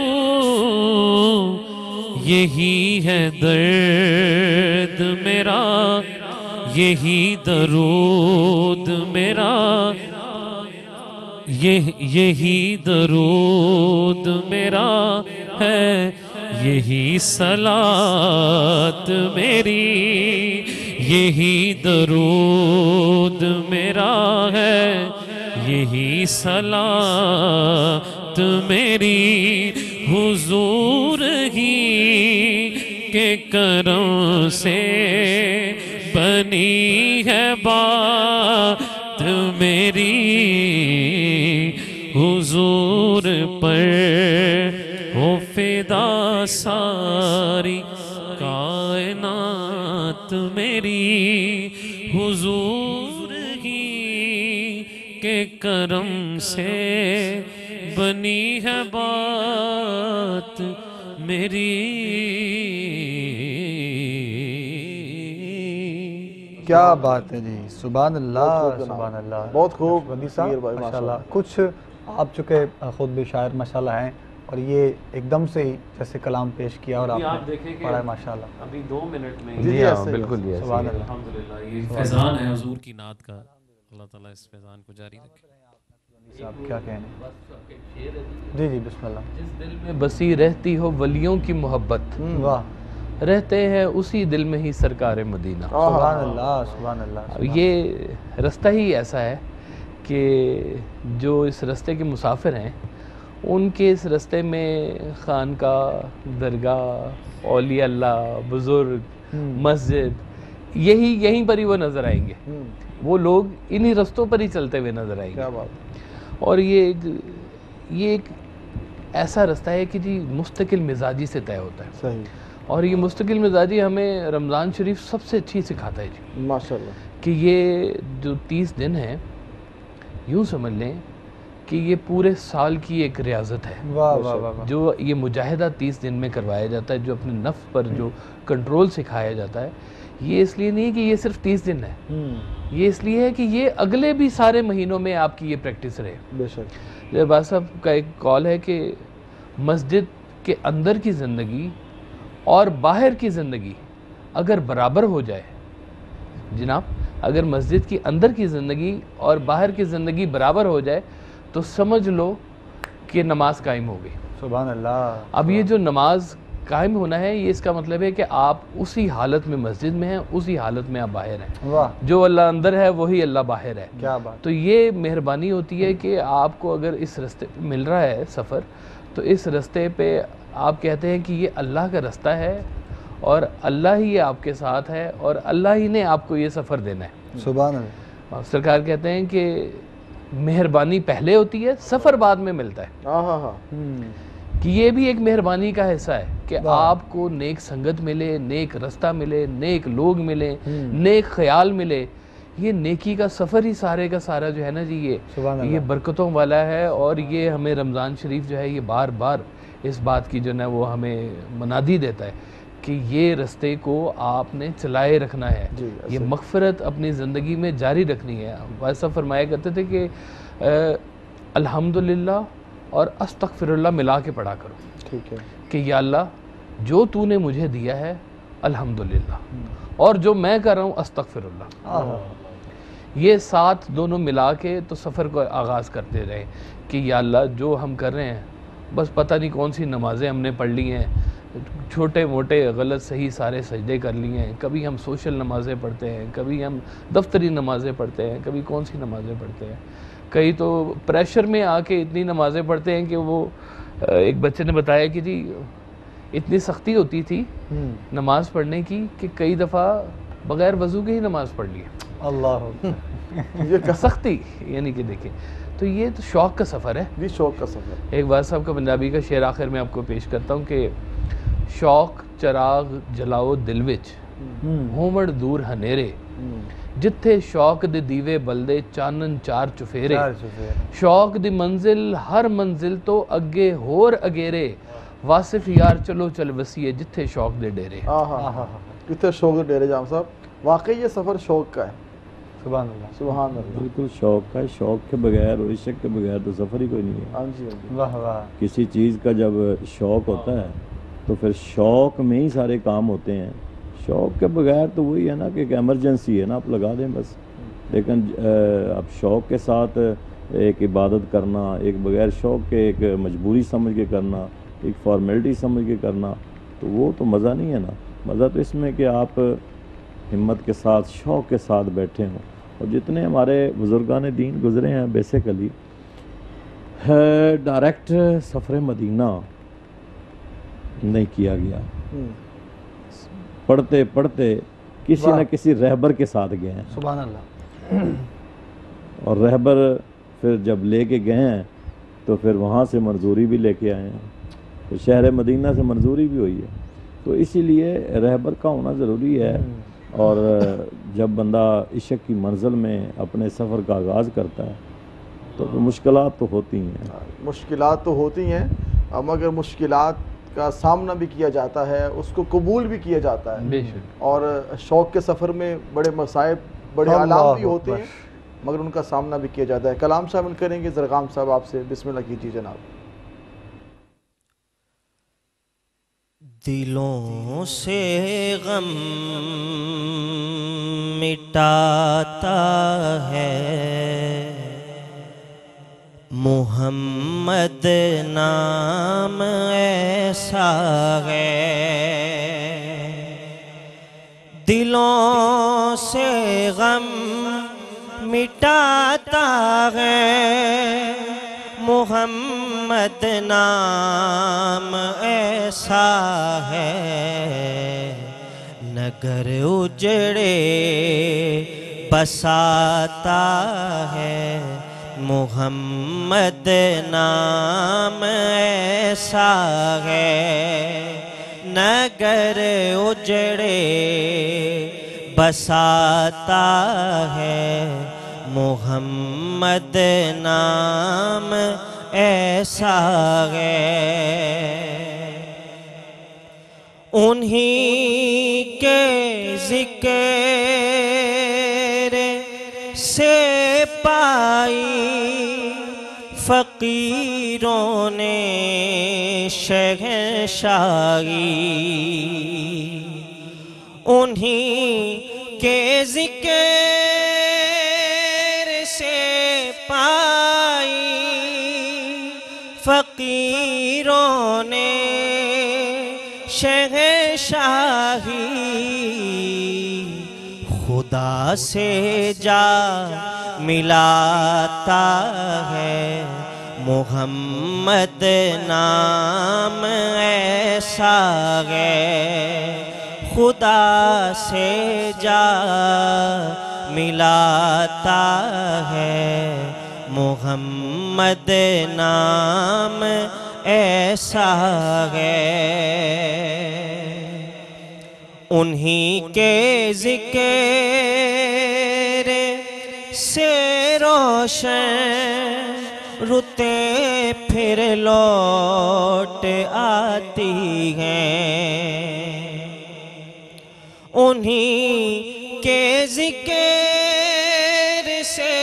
یہی ہے درد میرا یہی درود میرا یہی درود میرا ہے یہی صلات میری. یہی درود میرا ہے یہی صلات میری. حضور ہی کے کرم سے بنی ہے بات میری. حضور پر ہو فدا ساری کائنات میری. حضور ہی کے کرم سے بنی ہے بات میری. کیا بات ہے جی. سبحان اللہ سبحان اللہ. بہت خوب ودی صاحب ماشاءاللہ. کچھ آپ چکے خود بھی شاعر ماشاءاللہ ہیں اور یہ ایک دم سے ہی جیسے کلام پیش کیا اور آپ نے پڑھا ہے ماشاءاللہ. ابھی 2 منٹ میں جی ہاں بالکل یہ سبحان اللہ. الحمدللہ یہ فیضان ہے حضور کی نعت کا. اللہ تعالیٰ اس فیضان کو جاری رکھے. صاحب کیا کہنے. جی جی بسم اللہ. جس دل میں بسی رہتی ہو ولیوں کی محبت واہ رہتے ہیں اسی دل میں ہی سرکار مدینہ. سبحان اللہ سبحان اللہ. یہ رستہ ہی ایسا ہے کہ جو اس رستے کے مسافر ہیں ان کے اس رستے میں خانقاہ درگاہ اولیاء اللہ بزرگ مسجد یہیں پر ہی وہ نظر آئیں گے. وہ لوگ انہی رستوں پر ہی چلتے ہوئے نظر آئیں گے. کیا بات. اور یہ ایک ایسا رستہ ہے کہ جی مستقل مزاجی سے طے ہوتا ہے. صحیح. اور یہ مستقل مزاجی ہمیں رمضان شریف سب سے اچھی سکھاتا ہے جی ماشاءاللہ. کہ یہ جو 30 دن ہیں یوں سمجھ لیں کہ یہ پورے سال کی ایک ریاضت ہے. واہ واہ واہ. جو یہ مجاہدہ 30 دن میں کروایا جاتا ہے جو اپنے نفس پر جو کنٹرول سکھایا جاتا ہے یہ اس لیے نہیں کہ یہ صرف 30 دن ہے، یہ اس لیے ہے کہ یہ اگلے بھی سارے مہینوں میں آپ کی یہ پریکٹس رہے. بے شک. بات صاحب کا ایک کال ہے کہ مسجد کے اندر کی زندگی اور باہر کی زندگی اگر برابر ہو جائے، جناب اگر مسجد کی اندر کی زندگی اور باہر کی زندگی برابر ہو جائے تو سمجھ لو کہ نماز قائم ہو گئی. سبحان اللہ. اب یہ جو نماز قائم ہونا ہے، یہ اس کا مطلب ہے کہ آپ اسی حالت میں مسجد میں ہیں، اسی حالت میں آپ باہر ہیں. واہ جو اللہ اندر ہے وہی اللہ باہر ہے. کیا بات. تو یہ مہربانی ہوتی ہے کہ آپ کو اگر اس رستے پہ مل رہا ہے سفر، تو اس رستے پہ آپ کہتے ہیں کہ یہ اللہ کا رستہ ہے اور اللہ ہی آپ کے ساتھ ہے اور اللہ ہی نے آپ کو یہ سفر دینا ہے. سبحان اللہ. سرکار کہتے ہیں کہ مہربانی پہلے ہوتی ہے، سفر بعد میں ملتا ہے. کہ یہ بھی ایک مہربانی کا حصہ ہے کہ آپ کو نیک سنگت ملے، نیک رستہ ملے، نیک لوگ ملے، نیک خیال ملے. یہ نیکی کا سفر ہی سارے کا سارا جو ہے نا جی یہ برکتوں والا ہے. اور یہ ہمیں رمضان شریف جو ہے یہ بار بار اس بات کی جو ہے وہ ہمیں منادی دیتا ہے کہ یہ رستے کو آپ نے چلائے رکھنا ہے. یہ مغفرت اپنی زندگی میں جاری رکھنی ہے. ویسا فرمایا کرتے تھے کہ الحمدللہ اور استغفر اللہ ملا کے پڑھا کرو. ٹھیک ہے. کہ یا اللہ جو تو نے مجھے دیا ہے الحمدللہ، اور جو میں کر رہا ہوں استغفر اللہ. یہ ساتھ دونوں ملا کے تو سفر کو آغاز کرتے رہے کہ یا اللہ جو ہم کر رہے ہیں، بس پتہ نہیں کون سی نمازیں ہم نے پڑھ لی ہیں، چھوٹے موٹے غلط صحیح سارے سجدے کر لیے ہیں. کبھی ہم سوشل نمازیں پڑھتے ہیں، کبھی ہم دفتری نمازیں پڑھتے ہیں، کبھی کون سی نمازیں پڑھتے ہیں. کئی تو پریشر میں آ کے اتنی نمازیں پڑھتے ہیں کہ وہ ایک بچے نے بتایا کہ جی اتنی سختی ہوتی تھی نماز پڑھنے کی کہ کئی دفعہ بغیر وضو کے ہی نماز پڑھ لی. اللہ سختی یعنی کہ دیکھیں. تو یہ تو شوق کا سفر ہے. جی شوق کا سفر. ایک بات صاحب کا پنجابی کا شعر آخر میں آپ کو پیش کرتا ہوں کہ شوق چراغ جلاؤ دل وچ ہومڑ دور ہنیرے، جتھے شوق دے دیوے بلدے چانن چار چفیرے. شوق دی منزل ہر منزل تو اگے ہور اگیرے، واصف یار چلو چل وسیع جتھے شوق دے ڈیرے. کتنے شوق دے ڈیرے جام صاحب. واقعی یہ سفر شوق کا ہے. سبحان اللہ. سبحان اللہ. بالکل شوق کا ہے. شوق کے بغیر اور عشق کے بغیر تو سفر ہی کوئی نہیں ہے. ہاں جی. واہ واہ. کسی چیز کا جب شوق ہوتا ہے تو پھر شوق میں ہی سارے کام ہوتے ہیں. شوق کے بغیر تو وہی ہے نا کہ ایک ایمرجنسی ہے نا، آپ لگا دیں بس. لیکن اب شوق کے ساتھ ایک عبادت کرنا، ایک بغیر شوق کے ایک مجبوری سمجھ کے کرنا، ایک فارمیلٹی سمجھ کے کرنا، تو وہ تو مزہ نہیں ہے نا. مزہ تو اس میں کہ آپ ہمت کے ساتھ شوق کے ساتھ بیٹھے ہوں. اور جتنے ہمارے بزرگان دین گزرے ہیں بیسیکلی ڈائریکٹ سفر مدینہ نہیں کیا گیا. پڑھتے پڑھتے کسی نہ کسی رہبر کے ساتھ گئے ہیں. سبحان اللہ. اور رہبر پھر جب لے کے گئے ہیں تو پھر وہاں سے منظوری بھی لے کے آئے ہیں. تو شہر مدینہ سے منظوری بھی ہوئی ہے. تو اسی لیے رہبر کا ہونا ضروری ہے. اور جب بندہ عشق کی منزل میں اپنے سفر کا آغاز کرتا ہے تو مشکلات تو ہوتی ہیں. مشکلات تو ہوتی ہیں، مگر مشکلات کا سامنا بھی کیا جاتا ہے، اس کو قبول بھی کیا جاتا ہے. اور شوق کے سفر میں بڑے مصائب، بڑے آلام بھی ہوتے ہیں، مگر ان کا سامنا بھی کیا جاتا ہے. کلام شامل کریں گے زرغام صاحب آپ سے. بسم اللہ کیجیے جناب. دلوں سے غم مٹاتا ہے محمد نام ایسا ہے. دلوں سے غم مٹاتا ہے محمد نام ایسا ہے. نگر اجڑے بساتا ہے محمد نام ایسا ہے. نگر اجڑے بساتا ہے محمد نام ایسا ہے. انہی کے ذکر سے پائی فقیروں نے شہنشاہی، انہی کے ذکر سے پائی فقیروں نے شہنشاہی، خدا سے جا ملاتا ہے محمد نام ایسا ہے، خدا سے جا ملاتا ہے محمد نام ایسا ہے، انہی کے ذکر سے روشن رتیں پھر لوٹ آتی ہیں، انہی کے ذکر سے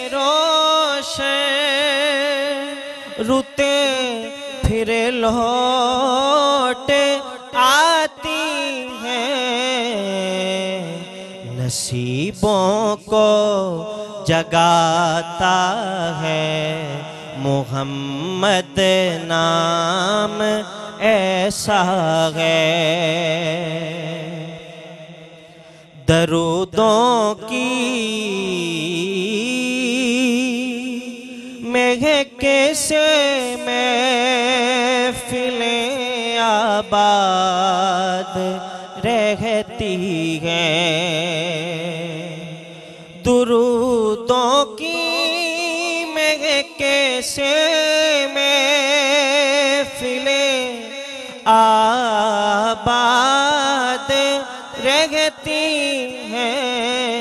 روشن رتیں پھر لوٹ آتی ہیں، نصیبوں کو جگاتا ہے محمد نام ایسا ہے، درودوں کی مہک سے محفلیں آباد رہتی ہیں، درودوں کی مہک سے محفلیں آباد رہتی ہیں،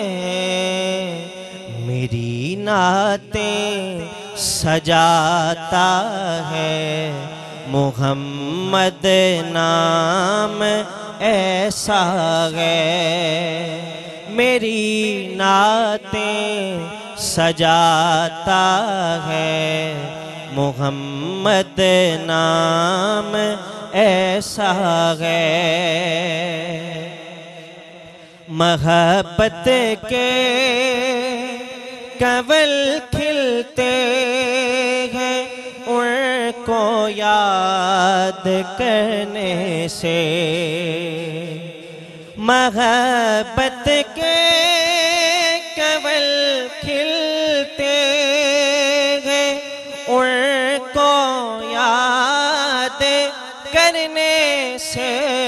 میری نعتیں سجاتا ہے محمد نام ایسا ہے، میری نعتیں سجاتا ہے محمد نام ایسا ہے، محبت کے کنول کھلتے ہیں ان کو یاد کرنے سے، محبت کے کنول کھلتے ہیں ان کو یاد کرنے سے،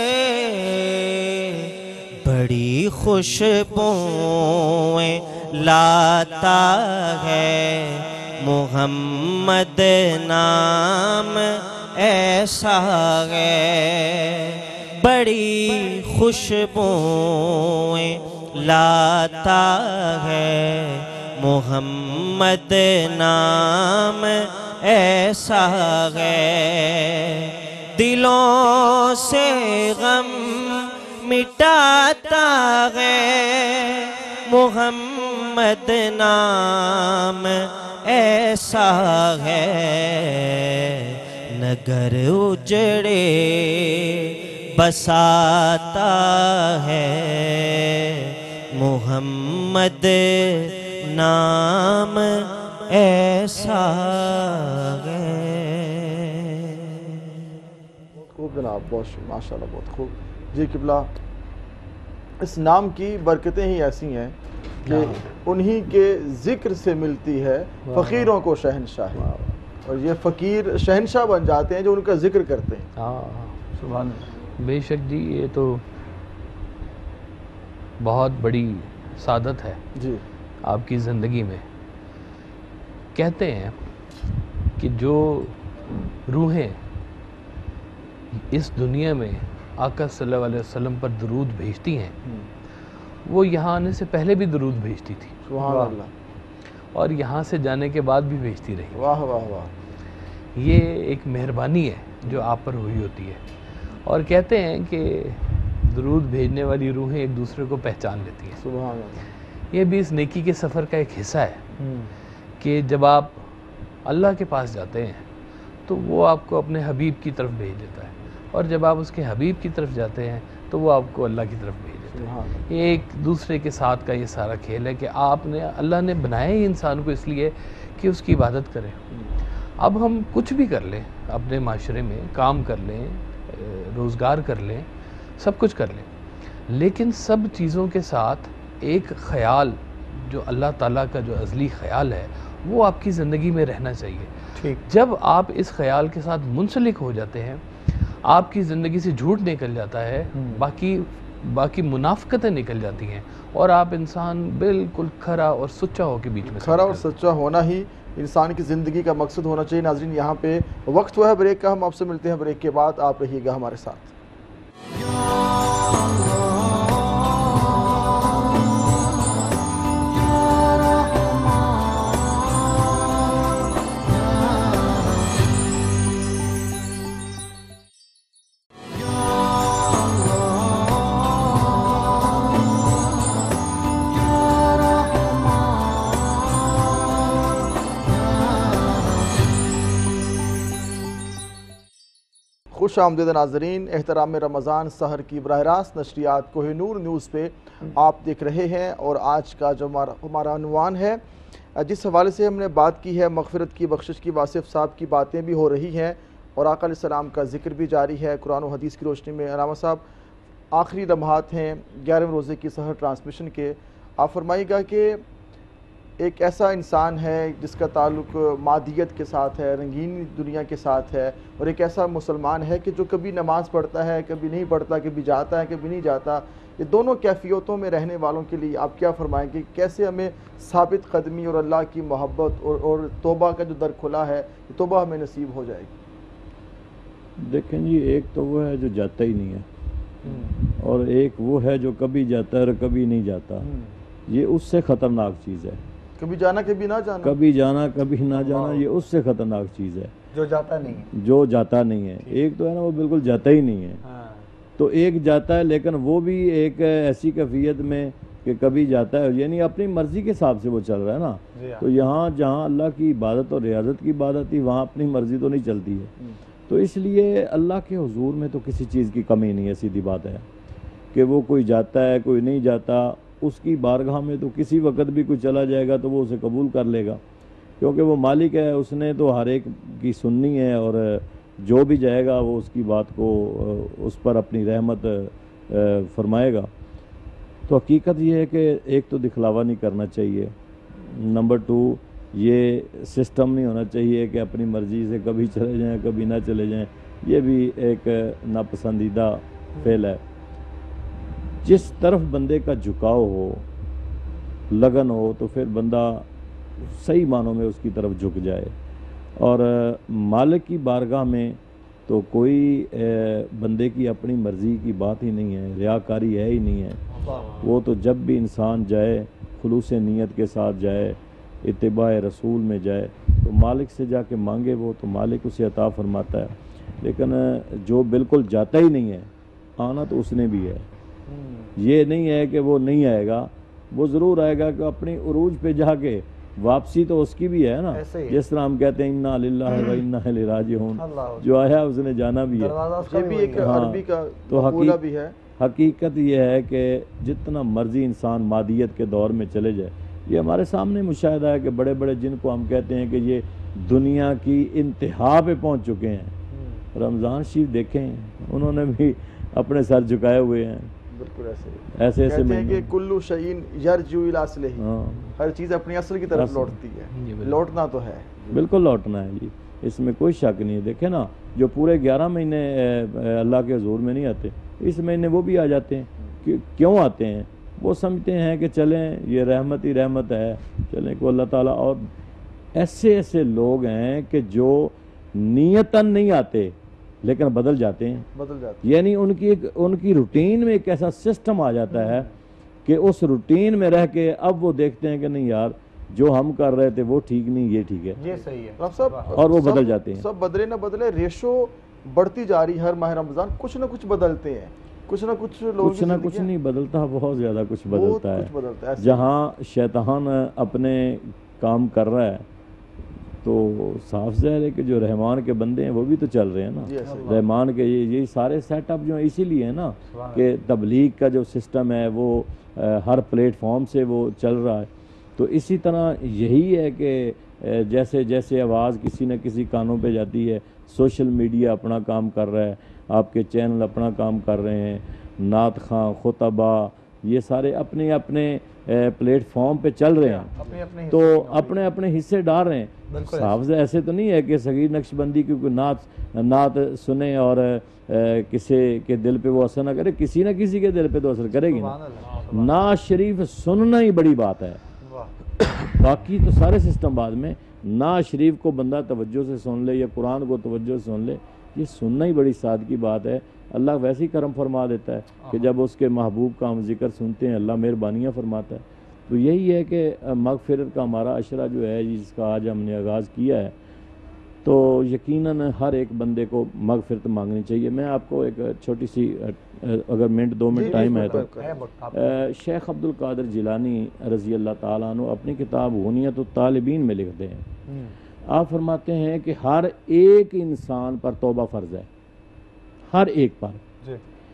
بڑی خوشبوئیں لاتا ہے محمد نام ایسا ہے، بڑی خوشبوئیں لاتا ہے محمد نام ایسا ہے، دلوں سے غم مٹاتا ہے محمد نام ایسا ہے، نگر اجڑے بساتا ہے محمد نام ایسا ہے۔ خوب جناب، بہت ماشاءاللہ بہت خوب جی قبلہ، اس نام کی برکتیں ہی ایسی ہیں کہ انہی کے ذکر سے ملتی ہے فقیروں کو شہنشاہی، اور یہ فقیر شہنشاہ بن جاتے ہیں جو ان کا ذکر کرتے ہیں۔ سبحان اللہ، بے شک جی، یہ تو بہت بڑی سعادت ہے جی آپ کی زندگی میں۔ کہتے ہیں کہ جو روحیں اس دنیا میں آقا صلی اللہ علیہ وسلم پر درود بھیجتی ہیں وہ یہاں آنے سے پہلے بھی درود بھیجتی تھی، سبحان اللہ، اور یہاں سے جانے کے بعد بھی بھیجتی رہی۔ واہ واہ واہ، یہ ایک مہربانی ہے جو آپ پر ہوئی ہوتی ہے، اور کہتے ہیں کہ درود بھیجنے والی روحیں ایک دوسرے کو پہچان لیتی ہیں. سبحان اللہ. یہ بھی اس نیکی کے سفر کا ایک حصہ ہے کہ جب آپ اللہ کے پاس جاتے ہیں تو وہ آپ کو اپنے حبیب کی طرف بھیج دیتا ہے، اور جب آپ اس کے حبیب کی طرف جاتے ہیں تو وہ آپ کو اللہ کی طرف بھیج دیتا ہے. یہ ایک دوسرے کے ساتھ کا یہ سارا کھیل ہے کہ اللہ نے بنایا ہی انسان کو اس لیے کہ اس کی عبادت کرے. اب ہم کچھ بھی کر لیں، اپنے معاشرے میں کام کر لیں، روزگار کر لیں، سب کچھ کر لیں، لیکن سب چیزوں کے ساتھ ایک خیال جو اللہ تعالیٰ کا جو ازلی خیال ہے وہ آپ کی زندگی میں رہنا چاہیے. جب آپ اس خیال کے ساتھ منسلک ہو جاتے ہیں، آپ کی زندگی سے جھوٹ نکل جاتا ہے، باقی منافقتیں نکل جاتی ہیں، اور آپ انسان بالکل کھرا اور سچا ہو کے بیچ میں. کھرا اور سچا ہونا ہی انسان کی زندگی کا مقصد ہونا چاہیے. ناظرین یہاں پہ وقت ہوا ہے بریک کا، ہم آپ سے ملتے ہیں بریک کے بعد. آپ رہیے گا ہمارے ساتھ. خوش آمدید ناظرین. احترام رمضان سحر کی براہ راست نشریات کوہ نور نیوز پہ آپ دیکھ رہے ہیں، اور آج کا جو ہمارا عنوان ہے، جس حوالے سے ہم نے بات کی ہے مغفرت کی، بخشش کی، واصف صاحب کی باتیں بھی ہو رہی ہیں اور آقا علیہ السلام کا ذکر بھی جاری ہے قرآن و حدیث کی روشنی میں. علامہ صاحب، آخری لمحات ہیں 11ویں روزے کی سحر ٹرانسمیشن کے. آپ فرمائیے گا کہ ایک ایسا انسان ہے جس کا تعلق مادیت کے ساتھ ہے، رنگین دنیا کے ساتھ ہے، اور ایک ایسا مسلمان ہے کہ جو کبھی نماز پڑھتا ہے، کبھی نہیں پڑھتا، کبھی جاتا ہے، کبھی نہیں جاتا. یہ دونوں کیفیتوں میں رہنے والوں کے لیے آپ کیا فرمائیں گے؟ کیسے ہمیں ثابت قدمی اور اللہ کی محبت اور توبہ کا جو در کھلا ہے، توبہ ہمیں نصیب ہو جائے گی؟ دیکھیں جی، ایک تو وہ ہے جو جاتا ہی نہیں ہے، اور ایک وہ ہے جو کبھی جاتا ہے اور کبھی نہیں جاتا. یہ اس سے خطرناک چیز ہے. کبھی جانا کبھی نہ جانا، کبھی جانا کبھی نہ جانا، یہ اس سے خطرناک چیز ہے جو جاتا نہیں ہے. جو جاتا نہیں ہے. ایک تو ہے نا وہ بالکل جاتا ہی نہیں ہے، تو ایک جاتا ہے لیکن وہ بھی ایک ایسی کیفیت میں کہ کبھی جاتا ہے، یعنی اپنی مرضی کے حساب سے وہ چل رہا ہے نا. تو یہاں جہاں اللہ کی عبادت اور ریاضت کی عبادت تھی، وہاں اپنی مرضی تو نہیں چلتی ہے. تو اس لیے اللہ کے حضور میں تو کسی چیز کی کمی نہیں ہے. سیدھی بات ہے کہ وہ کوئی جاتا ہے کوئی نہیں جاتا، اس کی بارگاہ میں تو کسی وقت بھی کوئی چلا جائے گا تو وہ اسے قبول کر لے گا، کیونکہ وہ مالک ہے. اس نے تو ہر ایک کی سننی ہے، اور جو بھی جائے گا وہ اس کی بات کو اس پر اپنی رحمت فرمائے گا. تو حقیقت یہ ہے کہ ایک تو دکھلاوا نہیں کرنا چاہیے. نمبر 2، یہ سسٹم نہیں ہونا چاہیے کہ اپنی مرضی سے کبھی چلے جائیں کبھی نہ چلے جائیں. یہ بھی ایک ناپسندیدہ فعل ہے. جس طرف بندے کا جھکاؤ ہو، لگن ہو، تو پھر بندہ صحیح معنوں میں اس کی طرف جھک جائے. اور مالک کی بارگاہ میں تو کوئی بندے کی اپنی مرضی کی بات ہی نہیں ہے، ریاکاری ہے ہی نہیں ہے. وہ تو جب بھی انسان جائے خلوص نیت کے ساتھ جائے، اتباع رسول میں جائے، تو مالک سے جا کے مانگے وہ تو مالک اسے عطا فرماتا ہے. لیکن جو بالکل جاتا ہی نہیں ہے، آنا تو اس نے بھی ہے. یہ نہیں ہے کہ وہ نہیں آئے گا، وہ ضرور آئے گا کہ اپنی عروج پہ جا کے واپسی تو اس کی بھی ہے نا. جس طرح ہم کہتے ہیں انا للہ و انا الیہ راجعون، جو آیا اس نے جانا بھی ہے. یہ بھی ایک عربی کا مقولہ بھی ہے. حقیقت یہ ہے کہ جتنا مرضی انسان مادیت کے دور میں چلے جائے، یہ ہمارے سامنے مشاہدہ ہے کہ بڑے بڑے جن کو ہم کہتے ہیں کہ یہ دنیا کی انتہا پہ پہنچ چکے ہیں، رمضان شریف دیکھیں انہوں نے بھی اپنے سر جھکائے ہوئے ہیں. بالکل ایسے کہتے ہیں کہ کلو شیء یرجع الی اصلہ، ہر چیز اپنی اصل کی طرف لوٹتی ہے. لوٹنا تو ہے، بالکل لوٹنا ہے جی، اس میں کوئی شک نہیں ہے. دیکھیں نا، جو پورے 11 مہینے اللہ کے حضور میں نہیں آتے، اس مہینے وہ بھی آ جاتے ہیں. کیوں آتے ہیں؟ وہ سمجھتے ہیں کہ چلیں یہ رحمت ہی رحمت ہے، چلیں کو اللہ تعالیٰ. اور ایسے ایسے لوگ ہیں کہ جو نیتاً نہیں آتے لیکن بدل جاتے ہیں. یعنی ان کی روٹین میں ایک ایسا سسٹم آ جاتا ہے کہ اس روٹین میں رہ کے اب وہ دیکھتے ہیں کہ نہیں یار جو ہم کر رہے تھے وہ ٹھیک نہیں، یہ ٹھیک ہے، یہ صحیح ہے، اور وہ بدل جاتے ہیں. سب بدلے نہ بدلے، ریشو بڑھتی جا رہی، ہر ماہ رمضان کچھ نہ کچھ بدلتے ہیں، کچھ نہ کچھ لوگوں کچھ نہ کچھ نہیں بدلتا، بہت زیادہ کچھ بدلتا کچھ بدلتا ہے ہے۔ جہاں شیطان اپنے کام کر رہا ہے تو صاف ظاہر ہے کہ جو رحمان کے بندے ہیں وہ بھی تو چل رہے ہیں نا۔ رحمان کے یہی سارے سیٹ اپ جو ہیں اسی لیے ہیں نا کہ تبلیغ کا جو سسٹم ہے وہ ہر پلیٹ فارم سے وہ چل رہا ہے۔ تو اسی طرح یہی ہے کہ جیسے جیسے آواز کسی نہ کسی کانوں پہ جاتی ہے، سوشل میڈیا اپنا کام کر رہا ہے، آپ کے چینل اپنا کام کر رہے ہیں، نعت خواں، خطبہ، یہ سارے اپنے اپنے پلیٹ فارم پہ چل رہے ہیں، تو اپنے اپنے حصے ڈال رہے ہیں۔ صاف ایسے تو نہیں ہے کہ صغیر نقش بندی کی کوئی نعت سنیں اور کسی کے دل پہ وہ اثر نہ کرے، کسی نہ کسی کے دل پہ تو اثر کرے گی نا۔ نعت شریف سننا ہی بڑی بات ہے، باقی تو سارے سسٹم بعد میں۔ نعت شریف کو بندہ توجہ سے سن لے یا قرآن کو توجہ سے سن لے، یہ سننا ہی بڑی سادگی بات ہے۔ اللہ ویسے ہی کرم فرما دیتا ہے کہ جب اس کے محبوب کا ہم ذکر سنتے ہیں اللہ مہربانیاں فرماتا ہے۔ تو یہی ہے کہ مغفرت کا ہمارا عشرہ جو ہے جس کا آج ہم نے آغاز کیا ہے، تو یقیناً ہر ایک بندے کو مغفرت مانگنی چاہیے۔ میں آپ کو ایک چھوٹی سی اگر منٹ دو منٹ ٹائم ہے تو شیخ عبد القادر جیلانی رضی اللہ تعالیٰ عنہ اپنی کتاب غنیت الطالبین میں لکھتے ہیں، آپ فرماتے ہیں کہ ہر ایک انسان پر توبہ فرض ہے، ہر ایک پر،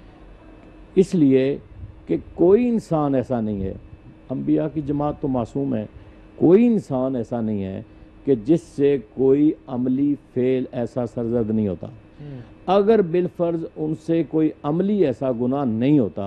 اس لیے کہ کوئی انسان ایسا نہیں ہے، انبیاء کی جماعت تو معصوم ہے، کوئی انسان ایسا نہیں ہے کہ جس سے کوئی عملی فعل ایسا سرزد نہیں ہوتا۔ اگر بالفرض ان سے کوئی عملی ایسا گناہ نہیں ہوتا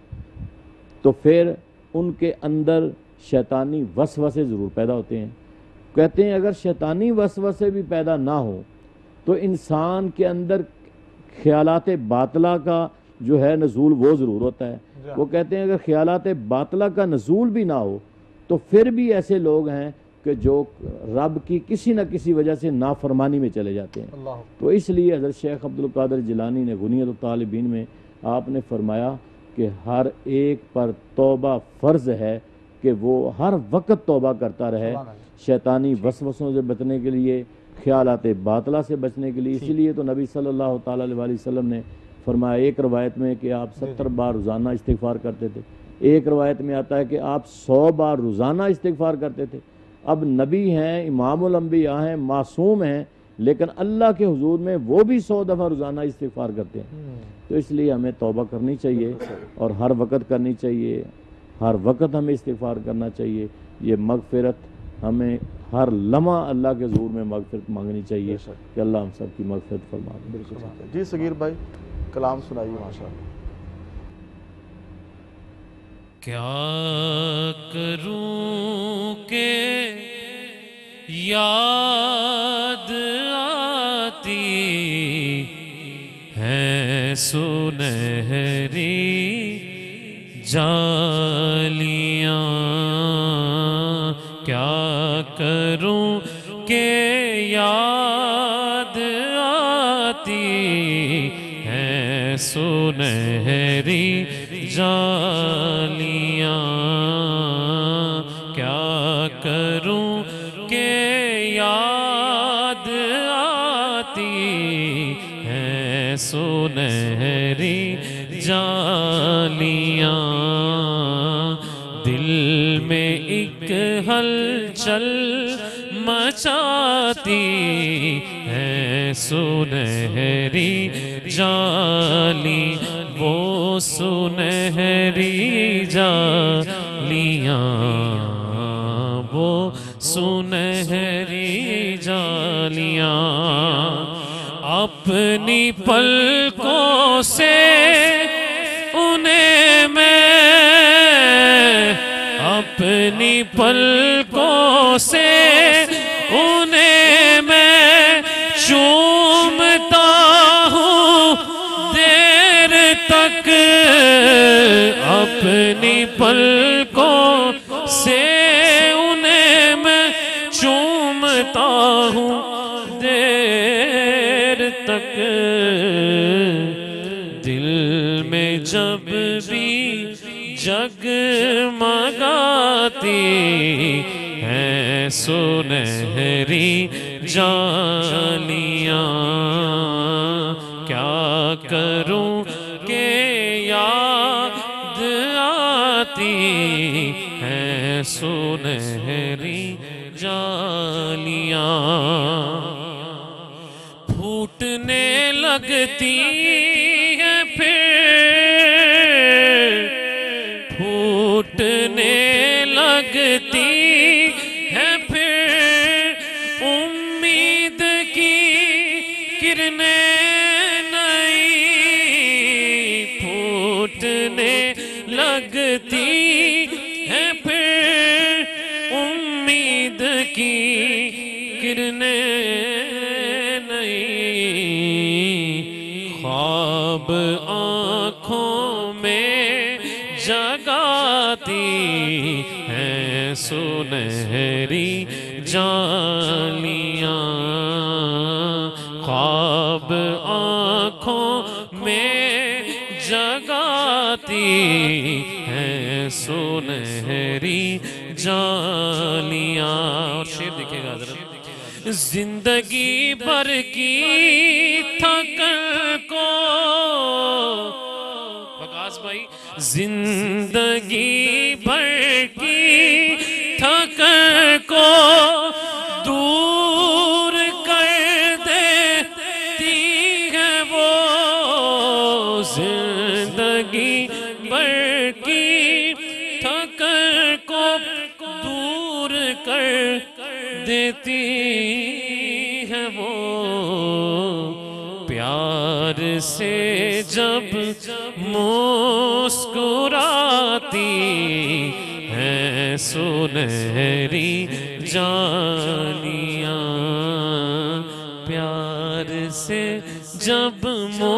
تو پھر ان کے اندر شیطانی وسوسے ضرور پیدا ہوتے ہیں۔ کہتے ہیں اگر شیطانی وسوسے بھی پیدا نہ ہو تو انسان کے اندر خیالات باطلہ کا جو ہے نزول وہ ضرور ہوتا ہے۔ وہ کہتے ہیں اگر خیالات باطلہ کا نزول بھی نہ ہو تو پھر بھی ایسے لوگ ہیں کہ جو رب کی کسی نہ کسی وجہ سے نافرمانی میں چلے جاتے ہیں۔ تو اس لیے حضرت شیخ عبد القادر جیلانی نے غنیت الطالبین میں آپ نے فرمایا کہ ہر ایک پر توبہ فرض ہے کہ وہ ہر وقت توبہ کرتا رہے، شیطانی وسوسوں سے بچنے کے لیے، خیالات باطلہ سے بچنے کے لیے۔ اسی لیے تو نبی صلی اللہ تعالیٰ علیہ وسلم نے فرمایا ایک روایت میں کہ آپ 70 بار روزانہ استغفار کرتے تھے، ایک روایت میں آتا ہے کہ آپ 100 بار روزانہ استغفار کرتے تھے۔ اب نبی ہیں، امام الانبیاء ہیں، معصوم ہیں، لیکن اللہ کے حضور میں وہ بھی 100 دفعہ روزانہ استغفار کرتے ہیں۔ تو اس لیے ہمیں توبہ کرنی چاہیے اور ہر وقت کرنی چاہیے، ہر وقت ہمیں استغفار کرنا چاہیے۔ یہ مغفرت ہمیں ہر لمحہ اللہ کے حضور میں مغفرت مانگنی چاہیے کہ اللہ ہم سب کی مغفرت فرما دے۔ جی صغیر بھائی کلام سنائیے ماشاءاللہ۔ کیا کروں کہ یاد آتی ہے سنہری جالیاں، کیا کروں کہ یاد آتی ہے سنہری جالیاں، کیا کروں کہ یاد آتی ہے سنہری جالیاں، دل میں ایک ہلچل مچاتی ہے سنہری جالی، وہ سنہری جالیاں، وہ سنہری جالیاں، اپنی پلکوں سے انہیں میں، اپنی پلکوں سے انہیں میں چومتا ہوں دیر تک، اپنی پلکوں سے انہیں میں چومتا ہوں دیر تک، دل میں جب بھی جگمگاتی ہیں سنہری جالیاں، کروں کہ یاد آتی ہے سنہری جالیاں، پھوٹنے لگتی ہے پھر پھوٹنے لگتی ہے پھر امید کی کرنیں نئی، پھوٹنے لگتی ہے پھر امید کی کرنیں نئی، خواب آنکھوں میں جگاتی ہیں سنہری جالیاں، خواب آنکھوں میں جگاتی ہیں سنہری جالیاں۔ اور شعر دیکھیں گا حضرت، زندگی بھر کی تھکن کو، وقاص بھائی، زندگی بھر کی تھکن کو دور کر دیتی ہے وہ، زندگی بھر کی تھکن کو دور کر دیتی ہے وہ، پیار سے جب مسکراتی ہیں سنہری جالیاں، پیار سے جب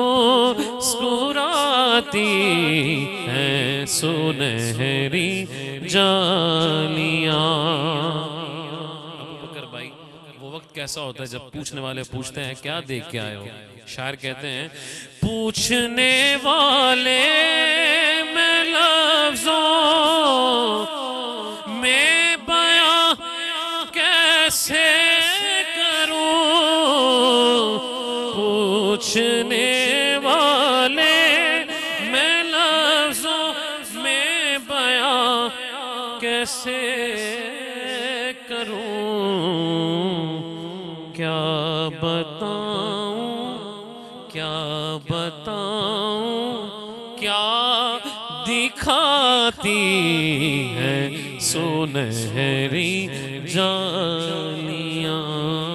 مسکراتی ہیں سنہری جالیاں۔ ابو بکر بھائی، وہ وقت کیسا ہوتا ہے جب پوچھنے والے پوچھتے ہیں کیا دیکھ کے آئے ہو؟ شاعر کہتے ہیں پوچھنے والے میں لفظوں میں بیاں کیسے کروں، پوچھنے والے میں لفظوں میں بیاں کیسے کروں، کیا بتاؤں کیا بتاؤں کیا دکھاتی ہے سنہری جالیاں،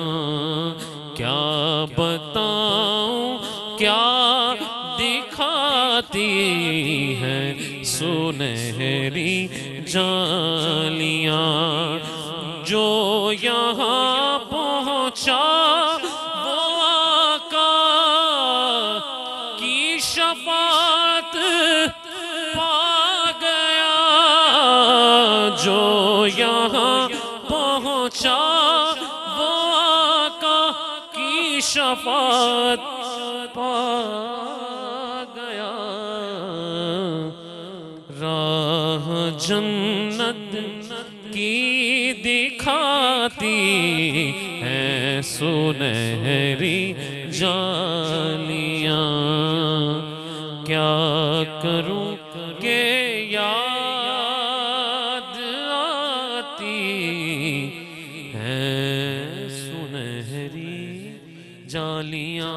کیا بتاؤں کیا دکھاتی ہے سنہری جالیاں، جو یہاں پہنچا وہ آقا کی شفاعت پا گیا، جو یہاں پہنچا وہ آقا کی شفاعت پا گیا، راہ جنت کی دکھاتی ہے سنہری جالیاں، کیا کروں کہ یاد آتی ہے سنہری جالیاں۔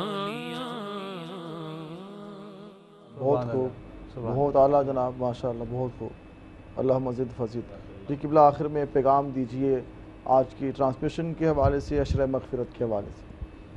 بہت خوب، بہت اعلیٰ جناب، ماشاءاللہ، بہت خوب، اللہ مزید فضیل۔ جی قبلہ آخر میں پیغام دیجئے آج کی ٹرانسمیشن کے حوالے سے، عشرہ مغفرت کے حوالے سے۔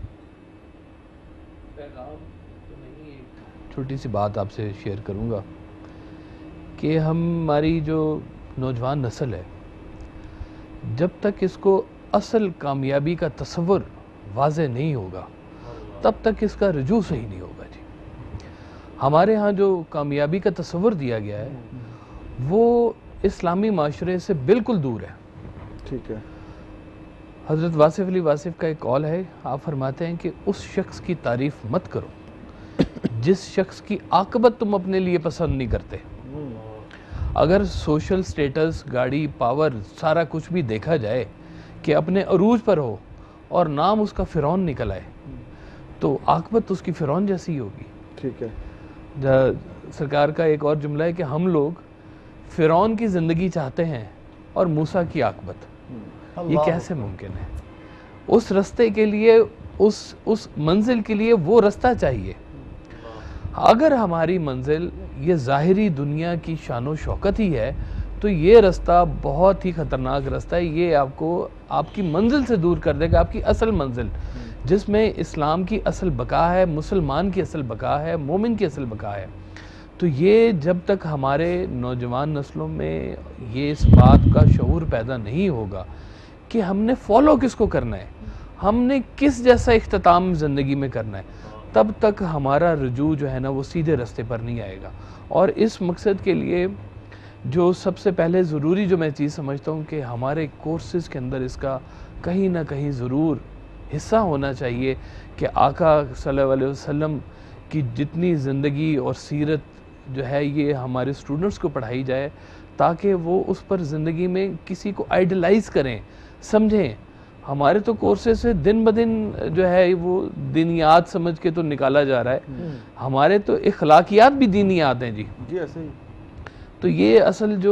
پیغام تو نہیں، ایک چھوٹی سی بات آپ سے شیئر کروں گا کہ ہماری جو نوجوان نسل ہے، جب تک اس کو اصل کامیابی کا تصور واضح نہیں ہوگا تب تک اس کا رجوع صحیح نہیں ہوگا۔ جی ہمارے ہاں جو کامیابی کا تصور دیا گیا ہے وہ اسلامی معاشرے سے بالکل دور ہے۔ ٹھیک ہے، حضرت واصف علی واصف کا ایک قول ہے، آپ فرماتے ہیں کہ اس شخص کی تعریف مت کرو جس شخص کی عاقبت تم اپنے لیے پسند نہیں کرتے۔ اگر سوشل سٹیٹس، گاڑی، پاور، سارا کچھ بھی دیکھا جائے کہ اپنے عروج پر ہو اور نام اس کا فرعون نکل آئے تو عاقبت اس کی فرعون جیسی ہوگی۔ ٹھیک ہے. سرکار کا ایک اور جملہ ہے کہ ہم لوگ فرعون کی زندگی چاہتے ہیں اور موسیٰ کی عاقبت. یہ کیسے ممکن ہے؟ اس رستے کے لیے، اس منزل کے لیے وہ رستہ چاہیے. اگر ہماری منزل یہ ظاہری دنیا کی شان و شوکت ہی ہے تو یہ رستہ بہت ہی خطرناک رستہ ہے. یہ آپ کو آپ کی منزل سے دور کر دے گا، آپ کی اصل منزل جس میں اسلام کی اصل بقا ہے، مسلمان کی اصل بقا ہے، مومن کی اصل بقا ہے. تو یہ جب تک ہمارے نوجوان نسلوں میں یہ اس بات کا شعور پیدا نہیں ہوگا کہ ہم نے فالو کس کو کرنا ہے، ہم نے کس جیسا اختتام زندگی میں کرنا ہے، تب تک ہمارا رجوع جو ہے نا وہ سیدھے رستے پر نہیں آئے گا. اور اس مقصد کے لیے جو سب سے پہلے ضروری جو میں چیز سمجھتا ہوں کہ ہمارے کورسز کے اندر اس کا کہیں نہ کہیں ضرور حصہ ہونا چاہیے کہ آقا صلی اللہ علیہ وسلم کی جتنی زندگی اور سیرت جو ہے یہ ہمارے اسٹوڈنٹس کو پڑھائی جائے تاکہ وہ اس پر زندگی میں کسی کو آئیڈلائز کریں، سمجھیں. ہمارے تو کورسز سے دن بدن جو ہے وہ دینیات سمجھ کے تو نکالا جا رہا ہے، ہمارے تو اخلاقیات بھی دینیات ہیں. جی ایسے ہی. تو یہ اصل جو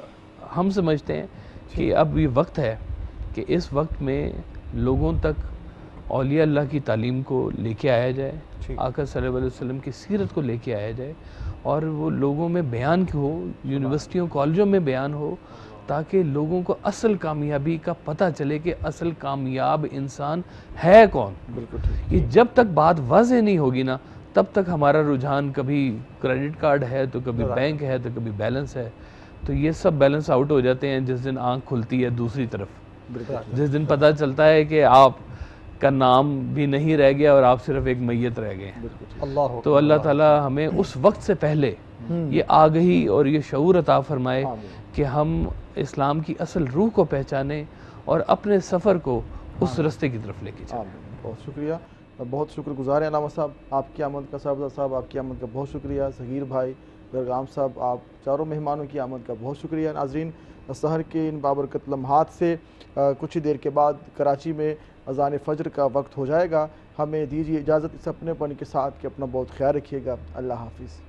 ہم سمجھتے ہیں کہ اب یہ وقت ہے کہ اس وقت میں لوگوں تک اولیاء اللہ کی تعلیم کو لے کے آیا جائے، آقا صلی اللہ علیہ وسلم کی سیرت کو لے کے آیا جائے اور وہ لوگوں میں بیان ہو، یونیورسٹیوں کالجوں میں بیان ہو تاکہ لوگوں کو اصل کامیابی کا پتہ چلے کہ اصل کامیاب انسان ہے کون. یہ جب تک بات واضح نہیں ہوگی نا تب تک ہمارا رجحان کبھی کریڈٹ کارڈ ہے تو کبھی بینک ہے تو کبھی بیلنس ہے، تو یہ سب بیلنس آؤٹ ہو جاتے ہیں جس دن آنکھ کھلتی ہے دوسری طرف، جس دن پتہ چلتا ہے کہ آپ کا نام بھی نہیں رہ گیا اور آپ صرف ایک میت رہ گئے. تو اللہ تعالی ہمیں اس وقت سے پہلے یہ آگہی اور یہ شعور عطا فرمائے کہ ہم اسلام کی اصل روح کو پہچانیں اور اپنے سفر کو اس رستے کی طرف لے کے چلیں. بہت شکریہ، بہت شکر گزار ہیں علامہ صاحب. آپ کی آمد کا، صاحبزادہ صاحب آپ کی آمد کا بہت شکریہ. صغیر بھائی، درگام صاحب، آپ چاروں مہمانوں کی آمد کا بہت شکریہ. ناظرین، سحر کے ان بابرکت لمحات سے کچھ ہی دیر کے بعد کراچی میں اذان فجر کا وقت ہو جائے گا. ہمیں دیجیے اجازت اس اپنے پن کے ساتھ کہ اپنا بہت خیال رکھیے گا. اللہ حافظ.